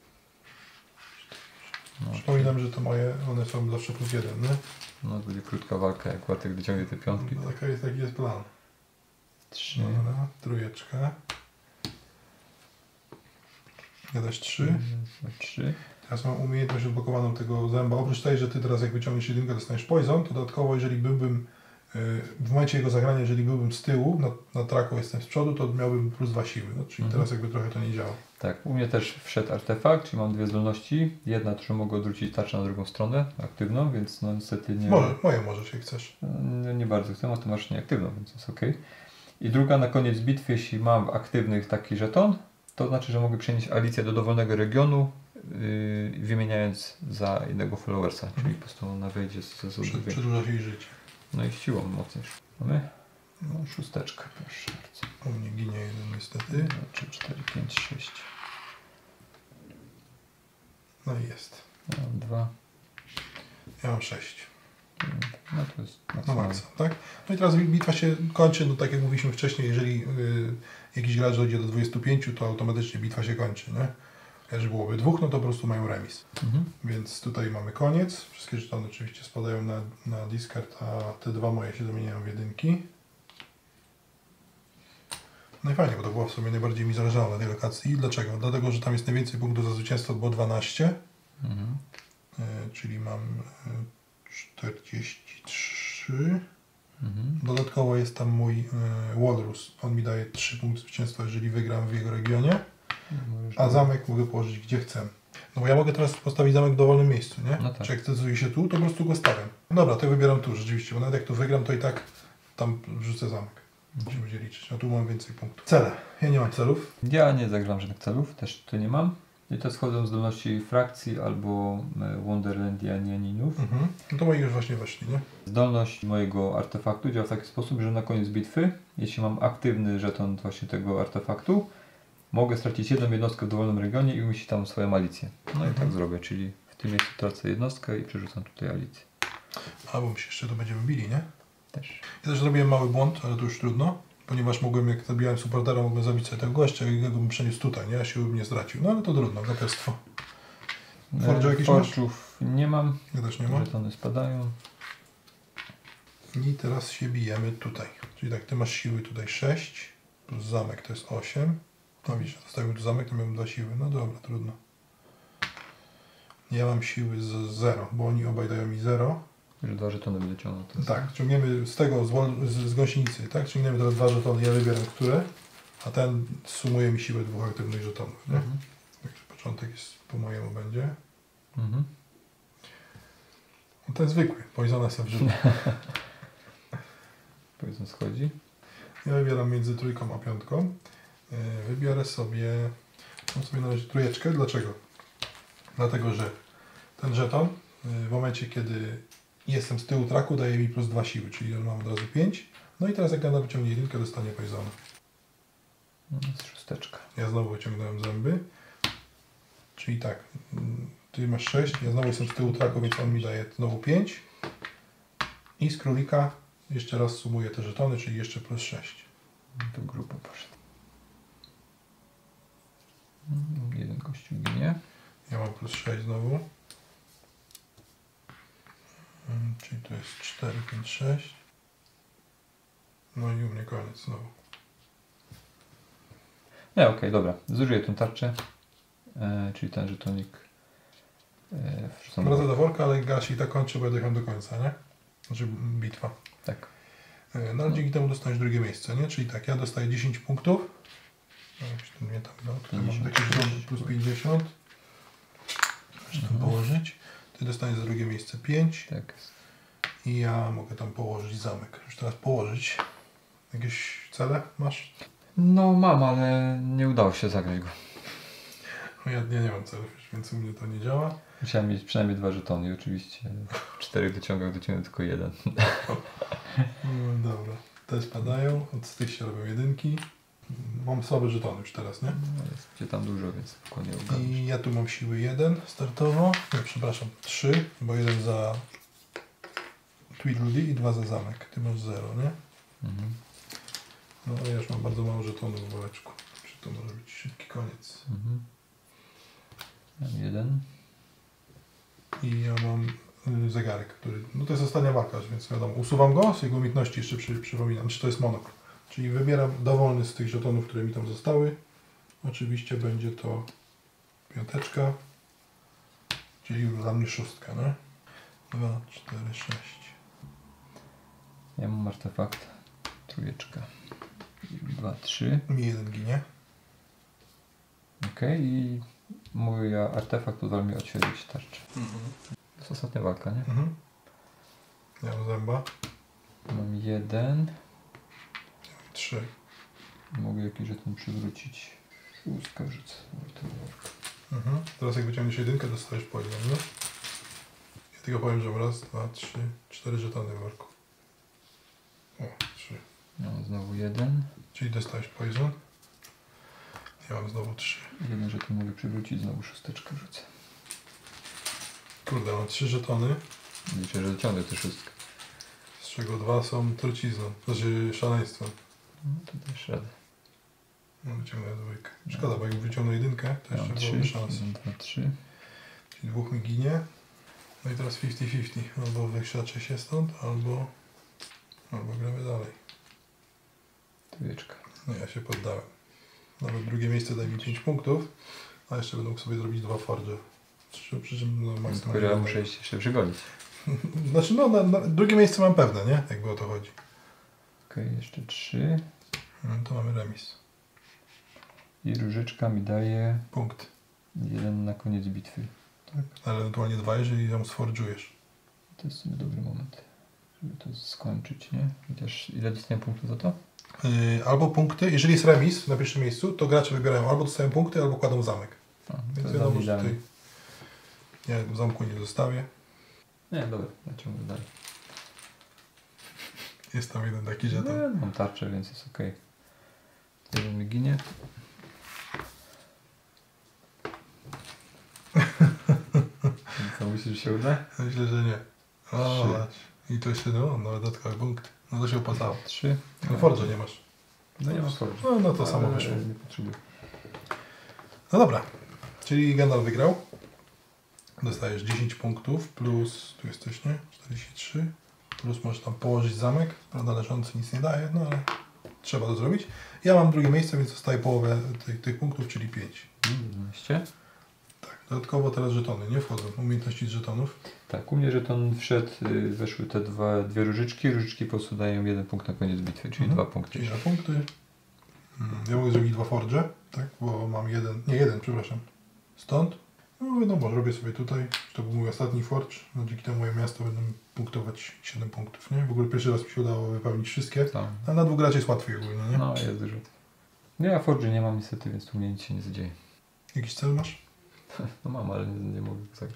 No, Przypominam, że to moje, one są zawsze plus jeden, nie? No to będzie krótka walka, jak Łatek wyciągnie te piątki. No, taka jest, taki jest plan. Trzy. Dobra, trójeczka. Ja też trzy. Trzy. Teraz mam umiejętność odblokowaną tego zęba. Oprócz tej, że ty teraz jak wyciągniesz jedynkę, dostaniesz poison, to dodatkowo jeżeli byłbym w momencie jego zagrania, jeżeli byłbym z tyłu, na, na traku jestem z przodu, to miałbym plus dwa siły. No, czyli mhm. teraz jakby trochę to nie działa. Tak, u mnie też wszedł artefakt, czyli mam dwie zdolności. Jedna, to, że mogę odwrócić tarczę na drugą stronę, aktywną, więc no niestety nie... Może, moje możesz, jak chcesz. Nie, nie bardzo chcę, a ty masz nieaktywną, więc jest ok. I druga, na koniec bitwy, jeśli mam w aktywnych taki żeton, to znaczy, że mogę przenieść Alicję do dowolnego regionu, yy, wymieniając za jednego followersa, mhm. czyli po prostu ona wejdzie z zasobu. Przedłuża się jej życie. No i siłą mocniej. Mamy? No, szósteczkę, proszę bardzo. U mnie ginie jeden niestety. dwa, trzy, cztery, pięć, sześć. No i jest. Ja mam dwa. Ja mam sześć. No to jest no maksa, tak? No i teraz bitwa się kończy, no tak jak mówiliśmy wcześniej, jeżeli yy, jakiś gracz dojdzie do dwudziestu pięciu, to automatycznie bitwa się kończy, nie? Jeżeli byłoby dwóch, no to po prostu mają remis. Mhm. Więc tutaj mamy koniec. Wszystkie żetony oczywiście spadają na, na discard, a te dwa moje się zamieniają w jedynki. No i fajnie, bo to było w sumie najbardziej mi zależało na tej lokacji. Dlaczego? Dlatego, że tam jest najwięcej punktów za zwycięstwo, było dwanaście. Mhm. Y, czyli mam y, czterdzieści trzy. Mhm. Dodatkowo jest tam mój y, Walrus. On mi daje trzy punkty zwycięstwa, jeżeli wygram w jego regionie. A zamek mogę położyć gdzie chcę. No bo ja mogę teraz postawić zamek w dowolnym miejscu, nie? No tak. Czy jak zdecyduję się tu, to po prostu go stawiam. Dobra, to wybieram tu rzeczywiście, bo nawet jak tu wygram, to i tak tam wrzucę zamek. Mhm. Się będzie liczyć. A tu mam więcej punktów. Cele. Ja nie mam celów. Ja nie zagram żadnych celów, też tu nie mam. I to schodzą zdolności frakcji albo Wonderlandianinów. Mhm. No to moi już właśnie weszli, nie? Zdolność mojego artefaktu działa w taki sposób, że na koniec bitwy, jeśli mam aktywny żeton właśnie tego artefaktu, mogę stracić jedną jednostkę w dowolnym regionie i umieścić tam swoją alicję. No mhm. i tak zrobię, czyli w tym miejscu tracę jednostkę i przerzucam tutaj alicję. A, bo my się jeszcze to będziemy bili, nie? Też. Ja też zrobiłem mały błąd, ale to już trudno, ponieważ mogłem, jak zabijałem supportera, mogłem zabić sobie tego gościa i go bym przeniósł tutaj, nie? Ja się bym nie stracił. No ale to trudno, gapiostwo. Forge'u jakiś masz? Forge'ów nie mam. Ja też nie mam. Żetony spadają. I teraz się bijemy tutaj. Czyli tak, ty masz siły tutaj sześć, plus zamek to jest osiem. No widzisz, zostawił tu zamek, to miałem dwa siły. No dobra, trudno. Ja mam siły z zero, bo oni obaj dają mi zero. Że dwa żetony będę ciągnął. Tak, ciągniemy z tego, z, wol- z, z gąsienicy, tak? Ciągniemy teraz dwa żetony, ja wybieram które, a ten sumuje mi siłę dwóch aktywnych żetonów, nie? Mhm. Także początek jest po mojemu będzie. Mhm. No ten zwykły, Poisona sobie wrzucę. Poison schodzi. Ja wybieram między trójką a piątką. Yy, Wybiorę sobie, mam sobie na razie trójeczkę. Dlaczego? Dlatego, że ten żeton yy, w momencie, kiedy jestem z tyłu traku, daje mi plus dwa siły, czyli on mam od razu pięć. No i teraz jak Gandalf wyciągnie jedynkę, dostanie Poisona. No, jest szósteczka. Ja znowu wyciągnąłem zęby. Czyli tak, ty masz sześć, ja znowu jestem z tyłu traku, więc on mi daje znowu pięć. I z królika jeszcze raz sumuję te żetony, czyli jeszcze plus sześć. To grubo poszedł. Jeden gościu ginie. Ja mam plus sześć znowu. Mm, Czyli to jest cztery, pięć, sześć. No i u mnie koniec znowu. Nie, okej, okay, dobra. Zużyję tą tarczę. E, czyli ten żetonik. E, wrzucam Wraca do worka, ale gasi i tak kończy, bo ja dojechałem do końca, nie? Znaczy bitwa. Tak. E, No ale dzięki temu dostaniesz drugie miejsce, nie? Czyli tak, ja dostaję dziesięć punktów. No, jakoś tu mnie tam, no, tutaj mam jakieś drobne plus pięćdziesiąt. Muszę tam położyć. Ty dostaniesz za drugie miejsce pięć. Tak. I ja mogę tam położyć zamek. Już teraz położyć. Jakieś cele masz? No mam, ale nie udało się zagrać go. No ja, ja nie mam celów już, więc u mnie to nie działa. Musiałem mieć przynajmniej dwa żetony i oczywiście czterech dociągach dociągnę tylko jeden. No, dobra. Te spadają, od tych się robią jedynki. Mam słabe żetony już teraz, nie? No, jest gdzie tam dużo, więc spokojnie ogarnę. I ja tu mam siły jeden startowo. Nie, przepraszam, trzy, bo jeden za Tweedledee i dwa za zamek. Ty masz zero, nie? Mhm. No ale ja już mam bardzo mało żetonów w woreczku. Czy to może być szybki koniec. Mhm. Mam jeden. I ja mam y, zegarek, który, no to jest ostatnia walka, więc wiadomo, usuwam go, z jego umiejętności jeszcze przy, przypominam, czy to jest monokl. Czyli wybieram dowolny z tych żetonów, które mi tam zostały. Oczywiście będzie to piąteczka, czyli dla mnie szóstka, nie? dwa, cztery, sześć. Ja mam artefakt. Trójeczka. dwa, trzy. Mi jeden ginie. Okej, i mój artefakt pozwala mi odświeżyć tarczę. Mhm. To jest ostatnia walka, nie? Mhm. Ja mam zęba. Mam jeden. Trzy. Mogę jakiś żeton przywrócić. Szóstka rzucę. Mhm. Teraz jak wyciągniesz jedynkę, dostajesz poison, no? Ja tylko powiem, że mam raz, dwa, trzy, cztery żetony w worku. O, trzy. Mam znowu jeden. Czyli dostajesz poison. Ja mam znowu trzy. Jeden żeton mogę przywrócić, znowu szósteczkę rzucę. Kurde, mam trzy żetony, Liczę, że dociągnę tę szóstkę. z czego dwa są trucizną, znaczy szaleństwem. No to też radę. No, wyciągnę dwójkę. Szkoda, bo jak wyciągnę jedynkę, to Ja mam jeszcze byłoby trzy. szans. jeden, dwa, trzy. Czyli dwóch mi ginie. No i teraz pięćdziesiąt pięćdziesiąt. Albo wykrzaczę się stąd, albo... Albo gramy dalej. Trójeczka. No ja się poddałem. Nawet drugie miejsce daje mi pięć punktów, a jeszcze będę mógł sobie zrobić dwa forge. Przy, przy czym no, Tylko maksymalnie... ja muszę się jeszcze przygonić. Znaczy no, na, na, drugie miejsce mam pewne, nie? Jakby o to chodzi. Okej, okay, jeszcze trzy. No, to mamy remis. I różyczka mi daje Punkt. jeden na koniec bitwy. Tak. Ale ewentualnie dwa, jeżeli ją sforge'ujesz. To jest sobie dobry moment, żeby to skończyć, nie? Chociaż ile dostałem punktów za to? Yy, albo punkty, jeżeli jest remis na pierwszym miejscu, to gracze wybierają albo dostają punkty, albo kładą zamek. A, Więc wiadomo, że tutaj ja w zamku nie zostawię. Nie, dobra, ja ciągle dalej. Jest tam jeden taki żeton. No, mam tarczę, więc jest okej. Okay. Jeden mi ginie. Co, myślisz, że się uda? Myślę, że nie. O, Trzy. zobacz. I to jeszcze, no, no dodatkowy punkt. No to się opłacało. Trzy. No Forge nie masz. No nie mam Forge. No, no to samo Ale wyszło. nie potrzebuję. No dobra. Czyli Gandalf wygrał. Dostajesz dziesięć punktów plus, tu jesteś, nie? czterdzieści trzy. plus możesz tam położyć zamek, prawda, leżący nic nie daje, no ale trzeba to zrobić. Ja mam drugie miejsce, więc dostaję połowę tych, tych punktów, czyli pięć. jedenaście. Tak, dodatkowo teraz żetony nie wchodzą, umiejętności z żetonów. Tak, u mnie żeton wszedł, y, weszły te dwa, dwie różyczki, różyczki po prostu dają jeden punkt na koniec bitwy, czyli Mhm. dwa punkty. Czyli dwa punkty. Mm, Ja mogę zrobić dwa forge, tak, bo mam jeden, nie jeden, przepraszam, stąd. No wiadomo, robię sobie tutaj, to był mój ostatni forge, no dzięki temu moje miasto będą punktować siedem punktów, nie? W ogóle pierwszy raz mi się udało wypełnić wszystkie, Tak. a na dwóch graczy jest łatwiej ogólnie, nie? No jest dużo. No ja Forge nie mam niestety, więc tu mnie nic się nie zadzieje. Jakiś cel masz? No mam, ale nie, nie mogę go zagrać.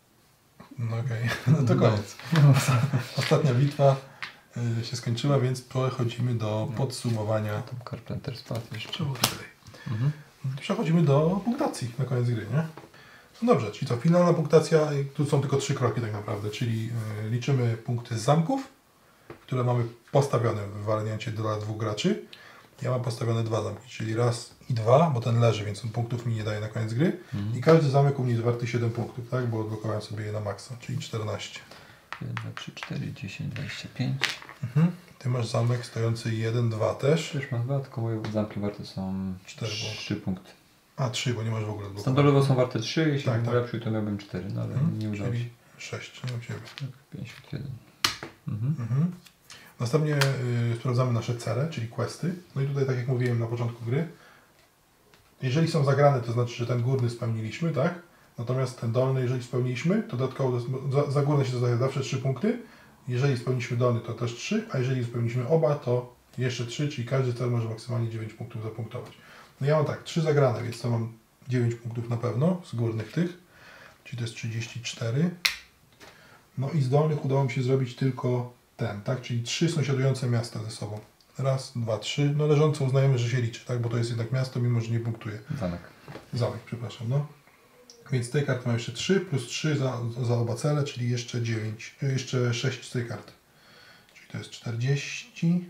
No okej, okay. No to koniec. Ostatnia bitwa y, się skończyła, więc przechodzimy do podsumowania. Tam Carpenter spadł jeszcze. Czemu tutaj? Mhm. Przechodzimy do punktacji na koniec gry, nie? No dobrze, czyli to finalna punktacja, tu są tylko trzy kroki tak naprawdę, czyli y, liczymy punkty z zamków, które mamy postawione w wariancie dla dwóch graczy. Ja mam postawione dwa zamki, czyli raz i dwa, bo ten leży, więc on punktów mi nie daje na koniec gry. Mhm. I każdy zamek u mnie jest warty siedem punktów, tak? Bo odblokowałem sobie je na maksa, czyli czternaście. jeden, dwa, trzy, cztery, dziesięć, dwadzieścia pięć. Mhm. Ty masz zamek stojący jeden, dwa też. Też mam dwa, tylko moje zamki warte są Cztery trzy punkty. A, trzy, bo nie masz w ogóle odblokowanych. Standardowo są warte trzy, jeśli Tak, bym tak. ulepszył, to miałbym cztery, no ale Mhm. nie udało się. Czyli sześć, nie u Ciebie. pięćdziesiąt jeden. Mhm. Mhm. Następnie y, sprawdzamy nasze cele, czyli questy. No i tutaj, tak jak mówiłem na początku gry, jeżeli są zagrane, to znaczy, że ten górny spełniliśmy, tak? Natomiast ten dolny, jeżeli spełniliśmy, to dodatkowo za, za górny się dodaje zawsze trzy punkty. Jeżeli spełniliśmy dolny, to też trzy, a jeżeli spełniliśmy oba, to jeszcze trzy, czyli każdy cel może maksymalnie dziewięć punktów zapunktować. No ja mam tak, trzy zagrane, więc to mam dziewięć punktów na pewno z górnych tych, czyli to jest trzydzieści cztery. No i z dolnych udało mi się zrobić tylko ten, tak? Czyli trzy sąsiadujące miasta ze sobą. Raz, dwa, trzy. No leżące uznajemy, że się liczy, tak? Bo to jest jednak miasto, mimo że nie punktuje. Zamek. Zamek, przepraszam, no. Więc z tej karty mam jeszcze trzy, plus trzy za, za oba cele, czyli jeszcze dziewięć, jeszcze sześć z tej karty. Czyli to jest czterdzieści.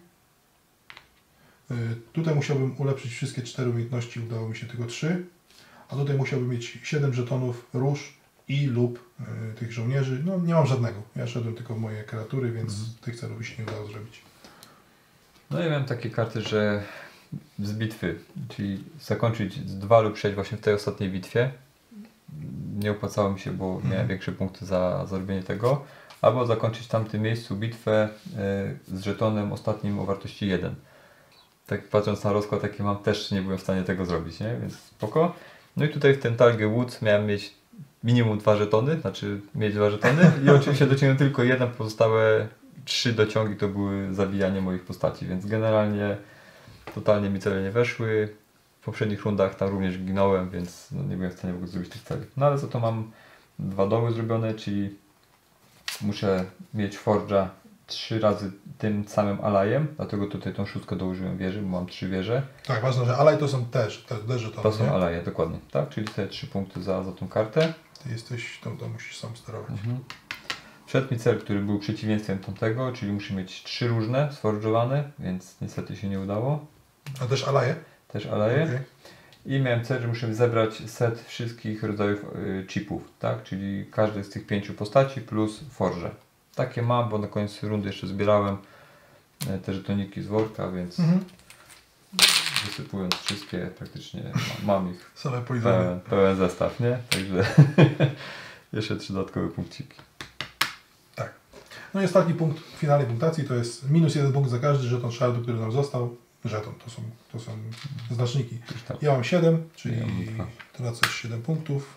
Yy, tutaj musiałbym ulepszyć wszystkie cztery umiejętności, udało mi się tylko trzy. A tutaj musiałbym mieć siedem żetonów róż i lub yy, tych żołnierzy. No nie mam żadnego. Ja szedłem tylko w moje kreatury, więc Mhm. tych celów mi się nie udało zrobić. No ja miałem takie karty, że z bitwy, czyli zakończyć dwa lub sześć właśnie w tej ostatniej bitwie. Nie opłacało mi się, bo Mhm. miałem większe punkty za zrobienie tego. Albo zakończyć w tamtym miejscu bitwę y, z żetonem ostatnim o wartości jeden. Tak patrząc na rozkład, jaki mam, też nie byłem w stanie tego zrobić, nie? Więc spoko. No i tutaj w tym Target Wood miałem mieć minimum dwa żetony, znaczy mieć dwa żetony i oczywiście dociągnąłem tylko jeden, pozostałe trzy dociągi to były zabijanie moich postaci, więc generalnie totalnie mi cele nie weszły. W poprzednich rundach tam również ginąłem, więc no nie byłem w stanie w ogóle zrobić tych celi. No ale za to mam dwa doły zrobione, czyli muszę mieć Forge'a trzy razy tym samym alajem, dlatego tutaj tą szóstkę dołożyłem wieży, bo mam trzy wieże. Tak, ważne, że alaj to są też, te, te żetony, To są nie? alaje, dokładnie, tak? Czyli te trzy punkty za, za tą kartę. Ty jesteś, to, to musisz sam sterować. Mhm. Wszedł mi cel, który był przeciwieństwem tamtego, czyli muszę mieć trzy różne sforżowane, więc niestety się nie udało. A też alaje? Też alaje. Okay. I miałem cel, że muszę zebrać set wszystkich rodzajów y, chipów, tak? Czyli każdy z tych pięciu postaci plus forże. Takie mam, bo na koniec rundy jeszcze zbierałem y, te żetoniki z worka, więc Mhm. wysypując wszystkie praktycznie mam, mam ich Same poizemy. pełen, pełen zestaw, nie? Także jeszcze trzy dodatkowe punkciki. Tak. No i ostatni punkt finalnej punktacji to jest minus jeden punkt za każdy żeton szardu, który nam został. Żeton to są, to są znaczniki. Ja mam siedem, czyli Ja mam dwa. tracasz siedem punktów.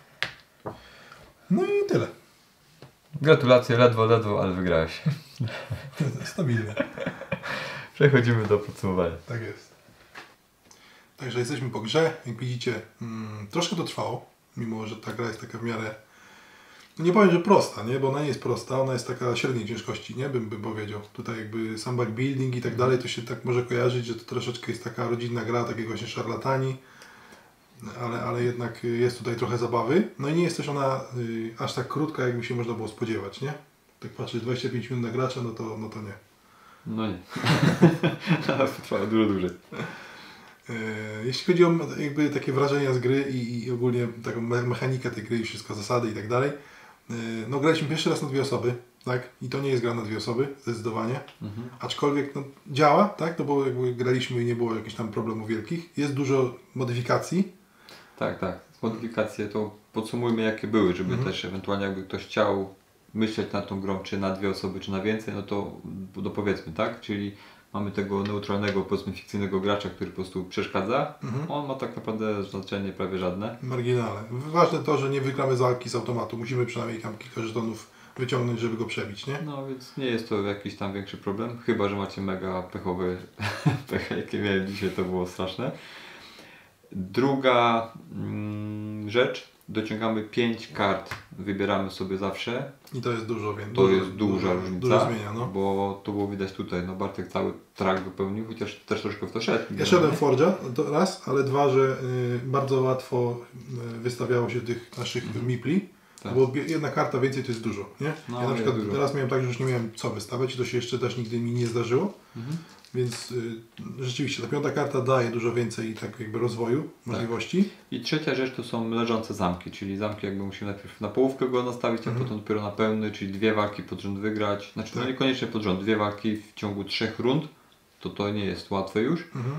No i tyle. Gratulacje, ledwo, ledwo, ale wygrałeś. Stabilnie. Przechodzimy do podsumowania. Tak jest. Także jesteśmy po grze. Jak widzicie, mm, troszkę to trwało, mimo że ta gra jest taka w miarę, no nie powiem, że prosta, nie? Bo ona nie jest prosta, ona jest taka średniej ciężkości, nie? Bym, bym powiedział. Tutaj jakby sam backbuilding i tak dalej, to się tak może kojarzyć, że to troszeczkę jest taka rodzinna gra, takiego właśnie szarlatani, ale, ale jednak jest tutaj trochę zabawy. No i nie jest też ona y, aż tak krótka, jakby się można było spodziewać, nie? Tak patrzeć dwadzieścia pięć minut na gracza, no to, no to nie. No nie. Teraz trwało dużo dłużej. Jeśli chodzi o jakby takie wrażenia z gry i, i ogólnie taką mechanikę tej gry i wszystko, zasady i tak dalej, No graliśmy pierwszy raz na dwie osoby, tak? I to nie jest gra na dwie osoby, zdecydowanie. Mhm. Aczkolwiek no, działa, tak? No bo jakby graliśmy i nie było jakichś tam problemów wielkich. Jest dużo modyfikacji. Tak, tak. Modyfikacje to podsumujmy jakie były, żeby mhm. też ewentualnie jakby ktoś chciał myśleć nad tą grą, czy na dwie osoby, czy na więcej, no to dopowiedzmy, tak? Czyli mamy tego neutralnego, powiedzmy fikcyjnego gracza, który po prostu przeszkadza. Mhm. On ma tak naprawdę znaczenie prawie żadne. Marginalne. Ważne to, że nie wygramy z walki z automatu. Musimy przynajmniej tam kilka żetonów wyciągnąć, żeby go przebić, nie? No więc nie jest to jakiś tam większy problem, chyba że macie mega pechowe pecha, jakie miałem dzisiaj, to było straszne. Druga mm, rzecz, dociągamy pięć kart, wybieramy sobie zawsze. I to jest dużo, więc to dużo, jest duża dużo, różnica, dużo zmienia, no. Bo to było widać tutaj, no Bartek cały track wypełnił, chociaż też troszkę w to szedł. Ja szedłem w Forge'a, to raz, ale dwa, że y, bardzo łatwo y, wystawiało się tych naszych mhm. mipli, tak. Bo jedna karta więcej to jest dużo, nie? No, ja na przykład dużo. teraz miałem tak, że już nie miałem co wystawiać i to się jeszcze też nigdy mi nie zdarzyło. Mhm. Więc y, rzeczywiście ta piąta karta daje dużo więcej tak jakby rozwoju, możliwości. Tak. I trzecia rzecz to są leżące zamki, czyli zamki jakby musimy najpierw na połówkę go nastawić, a mhm. potem dopiero na pełny, czyli dwie walki pod rząd wygrać. Znaczy tak. no niekoniecznie pod rząd, dwie walki w ciągu trzech rund, to to nie jest łatwe już. Mhm.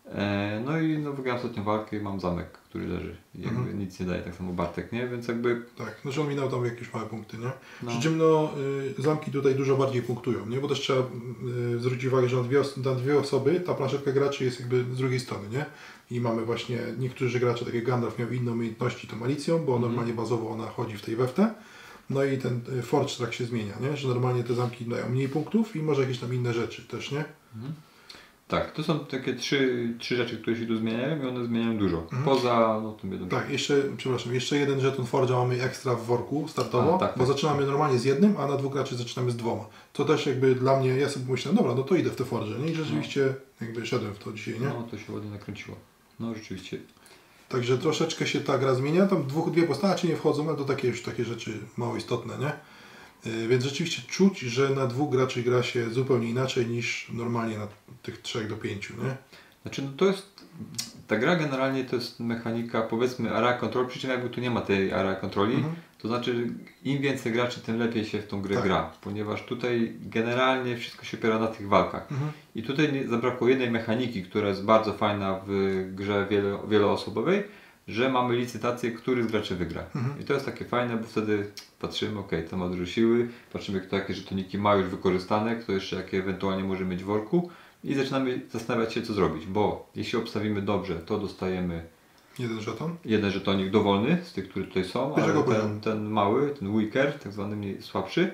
E, no i no, wygrałem ostatnią walkę i mam zamek, który leży. I jakby mhm. nic nie daje, tak samo Bartek, nie? Więc jakby... Tak, znaczy on mi dał tam jakieś małe punkty, nie? No. Przy czym no, y, zamki tutaj dużo bardziej punktują, nie? Bo też trzeba y, zwrócić uwagę, że na dwie, na dwie osoby ta planszetka graczy jest jakby z drugiej strony, nie? I mamy właśnie, niektórzy gracze, tak jak Gandalf miał inne umiejętności tą Alicją, bo mhm. normalnie bazowo ona chodzi w tej weftę. No i ten y, Forge tak się zmienia, nie? Że normalnie te zamki dają mniej punktów i może jakieś tam inne rzeczy też, nie? Mhm. Tak, to są takie trzy, trzy rzeczy, które się tu zmieniają i one zmieniają dużo. Mhm. Poza no, tym jednym. Tak, jeszcze, przepraszam, jeszcze jeden żeton Forge'a mamy ekstra w worku startowo, a, tak, bo tak, zaczynamy tak. normalnie z jednym, a na dwóch graczy zaczynamy z dwoma. To też jakby dla mnie, ja sobie myślałem, dobra, no to idę w te Forge'e, nie? I rzeczywiście no. jakby szedłem w to dzisiaj, nie? No, to się ładnie nakręciło. No, rzeczywiście. Także troszeczkę się ta gra zmienia, tam dwóch, dwie postacie nie wchodzą, ale to takie już takie rzeczy mało istotne, nie? Więc rzeczywiście czuć, że na dwóch graczy gra się zupełnie inaczej niż normalnie na tych trzech do pięciu, nie? Znaczy no to jest, ta gra generalnie to jest mechanika powiedzmy area control, przy czym jakby tu nie ma tej area kontroli, mhm. to znaczy im więcej graczy, tym lepiej się w tą grę tak. gra, ponieważ tutaj generalnie wszystko się opiera na tych walkach. Mhm. I tutaj nie, zabrakło jednej mechaniki, która jest bardzo fajna w grze wielo, wieloosobowej, że mamy licytację, który z graczy wygra. Mhm. I to jest takie fajne, bo wtedy patrzymy, ok, to ma dużo siły, patrzymy, kto jakie żetoniki ma już wykorzystane, kto jeszcze jakie ewentualnie może mieć w worku i zaczynamy zastanawiać się, co zrobić, bo jeśli obstawimy dobrze, to dostajemy jeden żeton, jeden żetonik dowolny z tych, które tutaj są, ale ten, ten mały, ten weaker, tak zwany mniej słabszy,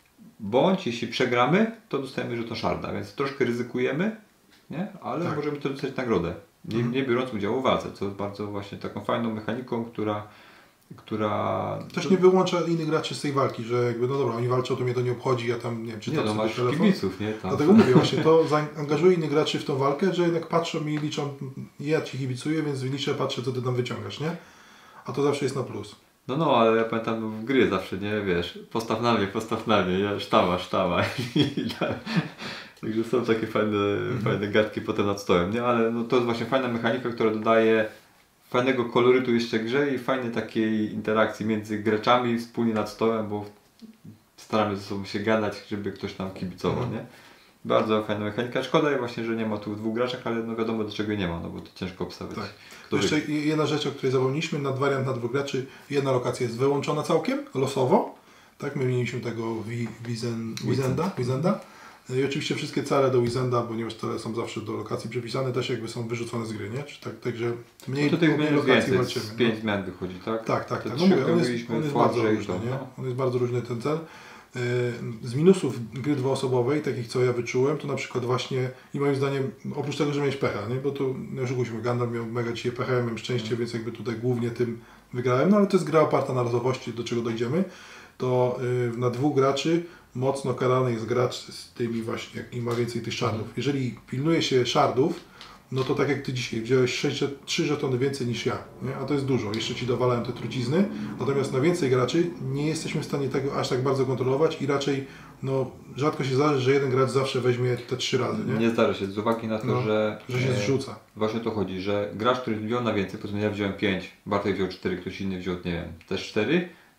bądź jeśli przegramy, to dostajemy żeton szarda, więc troszkę ryzykujemy, nie? Ale tak. możemy to dostać nagrodę. Nie, mhm. nie biorąc udziału w walce, co jest bardzo właśnie taką fajną mechaniką, która, która... Też nie wyłącza innych graczy z tej walki, że jakby no dobra, oni walczą, to mnie to nie obchodzi, ja tam nie wiem, czytam nie, no, sobie masz telefon. Kibiców, nie? Tam. Dlatego mówię właśnie, to zaangażuje innych graczy w tą walkę, że jednak patrzą i liczą, ja Ci kibicuję, więc liczę, patrzę, co Ty tam wyciągasz, nie? A to zawsze jest na plus. No no, ale ja pamiętam w gry zawsze, nie, wiesz, postaw na mnie, postaw na mnie, ja, sztama, sztama i tak. Także są takie fajne, mm-hmm. fajne gadki potem nad stołem, nie? Ale no, to jest właśnie fajna mechanika, która dodaje fajnego kolorytu jeszcze grze i fajnej takiej interakcji między graczami wspólnie nad stołem, bo staramy ze sobą się gadać, żeby ktoś nam kibicował, mm-hmm. nie? Bardzo fajna mechanika. Szkoda właśnie, że nie ma tu dwóch graczach, ale no wiadomo dlaczego nie ma, no bo to ciężko obstawiać. Tak. Jeszcze jedna rzecz, o której zapomnieliśmy, nad wariant na dwóch graczy, jedna lokacja jest wyłączona całkiem, losowo. Tak, my mieliśmy tego Wizenda. Wizenda. I oczywiście wszystkie cele do Wizenda, ponieważ cele są zawsze do lokacji przypisane, też jakby są wyrzucone z gry, nie? Czy tak, także mniej, no tutaj mniej lokacji walczymy. Z pięć zmian wychodzi, tak? Tak, tak, tak. No mówię, on jest, on jest bardzo różny, nie? On jest bardzo różny ten cel. Z minusów gry dwuosobowej, takich co ja wyczułem, to na przykład właśnie i moim zdaniem, oprócz tego, że miałeś pecha, nie? Bo to, nie oszukujmy, Gandalf miał mega dzisiaj pecha, ja miałem szczęście, hmm. więc jakby tutaj głównie tym wygrałem, no ale to jest gra oparta na losowości, do czego dojdziemy, to yy, na dwóch graczy mocno karany jest gracz z tymi właśnie, jak ma więcej tych szardów. Jeżeli pilnuje się szardów, no to tak jak Ty dzisiaj wziąłeś sześć, trzy żetony więcej niż ja, nie? A to jest dużo, jeszcze Ci dowalałem te trucizny, natomiast na więcej graczy nie jesteśmy w stanie tego aż tak bardzo kontrolować i raczej no, rzadko się zdarzy, że jeden gracz zawsze weźmie te trzy razy. Nie, nie zdarza się, z uwagi na to, no, że, że się zrzuca. E, właśnie o to chodzi, że gracz, który wziął na więcej, powiedzmy ja wziąłem pięć, Bartek wziął cztery, ktoś inny wziął, nie wiem, też cztery,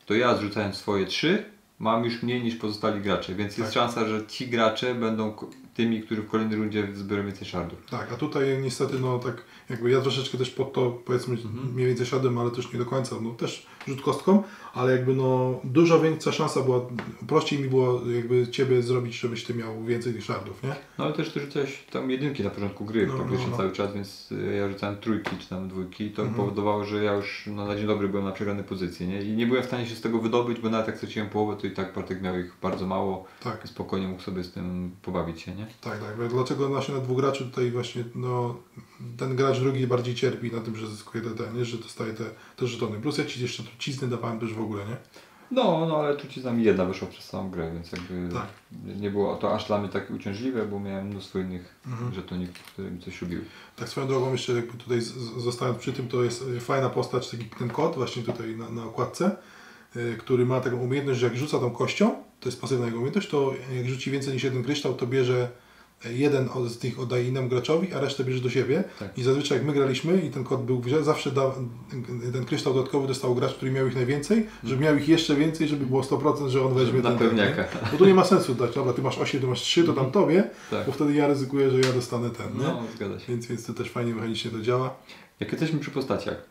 to ja zrzucając swoje trzy mam już mniej niż pozostali gracze, więc jest tak. szansa, że ci gracze będą tymi, którzy w kolejnej rundzie zbiorą więcej shardów. Tak, a tutaj niestety no tak jakby ja troszeczkę też pod to powiedzmy mhm. mniej więcej szedłem, ale też nie do końca, no też rzut kostką, ale jakby no dużo większa szansa była, prościej mi było jakby Ciebie zrobić, żebyś Ty miał więcej tych shardów, nie? No ale też Ty rzucałeś tam jedynki na początku gry no, praktycznie no, no. cały czas, więc ja rzucałem trójki czy tam dwójki i to mhm. powodowało, że ja już no, na dzień dobry byłem na przegranej pozycji, nie? I nie byłem w stanie się z tego wydobyć, bo nawet jak straciłem połowę, to i tak Bartek miał ich bardzo mało, tak. spokojnie mógł sobie z tym pobawić się, nie? Tak, tak. Dlaczego właśnie na dwóch graczy tutaj właśnie no, ten gracz drugi bardziej cierpi na tym, że zyskuje te, te nie? Że dostaje te, te żetony. Plus ja Ci jeszcze trucizny dawałem też w ogóle, nie? No, no ale trucizna mi jedna wyszła przez całą grę, więc jakby tak. nie było to aż dla mnie tak uciążliwe, bo miałem mnóstwo innych mhm. żetoników, które mi coś lubiły. Tak swoją drogą jeszcze jakby tutaj z, zostając przy tym, to jest fajna postać, taki ten kot właśnie tutaj na, na okładce, yy, który ma taką umiejętność, że jak rzuca tą kością, to jest pasywna jego umiejętność, to jak rzuci więcej niż jeden kryształ, to bierze jeden z tych oddaje innemu graczowi, a resztę bierze do siebie. Tak. I zazwyczaj jak my graliśmy i ten kod był w grze, zawsze da, ten kryształ dodatkowy dostał gracz, który miał ich najwięcej, żeby miał ich jeszcze więcej, żeby było sto procent, że on weźmie na ten pewniaka. ten. Bo tu nie ma sensu dać, dobra, ty masz osiem, ty masz trzy, to tam tobie, tak. Bo wtedy ja ryzykuję, że ja dostanę ten. Nie? No, zgadza się. Więc, więc to też fajnie mechanicznie to działa. Jak jesteśmy przy postaciach,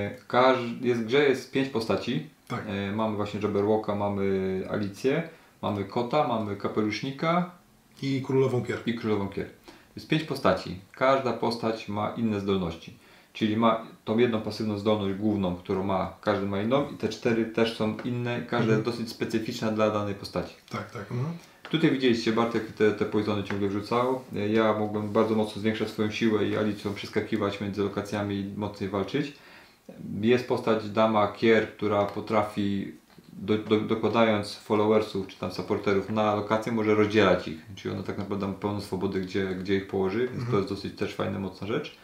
każdy, jest w grze jest pięć postaci. Tak. Mamy właśnie Jabberwocka, mamy Alicję, mamy kota, mamy kapelusznika i królową Kier. I królową Kier. Jest pięć postaci. Każda postać ma inne zdolności. Czyli ma tą jedną pasywną zdolność główną, którą ma, każdy ma inną i te cztery też są inne, każda mhm. dosyć specyficzna dla danej postaci. Tak, tak. Mhm. Tutaj widzieliście, Bartek te, te poisony ciągle wrzucał. Ja mogłem bardzo mocno zwiększać swoją siłę i Alicją przeskakiwać między lokacjami i mocniej walczyć. Jest postać dama Kier, która potrafi Do, do, dokładając followersów czy tam supporterów na lokację, może rozdzielać ich, czyli ona tak naprawdę ma pełną swobody, gdzie, gdzie ich położy, więc mhm. to jest dosyć też fajna, mocna rzecz.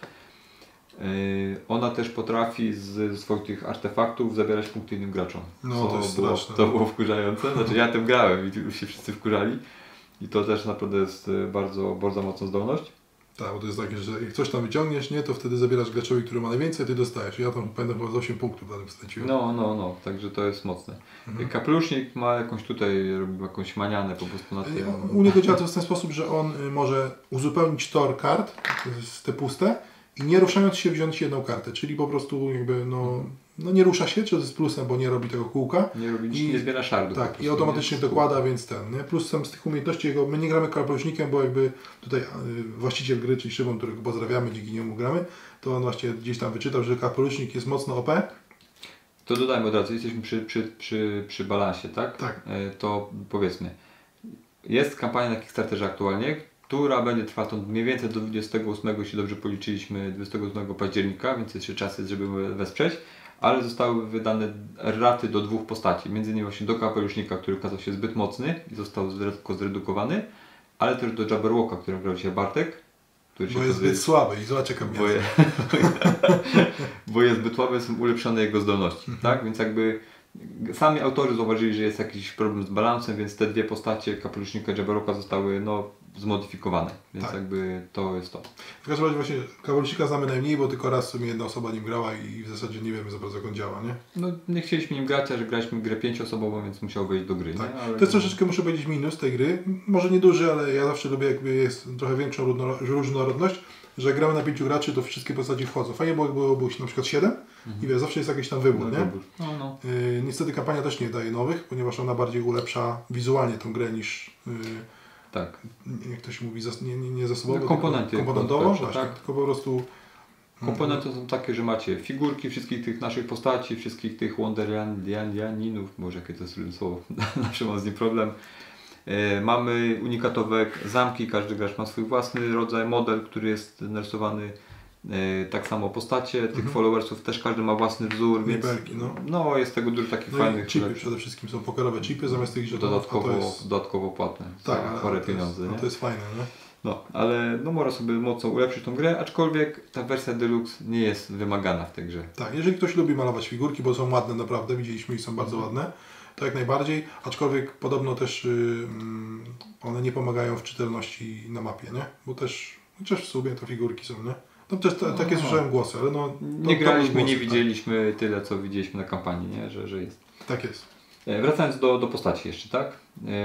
Yy, ona też potrafi z swoich tych artefaktów zabierać punkty innym graczom. No to jest było, straszne. To było wkurzające, znaczy ja tym grałem i już się wszyscy wkurzali i to też naprawdę jest bardzo, bardzo mocna zdolność. Tak, bo to jest takie, że jak coś tam wyciągniesz, nie, to wtedy zabierasz graczowi, który ma najwięcej, ty dostajesz. Ja tam pamiętam chyba z osiem punktów na tym straciłem. No, no, no, także to jest mocne. Mhm. Kapelusznik ma jakąś tutaj, robi jakąś manianę po prostu na tym. U niego działa to w ten sposób, że on może uzupełnić tor kart, te puste, i nie ruszając się wziąć jedną kartę, czyli po prostu jakby no, no nie rusza się, czy to jest plusem, bo nie robi tego kółka. Nie robi, i, nie zbiera szardów. Tak, i automatycznie dokłada, więc ten, nie? Plusem z tych umiejętności jego, my nie gramy kapelusznikiem, bo jakby tutaj y, właściciel gry, czyli Szymon, którego pozdrawiamy, dzięki niemu gramy, to on właśnie gdzieś tam wyczytał, że kapelusznik jest mocno O P. To dodajmy od razu, jesteśmy przy, przy, przy, przy balansie, tak? Tak. E, to powiedzmy, jest kampania na Kickstarterze aktualnie, która będzie trwała to mniej więcej do dwudziestego ósmego, jeśli dobrze policzyliśmy, dwudziestego ósmego października, więc jeszcze czas jest, żeby wesprzeć, ale zostały wydane raty do dwóch postaci, między innymi właśnie do kapelusznika, który okazał się zbyt mocny i został lekko zredukowany, ale też do Jabberwocka, którym grał dzisiaj Bartek. Który bo jest zbyt słaby i zobacz jaka bo, je, bo jest zbyt słaby, są ulepszone jego zdolności, mhm. tak? Więc jakby sami autorzy zauważyli, że jest jakiś problem z balansem, więc te dwie postacie kapelusznika i Jabberwocka zostały no, zmodyfikowane, więc tak. jakby to jest to. W każdym razie właśnie kapelusznika znamy najmniej, bo tylko raz w sumie jedna osoba nim grała i w zasadzie nie wiemy za bardzo jak on działa, nie? No nie chcieliśmy nim grać, a że graliśmy grę pięcioosobową, więc musiał wejść do gry, tak. nie? Ale... To jest troszeczkę, muszę powiedzieć, minus tej gry, może nie duży, ale ja zawsze lubię jakby jest trochę większą różnorodność, że jak gramy na pięciu graczy, to wszystkie postaci wchodzą. Fajnie było, było, było na przykład siedem mhm. i wiesz, zawsze jest jakiś tam wybór, no, nie? Wybór. No, no. Yy, niestety kampania też nie daje nowych, ponieważ ona bardziej ulepsza wizualnie tą grę niż yy, tak. jak to się mówi, nie, nie, nie zasobowo, no, komponenty, komponentowo, lepsze, właśnie, tak? tylko po prostu... Komponenty są takie, że macie figurki wszystkich tych naszych postaci, wszystkich tych Wonderlandianinów, może jakie to jest trudne słowo, zawsze mam z nim problem. E, mamy unikatowe zamki, każdy gracz ma swój własny rodzaj, model, który jest narysowany, e, tak samo postacie, tych mhm. followersów też każdy ma własny wzór, więc Belki, no. no jest tego dużo takich no fajnych. Chipy które... przede wszystkim są pokerowe chipy zamiast tych żetonów, dodatkowo, to jest... dodatkowo płatne, tak, za chore pieniądze. Jest, no to jest fajne, nie? No, ale no można sobie mocno ulepszyć tą grę, aczkolwiek ta wersja Deluxe nie jest wymagana w tej grze. Tak, jeżeli ktoś lubi malować figurki, bo są ładne naprawdę, widzieliśmy i są bardzo mhm. ładne, to jak najbardziej, aczkolwiek podobno też yy, one nie pomagają w czytelności na mapie, nie? Bo też, chociaż w sumie to figurki są, nie? No też te, takie no, słyszałem głosy, ale no... To, nie graliśmy, głosy, nie widzieliśmy tak. tyle, co widzieliśmy na kampanii, nie? Że, że jest. Tak jest. Wracając do, do postaci jeszcze, tak?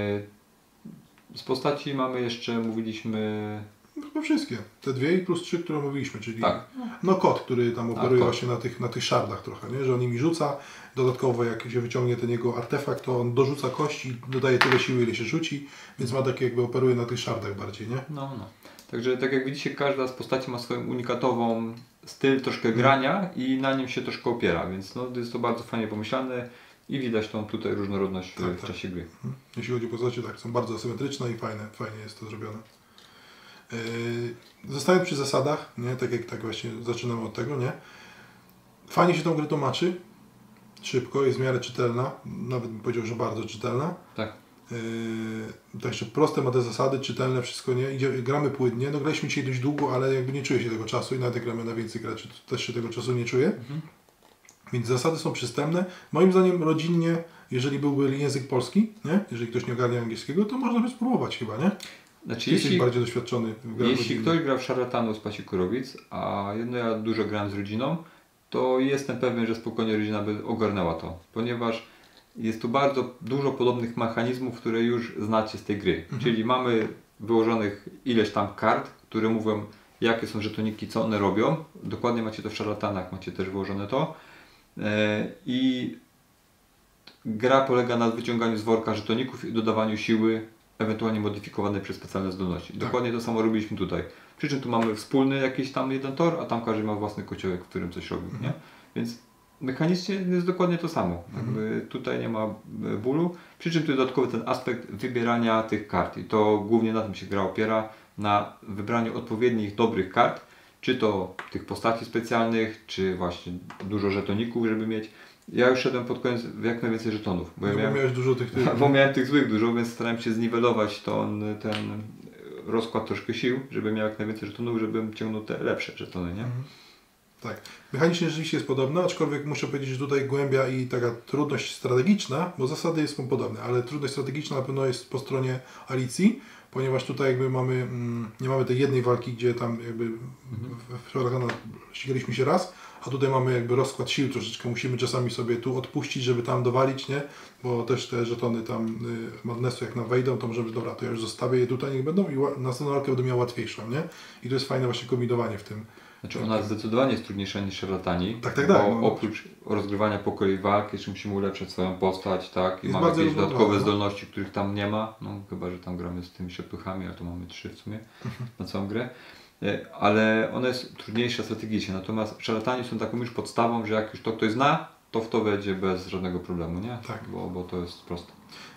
Z postaci mamy jeszcze, mówiliśmy... No chyba wszystkie. Te dwie i plus trzy, które mówiliśmy, czyli tak. no kot, który tam operuje A, właśnie na tych, na tych szardach trochę, nie? Że on nimi rzuca. Dodatkowo jak się wyciągnie ten jego artefakt, to on dorzuca kości, dodaje tyle siły, ile się rzuci, więc ma takie jakby operuje na tych szardach bardziej, nie? No, no. Także tak jak widzicie, każda z postaci ma swoją unikatową styl troszkę grania i na nim się troszkę opiera, więc no, jest to bardzo fajnie pomyślane i widać tą tutaj różnorodność tak, w tak. czasie gry. Jeśli chodzi o postacie, tak, są bardzo asymetryczne i fajne, fajnie jest to zrobione. Yy, zostając przy zasadach, nie, tak jak tak właśnie zaczynamy od tego, nie? Fajnie się tą grę tłumaczy, szybko, jest w miarę czytelna, nawet bym powiedział, że bardzo czytelna. Tak. Yy, także proste ma te zasady, czytelne, wszystko, nie? Idzie, gramy płynnie, no graliśmy dzisiaj dość długo, ale jakby nie czuję się tego czasu i nawet jak gramy na więcej graczy, to też się tego czasu nie czuję. Mhm. Więc zasady są przystępne. Moim zdaniem rodzinnie, jeżeli byłby język polski, nie? Jeżeli ktoś nie ogarnia angielskiego, to można by spróbować chyba, nie? Znaczy, Jesteś jeśli, bardziej doświadczony w grach jeśli rodzinnych. ktoś gra w Szarlatanów z Pasikurowic, a jedno ja dużo grałem z rodziną, to jestem pewien, że spokojnie rodzina by ogarnęła to, ponieważ jest tu bardzo dużo podobnych mechanizmów, które już znacie z tej gry. Mhm. Czyli mamy wyłożonych ileś tam kart, które mówią, jakie są żetoniki, co one robią. Dokładnie macie to w Szarlatanach, macie też wyłożone to. I gra polega na wyciąganiu z worka żetoników i dodawaniu siły, ewentualnie modyfikowanej przez specjalne zdolności. Tak. Dokładnie to samo robiliśmy tutaj. Przy czym tu mamy wspólny jakiś tam jeden tor, a tam każdy ma własny kociołek, w którym coś robi. Mhm. Nie? Więc mechanicznie jest dokładnie to samo. Jakby tutaj nie ma bólu. Przy czym tu jest dodatkowy ten aspekt wybierania tych kart. I to głównie na tym się gra opiera, na wybraniu odpowiednich, dobrych kart. Czy to tych postaci specjalnych, czy właśnie dużo żetoników, żeby mieć. Ja już szedłem pod koniec w jak najwięcej żetonów. Bo, no, ja miałem, bo miałeś dużo tych, tych... bo miałem tych złych dużo, więc starałem się zniwelować ton, ten rozkład troszkę sił, żeby miał jak najwięcej żetonów, żebym ciągnął te lepsze żetony, nie? Mhm. Tak. Mechanicznie rzeczywiście jest podobna, aczkolwiek muszę powiedzieć, że tutaj głębia i taka trudność strategiczna, bo zasady są podobne, ale trudność strategiczna na pewno jest po stronie Alicji, ponieważ tutaj jakby mamy, mm, nie mamy tej jednej walki, gdzie tam jakby mhm. w Szarlatanach ścigaliśmy się raz, a tutaj mamy jakby rozkład sił troszeczkę, musimy czasami sobie tu odpuścić, żeby tam dowalić, nie? Bo też te żetony tam y, Madnessu jak nam wejdą, to możemy, dobra, to ja już zostawię je tutaj, niech będą i następną walkę będę miał łatwiejszą, nie? I to jest fajne właśnie kombinowanie w tym. Znaczy ona zdecydowanie jest trudniejsza niż Szarlatani, tak, tak, bo tak, no. oprócz rozgrywania pokoi walk jeszcze musimy ulepszać swoją postać, tak? I mamy jakieś dodatkowe no. zdolności, których tam nie ma, no chyba, że tam gramy z tymi szeptuchami, ale to mamy trzy w sumie na całą grę. Ale ona jest trudniejsza strategicznie, natomiast Szarlatani są taką już podstawą, że jak już to ktoś zna, to w to wejdzie bez żadnego problemu, nie? Tak. Bo, bo to jest proste.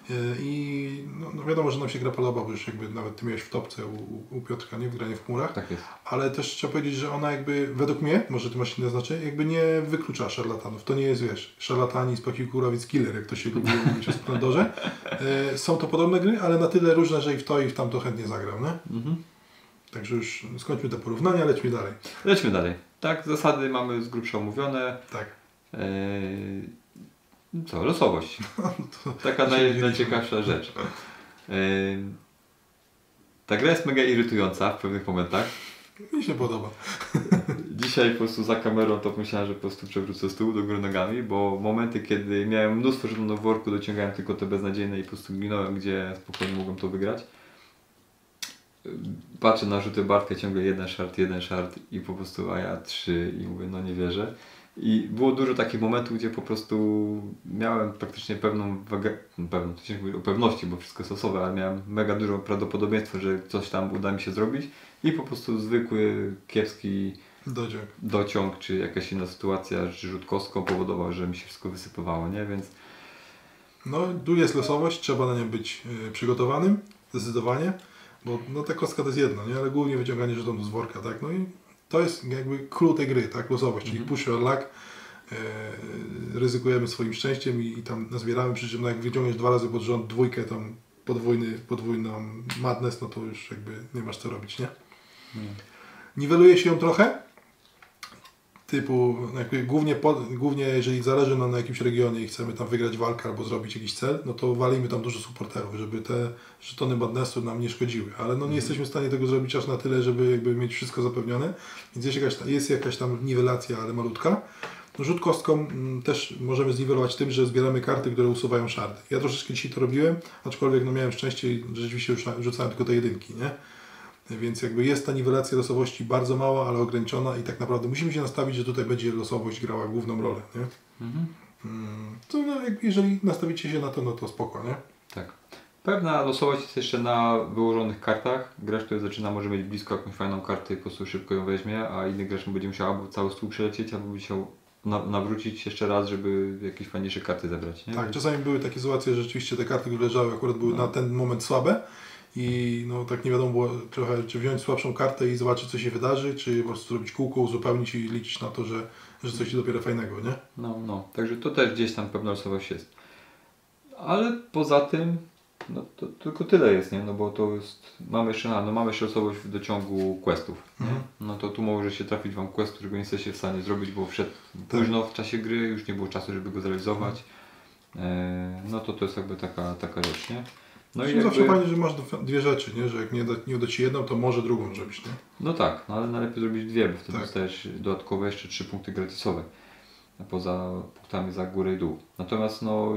I no, no wiadomo, że nam się gra podoba, bo już jakby nawet ty miałeś w topce u, u Piotrka, nie? W granie w chmurach. Tak jest. Ale też trzeba powiedzieć, że ona jakby, według mnie, może ty masz inne znaczenie, jakby nie wyklucza szarlatanów. To nie jest, wiesz, szarlatani z Pasikurowic killer, jak to się lubi mówić o Splendorze. E, są to podobne gry, ale na tyle różne, że i w to i w tamto chętnie zagram, nie? Mhm. Także już skończmy te porównania, lećmy dalej. Lećmy dalej. Tak, zasady mamy z grubsza omówione. Tak. E, Co? Losowość. Taka naj, najciekawsza rzecz. Yy, ta gra jest mega irytująca w pewnych momentach. Mi się podoba. Dzisiaj po prostu za kamerą to myślałem, że po prostu przewrócę stół do góry nogami, bo momenty, kiedy miałem mnóstwo żetonów w worku, dociągałem tylko te beznadziejne i po prostu ginąłem, gdzie spokojnie mogłem to wygrać. Patrzę na rzuty Bartka, ciągle jeden szart, jeden szart i po prostu, a ja trzy i mówię, no nie wierzę. I było dużo takich momentów, gdzie po prostu miałem praktycznie pewną, pewną to się mówi o pewności, bo wszystko jest osobowe, ale miałem mega dużo prawdopodobieństwo, że coś tam uda mi się zrobić i po prostu zwykły, kiepski dociąg, dociąg czy jakaś inna sytuacja, czy rzut kostką powodował, że mi się wszystko wysypywało, nie? Więc... No, tu jest losowość, trzeba na nią być y, przygotowanym, zdecydowanie, bo no, ta kostka to jest jedno, nie? Ale głównie wyciąganie żetonu z worka, tak? No i to jest jakby clue tej gry, tak? Losowość, czyli mm-hmm. push your luck, e, ryzykujemy swoim szczęściem i, i tam nazbieramy, przy czym no, jak wyciągniesz dwa razy pod rząd dwójkę, tam podwójny, podwójną madness, no to już jakby nie masz co robić, nie? Mm. Niweluje się ją trochę, typu jakby głównie, pod, głównie jeżeli zależy nam na jakimś regionie i chcemy tam wygrać walkę albo zrobić jakiś cel, no to walimy tam dużo supporterów, żeby te żetony madnessu nam nie szkodziły, ale no nie mm. jesteśmy w stanie tego zrobić aż na tyle, żeby jakby mieć wszystko zapewnione, więc jest jakaś, jest jakaś tam niwelacja, ale malutka. No, rzut kostką m, też możemy zniwelować tym, że zbieramy karty, które usuwają szardy. Ja troszeczkę dzisiaj to robiłem, aczkolwiek no, miałem szczęście i rzeczywiście rzucałem tylko te jedynki, nie? Więc jakby jest ta niwelacja losowości bardzo mała, ale ograniczona i tak naprawdę musimy się nastawić, że tutaj będzie losowość grała główną rolę, nie? Mhm. To no, jak, jeżeli nastawicie się na to, no to spoko, nie? Tak. Pewna losowość jest jeszcze na wyłożonych kartach. Gracz, który zaczyna, może mieć blisko jakąś fajną kartę i po prostu szybko ją weźmie, a inny gracz będzie musiał albo cały stół przelecieć, albo musiał na, nawrócić jeszcze raz, żeby jakieś fajniejsze karty zebrać. Nie? Tak, czasami były takie sytuacje, że rzeczywiście te karty, które leżały, akurat były no. na ten moment słabe i no tak nie wiadomo było trochę, czy wziąć słabszą kartę i zobaczyć, co się wydarzy, czy po prostu zrobić kółko, uzupełnić i liczyć na to, że, że coś dopiero fajnego, nie? No, no. Także to też gdzieś tam pewna losowość jest. Ale poza tym no to tylko tyle jest, nie? No bo to jest, mamy jeszcze, no mamy jeszcze losowość w dociągu questów, nie? Mhm. No to tu może się trafić Wam quest, którego nie jesteście w stanie zrobić, bo wszedł tak. późno w czasie gry, już nie było czasu, żeby go zrealizować. Mhm. E, no to to jest jakby taka, taka rzecz, nie? No i jakby... zawsze fajnie, że masz dwie rzeczy, nie? Że jak nie, da, nie uda Ci jedną, to może drugą zrobić, nie? No tak, no ale najlepiej zrobić dwie, bo wtedy tak. dostajesz dodatkowe jeszcze trzy punkty gratisowe. Poza punktami za górę i dół. Natomiast no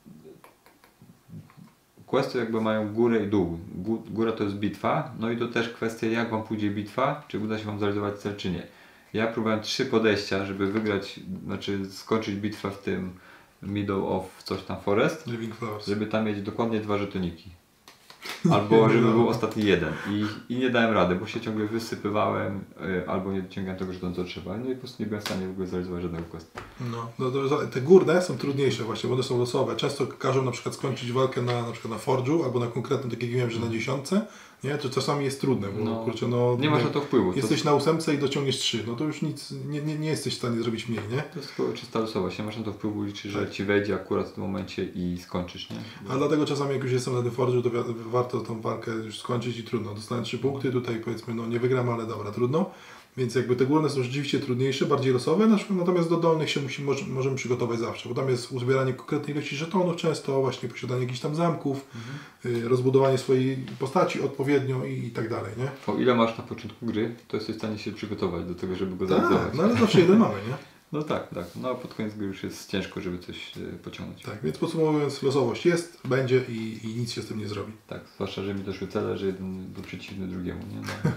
questy jakby mają górę i dół. Góra to jest bitwa, no i to też kwestia, jak Wam pójdzie bitwa, czy uda się Wam zrealizować cel, czy nie. Ja próbowałem trzy podejścia, żeby wygrać, znaczy skończyć bitwę w tym Middle of coś tam Forest, żeby tam mieć dokładnie dwa żetoniki. Albo żeby był ostatni jeden. I, I nie dałem rady, bo się ciągle wysypywałem, y, albo nie dociągałem tego, że to co trzeba. No i po prostu nie byłem w stanie w ogóle zrealizować żadnego questu. No, no to, te górne są trudniejsze właśnie, bo one są losowe. Często każą na przykład skończyć walkę na, na przykład na Forge'u, albo na konkretnym, tak jak wiem, że na dziesiątce. Nie, to czasami jest trudne, bo no, kurczę, no, nie masz na to wpływu. Jesteś to... na ósemce i dociągniesz trzy, no to już nic, nie, nie, nie jesteś w stanie zrobić mniej, nie? To jest tylko czysta losowość, nie masz na to wpływu, liczy, że tak. Ci wejdzie akurat w tym momencie i skończysz, nie? A dlatego czasami jak już jestem na tym Forge'u, to wi- warto tą walkę już skończyć i trudno. Dostanę trzy punkty, tutaj powiedzmy, no nie wygram, ale dobra, trudno. Więc jakby te górne są rzeczywiście trudniejsze, bardziej losowe, natomiast do dolnych się musi, możemy przygotować zawsze, bo tam jest uzbieranie konkretnej ilości żetonów często, właśnie posiadanie jakichś tam zamków, mhm. y, rozbudowanie swojej postaci odpowiednio i, i tak dalej, nie? O ile masz na początku gry, to jesteś w stanie się przygotować do tego, żeby go tak, zrealizować. No ale zawsze jeden mamy, nie? No tak, tak. No a pod koniec gry już jest ciężko, żeby coś y, pociągnąć. Tak, więc podsumowując, losowość jest, będzie i, i nic się z tym nie zrobi. Tak, zwłaszcza, że mi doszły cele, że jeden był przeciwny drugiemu, nie? No.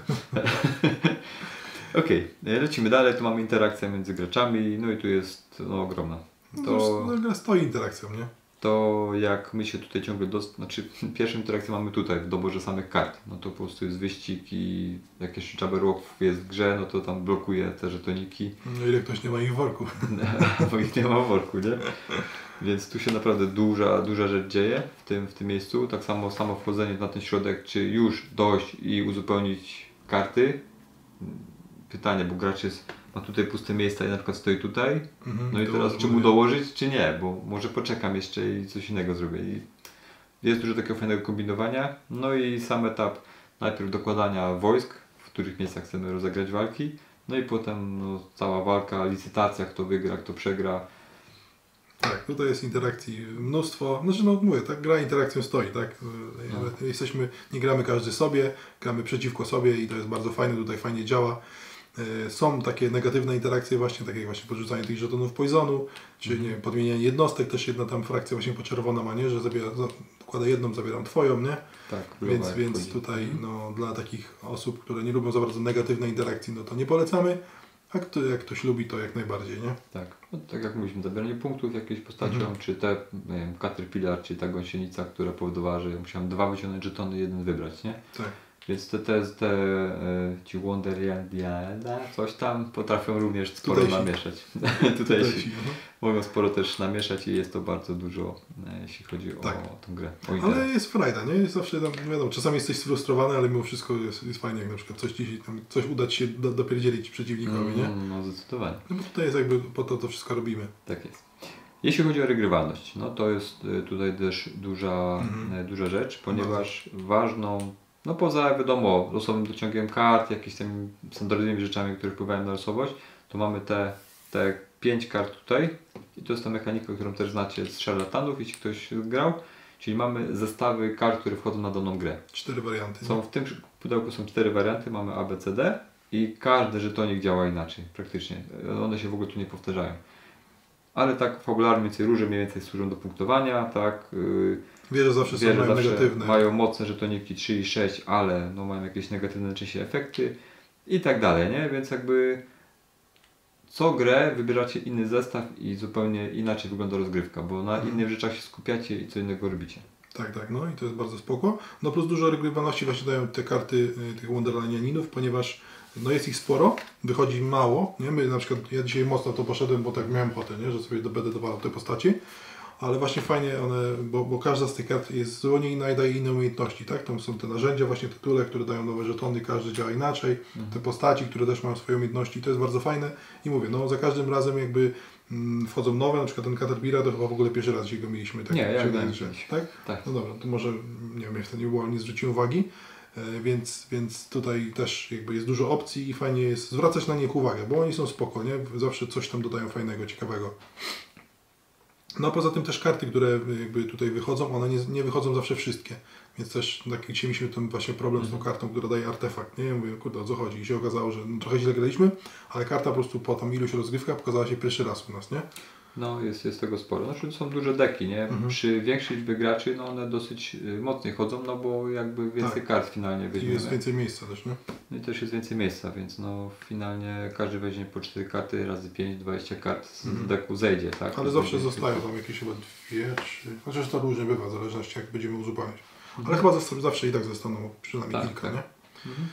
Okej, okay, lecimy dalej, tu mamy interakcję między graczami, no i tu jest no, ogromna. To no, gra stoi interakcją, nie? To jak my się tutaj ciągle, dost... znaczy pierwszą interakcję mamy tutaj w doborze samych kart, no to po prostu jest wyścig i jak jeszcze Jabberwock jest w grze, no to tam blokuje te żetoniki. No ile ktoś nie ma ich w worku. Bo ich nie ma w worku, nie? Więc tu się naprawdę duża, duża rzecz dzieje w tym, w tym miejscu. Tak samo samo wchodzenie na ten środek, czy już dojść i uzupełnić karty. Pytanie, bo gracz jest, ma tutaj puste miejsca i na przykład stoi tutaj, mhm, no i teraz czy mu dołożyć, czy nie, bo może poczekam jeszcze i coś innego zrobię. I jest dużo takiego fajnego kombinowania, no i sam etap najpierw dokładania wojsk, w których miejscach chcemy rozegrać walki, no i potem no, cała walka, licytacja, kto wygra, kto przegra. Tak, tutaj jest interakcji mnóstwo, znaczy no mówię, tak gra interakcją stoi, tak? No. Jesteśmy, nie gramy każdy sobie, gramy przeciwko sobie i to jest bardzo fajne, tutaj fajnie działa. Są takie negatywne interakcje właśnie, takie jak właśnie podrzucanie tych żetonów poisonu, czy mm. nie wiem, podmienianie jednostek, też jedna tam frakcja właśnie poczerwona ma, nie? Że zabiera, dokłada jedną, zabieram twoją, nie? Tak, więc więc tutaj no, dla takich osób, które nie lubią za bardzo negatywnej interakcji, no to nie polecamy, a kto, jak ktoś lubi, to jak najbardziej, nie? Tak, no, tak jak mówiliśmy, zabieranie punktów jakiejś postacią, mm. czy te, nie wiem, Caterpillar, czy ta gąsienica, która powodowała, że musiałem dwa wyciągnąć żetony, jeden wybrać, nie? Tak. Więc te, te, te e, ci Wonderlandiana, coś tam potrafią również sporo Tutaj namieszać. Tutaj, Tutaj się mogą sporo też namieszać i jest to bardzo dużo, e, jeśli chodzi tak. o tę grę. O ale jest frajda, nie? Jest zawsze tam, wiadomo, czasami jesteś sfrustrowany, ale mimo wszystko jest, jest fajnie, jak na przykład coś, ci, tam, coś uda Ci się do, dopierdzielić przeciwnikowi, nie? Mm, no zdecydowanie. No bo tutaj jest jakby, po to to wszystko robimy. Tak jest. Jeśli chodzi o regrywalność, no to jest tutaj też duża, mm. duża rzecz, ponieważ no. ważną, no poza wiadomo losowym dociągiem kart, jakimiś tam standardowymi rzeczami, które wpływają na losowość, to mamy te, te pięć kart tutaj i to jest ta mechanika, którą też znacie z szarlatanów, jeśli ktoś grał, czyli mamy zestawy kart, które wchodzą na daną grę. Cztery warianty. Są, w tym pudełku są cztery warianty, mamy A, B, C, D i każdy żetonik działa inaczej praktycznie, one się w ogóle tu nie powtarzają. ale tak fabularnie mniej więcej róże mniej więcej służą do punktowania, tak. Yy, Wieże zawsze są Wieże zawsze negatywne. Mają mocne żetoniki trzy i sześć, ale no mają jakieś negatywne najczęściej efekty i tak dalej, nie? Więc jakby co grę wybieracie inny zestaw i zupełnie inaczej wygląda rozgrywka, bo na Mhm. innych rzeczach się skupiacie i co innego robicie. Tak, tak, no i to jest bardzo spoko. No plus dużo regrywalności właśnie dają te karty y, tych Wonderlandianinów, ponieważ no jest ich sporo, wychodzi mało, nie? My na przykład, ja dzisiaj mocno to poszedłem, bo tak miałem ochotę, nie? Że sobie do, będę dowalał te postaci, ale właśnie fajnie one, bo, bo każda z tych kart jest zupełnie inna i daje inne umiejętności, tak? Tam są te narzędzia, właśnie tytule, które dają nowe żetony, każdy działa inaczej, Mhm. te postaci, które też mają swoje umiejętności, to jest bardzo fajne i mówię, no za każdym razem jakby mm, wchodzą nowe, na przykład ten Caterpillar to chyba w ogóle pierwszy raz dzisiaj go mieliśmy. Tak, Nie, ja wydaje go mi nie się, mieliśmy. tak? Tak. No dobra, to może, nie wiem, ja wtedy nie było, nie zwróciłem uwagi, e, więc, więc tutaj też jakby jest dużo opcji i fajnie jest zwracać na nich uwagę, bo oni są spoko, nie? Zawsze coś tam dodają fajnego, ciekawego. No a poza tym też karty, które jakby tutaj wychodzą, one nie, nie wychodzą zawsze wszystkie, więc też tak, dzisiaj mieliśmy ten właśnie problem z tą kartą, która daje artefakt, nie? Ja mówię, kurde, o co chodzi? I się okazało, że no, trochę źle graliśmy, ale karta po prostu po tam iluś rozgrywkach pokazała się pierwszy raz u nas, nie? No jest, jest tego sporo. Znaczy są duże deki, nie? Mhm. Przy większej liczbie graczy, no one dosyć y, mocniej chodzą, no bo jakby więcej Tak. kart finalnie I weźmiemy. jest więcej miejsca też, nie? No i też jest więcej miejsca, więc no finalnie każdy weźmie po cztery karty razy pięć, dwadzieścia kart z Mhm. deku zejdzie, tak? Ale I zawsze będzie- zostają tam jakieś chyba dwie, trzy, chociaż to różnie bywa, w zależności jak będziemy uzupełniać. Ale Mhm. chyba zawsze, zawsze i tak zostaną przynajmniej Tak, kilka, tak. nie? Mhm.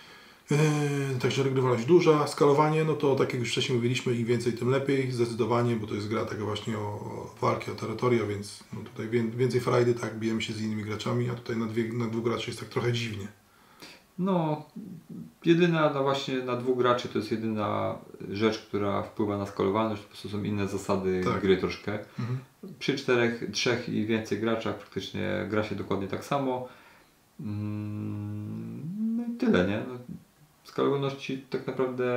Yy, także regrywalność duża, skalowanie, no to tak jak już wcześniej mówiliśmy, im więcej tym lepiej, zdecydowanie, bo to jest gra tego właśnie o, o walki, o terytoria, więc no tutaj wię, więcej frajdy, tak, bijemy się z innymi graczami, a tutaj na, dwie, na dwóch graczy jest tak trochę dziwnie. No, jedyna no właśnie na dwóch graczy to jest jedyna rzecz, która wpływa na skalowalność, po prostu są inne zasady Tak. gry troszkę. Mhm. Przy czterech, trzech i więcej graczach praktycznie gra się dokładnie tak samo. Mm, No i tyle, nie? No, skalowalności tak naprawdę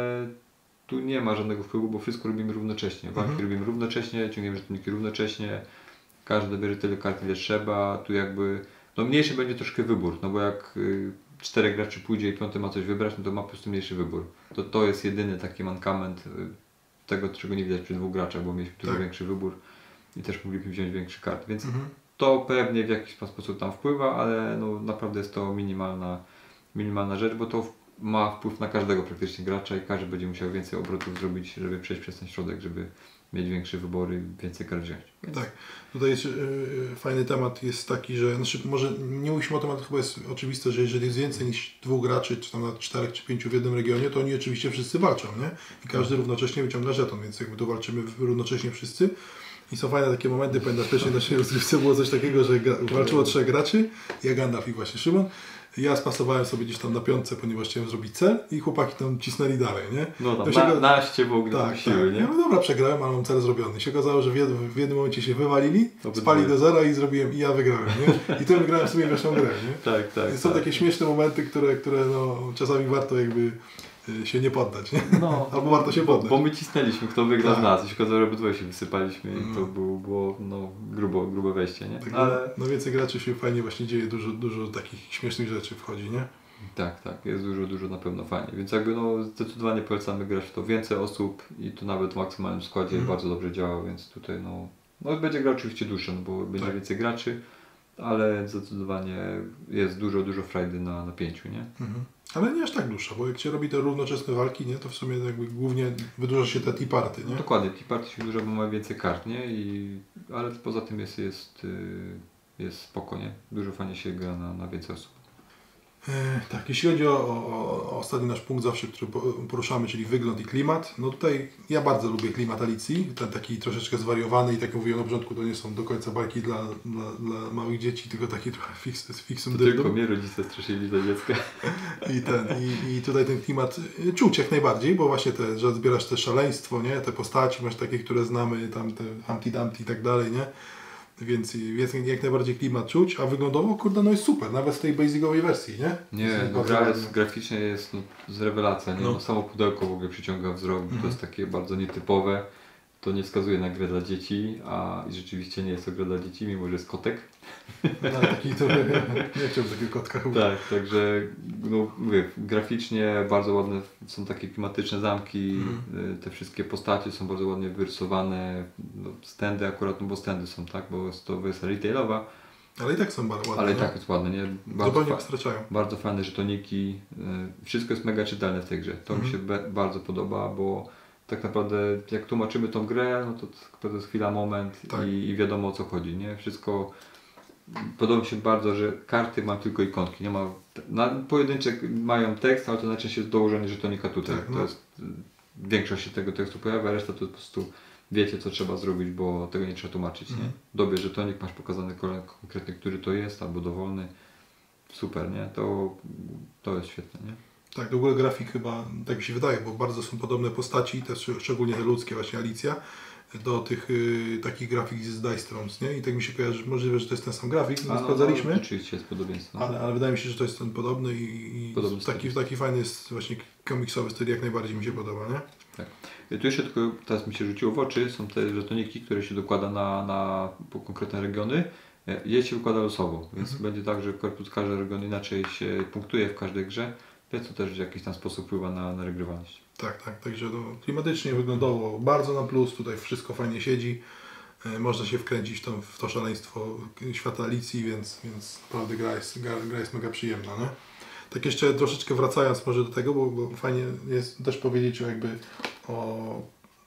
tu nie ma żadnego wpływu, bo wszystko robimy równocześnie. Walki Mhm. robimy równocześnie, ciągniemy żetoniki równocześnie, każdy bierze tyle kart, ile trzeba. Tu jakby, no mniejszy będzie troszkę wybór, no bo jak y, czterech graczy pójdzie i piąty ma coś wybrać, no to ma po prostu mniejszy wybór. To, to jest jedyny taki mankament y, tego, czego nie widać przy dwóch graczach, bo mieliśmy dużo Tak. większy wybór i też mogliśmy wziąć większy kart, więc Mhm. to pewnie w jakiś tam sposób tam wpływa, ale no naprawdę jest to minimalna, minimalna rzecz, bo to w- ma wpływ na każdego praktycznie gracza i każdy będzie musiał więcej obrotów zrobić, żeby przejść przez ten środek, żeby mieć większe wybory, więcej kart wziąć. Więc Tak. Tutaj jest, yy, fajny temat jest taki, że znaczy może nie mówiliśmy o temat, chyba jest oczywiste, że jeżeli jest więcej niż dwóch graczy, czy tam nawet czterech czy pięciu w jednym regionie, to oni oczywiście wszyscy walczą, nie? I każdy równocześnie wyciąga żeton, więc jakby tu walczymy w- równocześnie wszyscy. I są fajne takie momenty, pamiętam w pierwszej naszej rozgrywce było coś takiego, że gra, walczyło trzech graczy, ja Gandalf i właśnie Szymon. Ja spasowałem sobie gdzieś tam na piątce, ponieważ chciałem zrobić cel i chłopaki tam cisnęli dalej, nie? no tam To się na, go- naście w ogóle Tak, tam tak. siły, nie? Ja mówię, dobra, przegrałem, ale mam cel zrobiony. I się okazało, że w jednym, w jednym momencie się wywalili, Obydwoje. spali do zera i zrobiłem, i ja wygrałem, nie? I to wygrałem w sumie weszłą grę, nie? Tak, tak. Są tak. takie śmieszne momenty, które, które no, czasami warto jakby y, się nie poddać, nie? No, Albo warto się bo, poddać. bo my cisnęliśmy, kto wygra Tak. z nas. I się okazało, że obydwoje się wysypaliśmy i No. to było, było no, grubo, grube wejście, nie? Tak, Ale no więcej graczy się fajnie właśnie dzieje, dużo, dużo takich śmiesznych rzeczy wchodzi, nie? tak, tak, jest dużo, dużo na pewno fajnie. Więc jakby no zdecydowanie polecamy grać w to więcej osób i to nawet w maksymalnym składzie Mhm. bardzo dobrze działa, więc tutaj no, no będzie gra oczywiście dłuższa, no bo będzie Tak. więcej graczy, ale zdecydowanie jest dużo, dużo frajdy na, na pięciu, nie? Mhm. Ale nie aż tak dłuższa, bo jak się robi te równoczesne walki, nie, to w sumie jakby głównie wydłuża się te tiparty, nie? Dokładnie, T-Party się dużo, bo ma więcej kart, nie? I, ale poza tym jest, jest, yy, jest spoko, nie? Dużo fajnie się gra na, na więcej osób. E, tak, jeśli chodzi o, o, o ostatni nasz punkt zawsze, który po- poruszamy, czyli wygląd i klimat, no tutaj ja bardzo lubię klimat Alicji, ten taki troszeczkę zwariowany i tak jak mówiłem na początku, to nie są do końca bajki dla, dla, dla małych dzieci, tylko taki trochę fix, z fixum To tylko dydum. mnie rodzice straszyli za dziecka. I, ten, i, I tutaj ten klimat y, czuć jak najbardziej, bo właśnie te, że zbierasz te szaleństwo, nie? Te postaci, masz takie, które znamy, tam te Humpty Dumpty i tak dalej, nie? Więc jest jak najbardziej klimat czuć, a wyglądowo, kurde, no jest super, nawet w tej basicowej wersji, nie? Nie, Jest no bardzo gra ładnie. jest, graficznie jest no, z rewelacja, nie? No. No. Samo pudełko w ogóle przyciąga wzrok, bo to Mhm. jest takie bardzo nietypowe. to nie wskazuje na grę dla dzieci, a rzeczywiście nie jest to gra dla dzieci, mimo że jest kotek. No, taki to nie chciałbym takiego kotka chyba. Tak, także no, mówię, graficznie bardzo ładne są takie klimatyczne zamki, mm. te wszystkie postacie są bardzo ładnie wyrysowane, no, stędy akurat, no bo stędy są, tak, bo jest to wersja retailowa. Ale i tak są bardzo ładne. Ale i nie? tak jest ładne, nie? Bardzo Zupełnie fa- wystarczają. Bardzo fajne żetoniki, wszystko jest mega czytelne w tej grze, to mm. mi się be- bardzo podoba, bo tak naprawdę jak tłumaczymy tą grę, no to to jest chwila, moment tak. i, i wiadomo o co chodzi, nie? Wszystko podoba mi się bardzo, że karty mają tylko ikonki, nie ma, na, pojedyncze mają tekst, ale to najczęściej jest dołożenie żetonika tutaj, tak, no. To jest, większość się tego tekstu pojawia, reszta to po prostu wiecie co trzeba zrobić, bo tego nie trzeba tłumaczyć, mm. nie? Dobierz żetonik, masz pokazany konkretnie, który to jest, albo dowolny, super, nie? To, to jest świetne, nie? Tak, w ogóle grafik chyba, tak mi się wydaje, bo bardzo są podobne postaci, też szczególnie te ludzkie, właśnie Alicja, do tych y, takich grafik z Dice Thrones, nie? I tak mi się kojarzy, że możliwe, że to jest ten sam grafik, nie sprawdzaliśmy. No, oczywiście jest podobieństwo. Ale, ale wydaje mi się, że to jest ten podobny i, i taki, taki fajny jest właśnie komiksowy styl, jak najbardziej mi się podoba, nie? Tak. Tu jeszcze tylko teraz mi się rzuciło w oczy, są te żetoniki, które się dokłada na, na konkretne regiony. Je się wykłada losowo, więc mhm. będzie tak, że każdy region inaczej się punktuje w każdej grze, więc to też w jakiś tam sposób wpływa na, na regrywalność. Tak, tak, także to klimatycznie wyglądało bardzo na plus, tutaj wszystko fajnie siedzi, e, można się wkręcić tam w to szaleństwo świata Alicji, więc, więc naprawdę gra jest, gra, gra jest mega przyjemna, nie? Tak jeszcze troszeczkę wracając może do tego, bo, bo fajnie jest też powiedzieć o jakby o,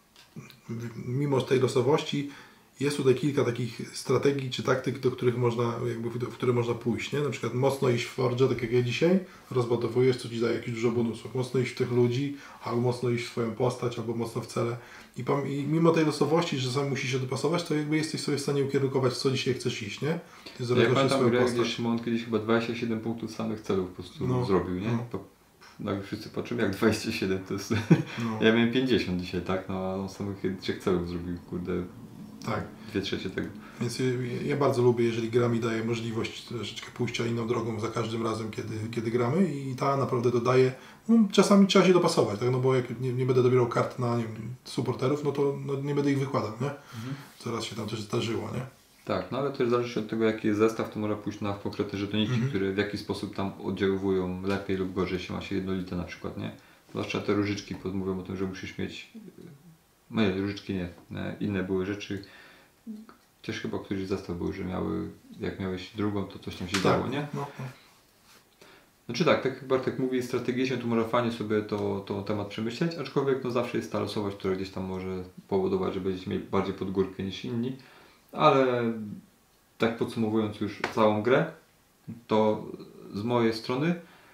mimo tej losowości, jest tutaj kilka takich strategii czy taktyk, do których można, jakby, w które można pójść, nie? Na przykład mocno iść w Forge, tak jak ja dzisiaj, rozbudowujesz, co Ci daje jakieś dużo bonusów. Mocno iść w tych ludzi, albo mocno iść w swoją postać, albo mocno w cele. I, pam- i mimo tej losowości, że sam musisz się dopasować, to jakby jesteś sobie w stanie ukierunkować, w co dzisiaj chcesz iść, nie? Ja pamiętam grę, gdzie Szymon kiedyś chyba dwadzieścia siedem punktów samych celów po prostu no, zrobił, nie? No. To, nagle wszyscy patrzymy jak dwadzieścia siedem to jest... No. Ja miałem pięćdziesiąt dzisiaj, tak? No a on samych trzech celów zrobił, kurde. Tak. Dwie trzecie tego. Więc ja, ja bardzo lubię, jeżeli gra mi daje możliwość troszeczkę pójścia inną drogą za każdym razem, kiedy, kiedy gramy i ta naprawdę dodaje, no, czasami trzeba się dopasować, tak? No bo jak nie, nie będę dobierał kart na nie wiem, supporterów, no to no, nie będę ich wykładał, nie? Mhm. Coraz się tam też zdarzyło, nie? Tak, no ale też zależy od tego jaki jest zestaw, to można pójść na konkretne żetoniki, mhm. które w jakiś sposób tam oddziaływują lepiej lub gorzej, jeśli ma się jednolite na przykład, nie? Zwłaszcza te różyczki mówią o tym, że musisz mieć, no nie, różyczki nie, inne były rzeczy. Też chyba któryś zestaw był, że miały, jak miałeś drugą, to coś tam się tak, działo, nie? No, no. Znaczy tak, tak jak Bartek mówi, strategicznie tu można fajnie sobie to, to temat przemyśleć, aczkolwiek no zawsze jest ta losowość, która gdzieś tam może powodować, że będziecie mieli bardziej pod górkę niż inni, ale tak podsumowując już całą grę, to z mojej strony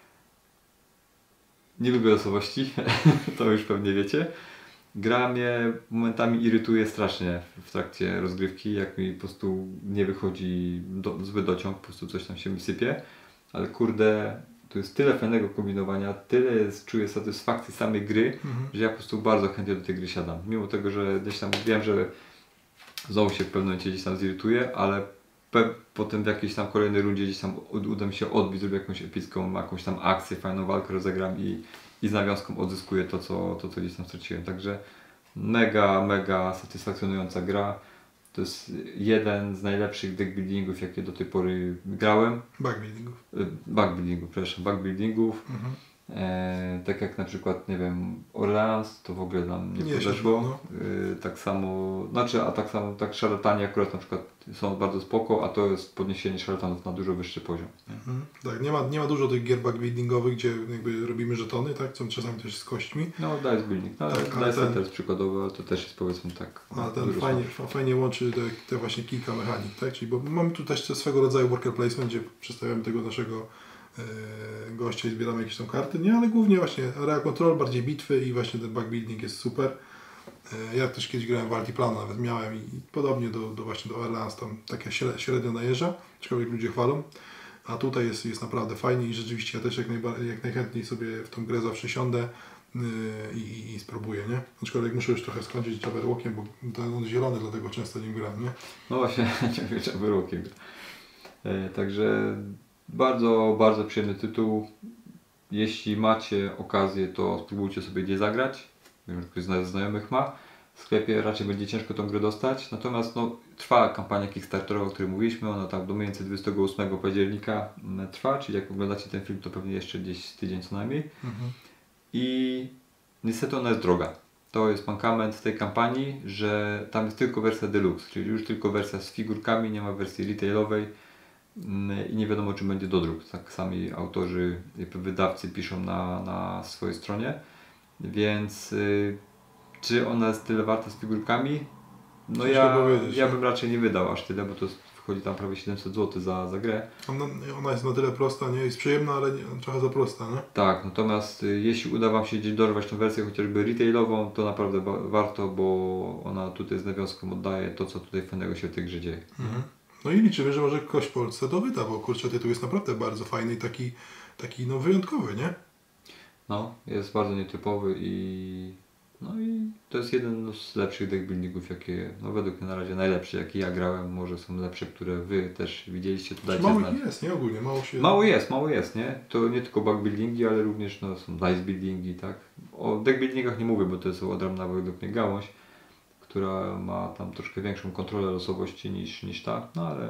nie lubię losowości, to już pewnie wiecie. Gra mnie momentami irytuje strasznie w trakcie rozgrywki, jak mi po prostu nie wychodzi do, zły dociąg, po prostu coś tam się mi sypie, ale kurde, tu jest tyle fajnego kombinowania, tyle jest, czuję satysfakcji samej gry, mhm. że ja po prostu bardzo chętnie do tej gry siadam. Mimo tego, że gdzieś tam wiem, że znowu się w pewnym momencie gdzieś tam zirytuję, ale pe- potem w jakiejś tam kolejnej rundzie gdzieś tam uda mi się odbić, zrobię jakąś epicką, jakąś tam akcję, fajną walkę rozegram i i z nawiązką odzyskuję to co, to, co gdzieś tam straciłem. Także mega, mega satysfakcjonująca gra. To jest jeden z najlepszych deckbuildingów, jakie do tej pory grałem. Backbuildingów. Backbuildingów, przepraszam, backbuildingów. Mhm. E, tak jak na przykład, nie wiem, Orleans, to w ogóle nam nie, nie podeszło. No. E, tak samo, znaczy, a tak samo, tak szarlatani akurat na przykład są bardzo spoko, a to jest podniesienie szarlatanów na dużo wyższy poziom. Mhm. Tak, nie ma, nie ma dużo tych gier backbuildingowych, gdzie jakby robimy żetony, tak, co czasami też z kośćmi. No, dice building, no, tak, dice ten... też przykładowo, ale to też jest powiedzmy tak. A ten fajnie, fajnie łączy te, te właśnie kilka mechanik, tak, czyli bo mamy tu też swego rodzaju worker placement, gdzie przedstawiamy tego naszego gościa i zbieramy jakieś tam karty, nie, ale głównie właśnie area control, bardziej bitwy i właśnie ten backbuilding jest super. Ja też kiedyś grałem w Altiplano, nawet miałem i podobnie do, do właśnie do Orleans, tam taka średnia najeżdża, aczkolwiek ludzie chwalą, a tutaj jest, jest naprawdę fajnie i rzeczywiście ja też jak, najba- jak najchętniej sobie w tą grę zawsze siądę yy, i, i spróbuję, nie? Aczkolwiek muszę już trochę skończyć Jabberwockiem, bo ten on zielony, dlatego często nim gram, nie? No właśnie, ciągle Jabberwockiem. E, także bardzo, bardzo przyjemny tytuł. Jeśli macie okazję, to spróbujcie sobie gdzie zagrać. Wiem, że ktoś z znajomych ma. w sklepie raczej będzie ciężko tą grę dostać, natomiast no, trwa kampania Kickstarterowa, o której mówiliśmy, ona tam do mniej więcej dwudziestego ósmego października trwa, czyli jak oglądacie ten film, to pewnie jeszcze gdzieś tydzień co najmniej. Mhm. I niestety ona jest droga. To jest mankament tej kampanii, że tam jest tylko wersja deluxe, czyli już tylko wersja z figurkami, nie ma wersji retailowej i nie wiadomo, czy będzie dodruk. Tak sami autorzy, wydawcy piszą na, na swojej stronie, więc y, czy ona jest tyle warta z figurkami? No ja, ja bym raczej nie wydał aż tyle, bo to wchodzi tam prawie siedemset złotych za, za grę. Ona, ona jest na tyle prosta, nie? Jest przyjemna, ale nie, trochę za prosta, nie? Tak, natomiast y, jeśli uda Wam się gdzieś dorwać tą wersję chociażby retailową, to naprawdę ba- warto, bo ona tutaj z nawiązką oddaje to, co tutaj fajnego się w tej grze dzieje. Mhm. No i liczymy, że może ktoś w Polsce to wyda, bo kurczę, tytuł jest naprawdę bardzo fajny i taki, taki no wyjątkowy, nie? No, jest bardzo nietypowy i no i to jest jeden z lepszych deckbuildingów, jakie, no według mnie na razie najlepszy, jaki ja grałem, może są lepsze, które Wy też widzieliście, to dajcie mało znać. jest, nie? Ogólnie, mało się... Mało jest, mało jest, nie? To nie tylko backbuildingi, ale również no, są dice buildingi, tak? O deckbuildingach nie mówię, bo to jest odrębna według mnie gałąź, która ma tam troszkę większą kontrolę losowości niż, niż ta, no ale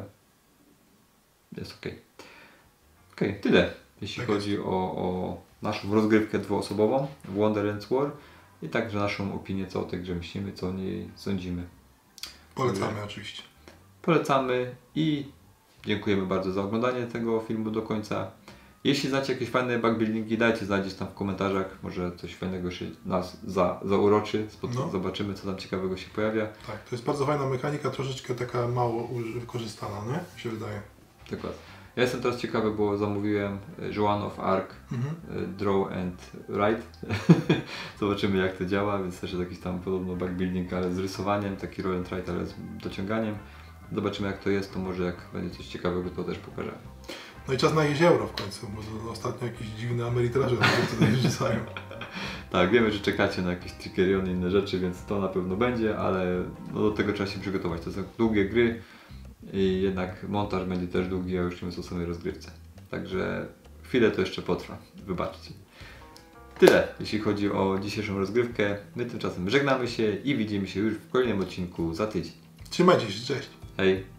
jest ok. Ok, tyle, jeśli tak chodzi o, o naszą rozgrywkę dwuosobową Wonderlands War i także naszą opinię, co o tej grze myślimy, co o niej sądzimy. Polecamy Także oczywiście. Polecamy i dziękujemy bardzo za oglądanie tego filmu do końca. Jeśli znacie jakieś fajne backbuildingi, dajcie znać tam w komentarzach, może coś fajnego się nas za, zauroczy, no. Zobaczymy, co tam ciekawego się pojawia. Tak, to jest bardzo fajna mechanika, troszeczkę taka mało wykorzystana, nie? Mi się wydaje. Dokładnie. Ja jestem teraz ciekawy, bo zamówiłem Joan of Arc, mhm. Draw and Write. Zobaczymy, jak to działa, więc też jest jakiś tam podobno backbuilding, ale z rysowaniem, taki roll and write, ale z dociąganiem. Zobaczymy, jak to jest, to może jak będzie coś ciekawego, to też pokażemy. No i czas na jezioro w końcu, bo ostatnio jakieś dziwne amerytraże tutaj wrzucają. Tak, wiemy, że czekacie na jakieś Trickerion i inne rzeczy, więc to na pewno będzie, ale no do tego trzeba się przygotować. To są długie gry i jednak montaż będzie też długi, a już nie jest o samej rozgrywce. Także chwilę to jeszcze potrwa, wybaczcie. Tyle, jeśli chodzi o dzisiejszą rozgrywkę. My tymczasem żegnamy się i widzimy się już w kolejnym odcinku za tydzień. Trzymajcie się, cześć! Hej!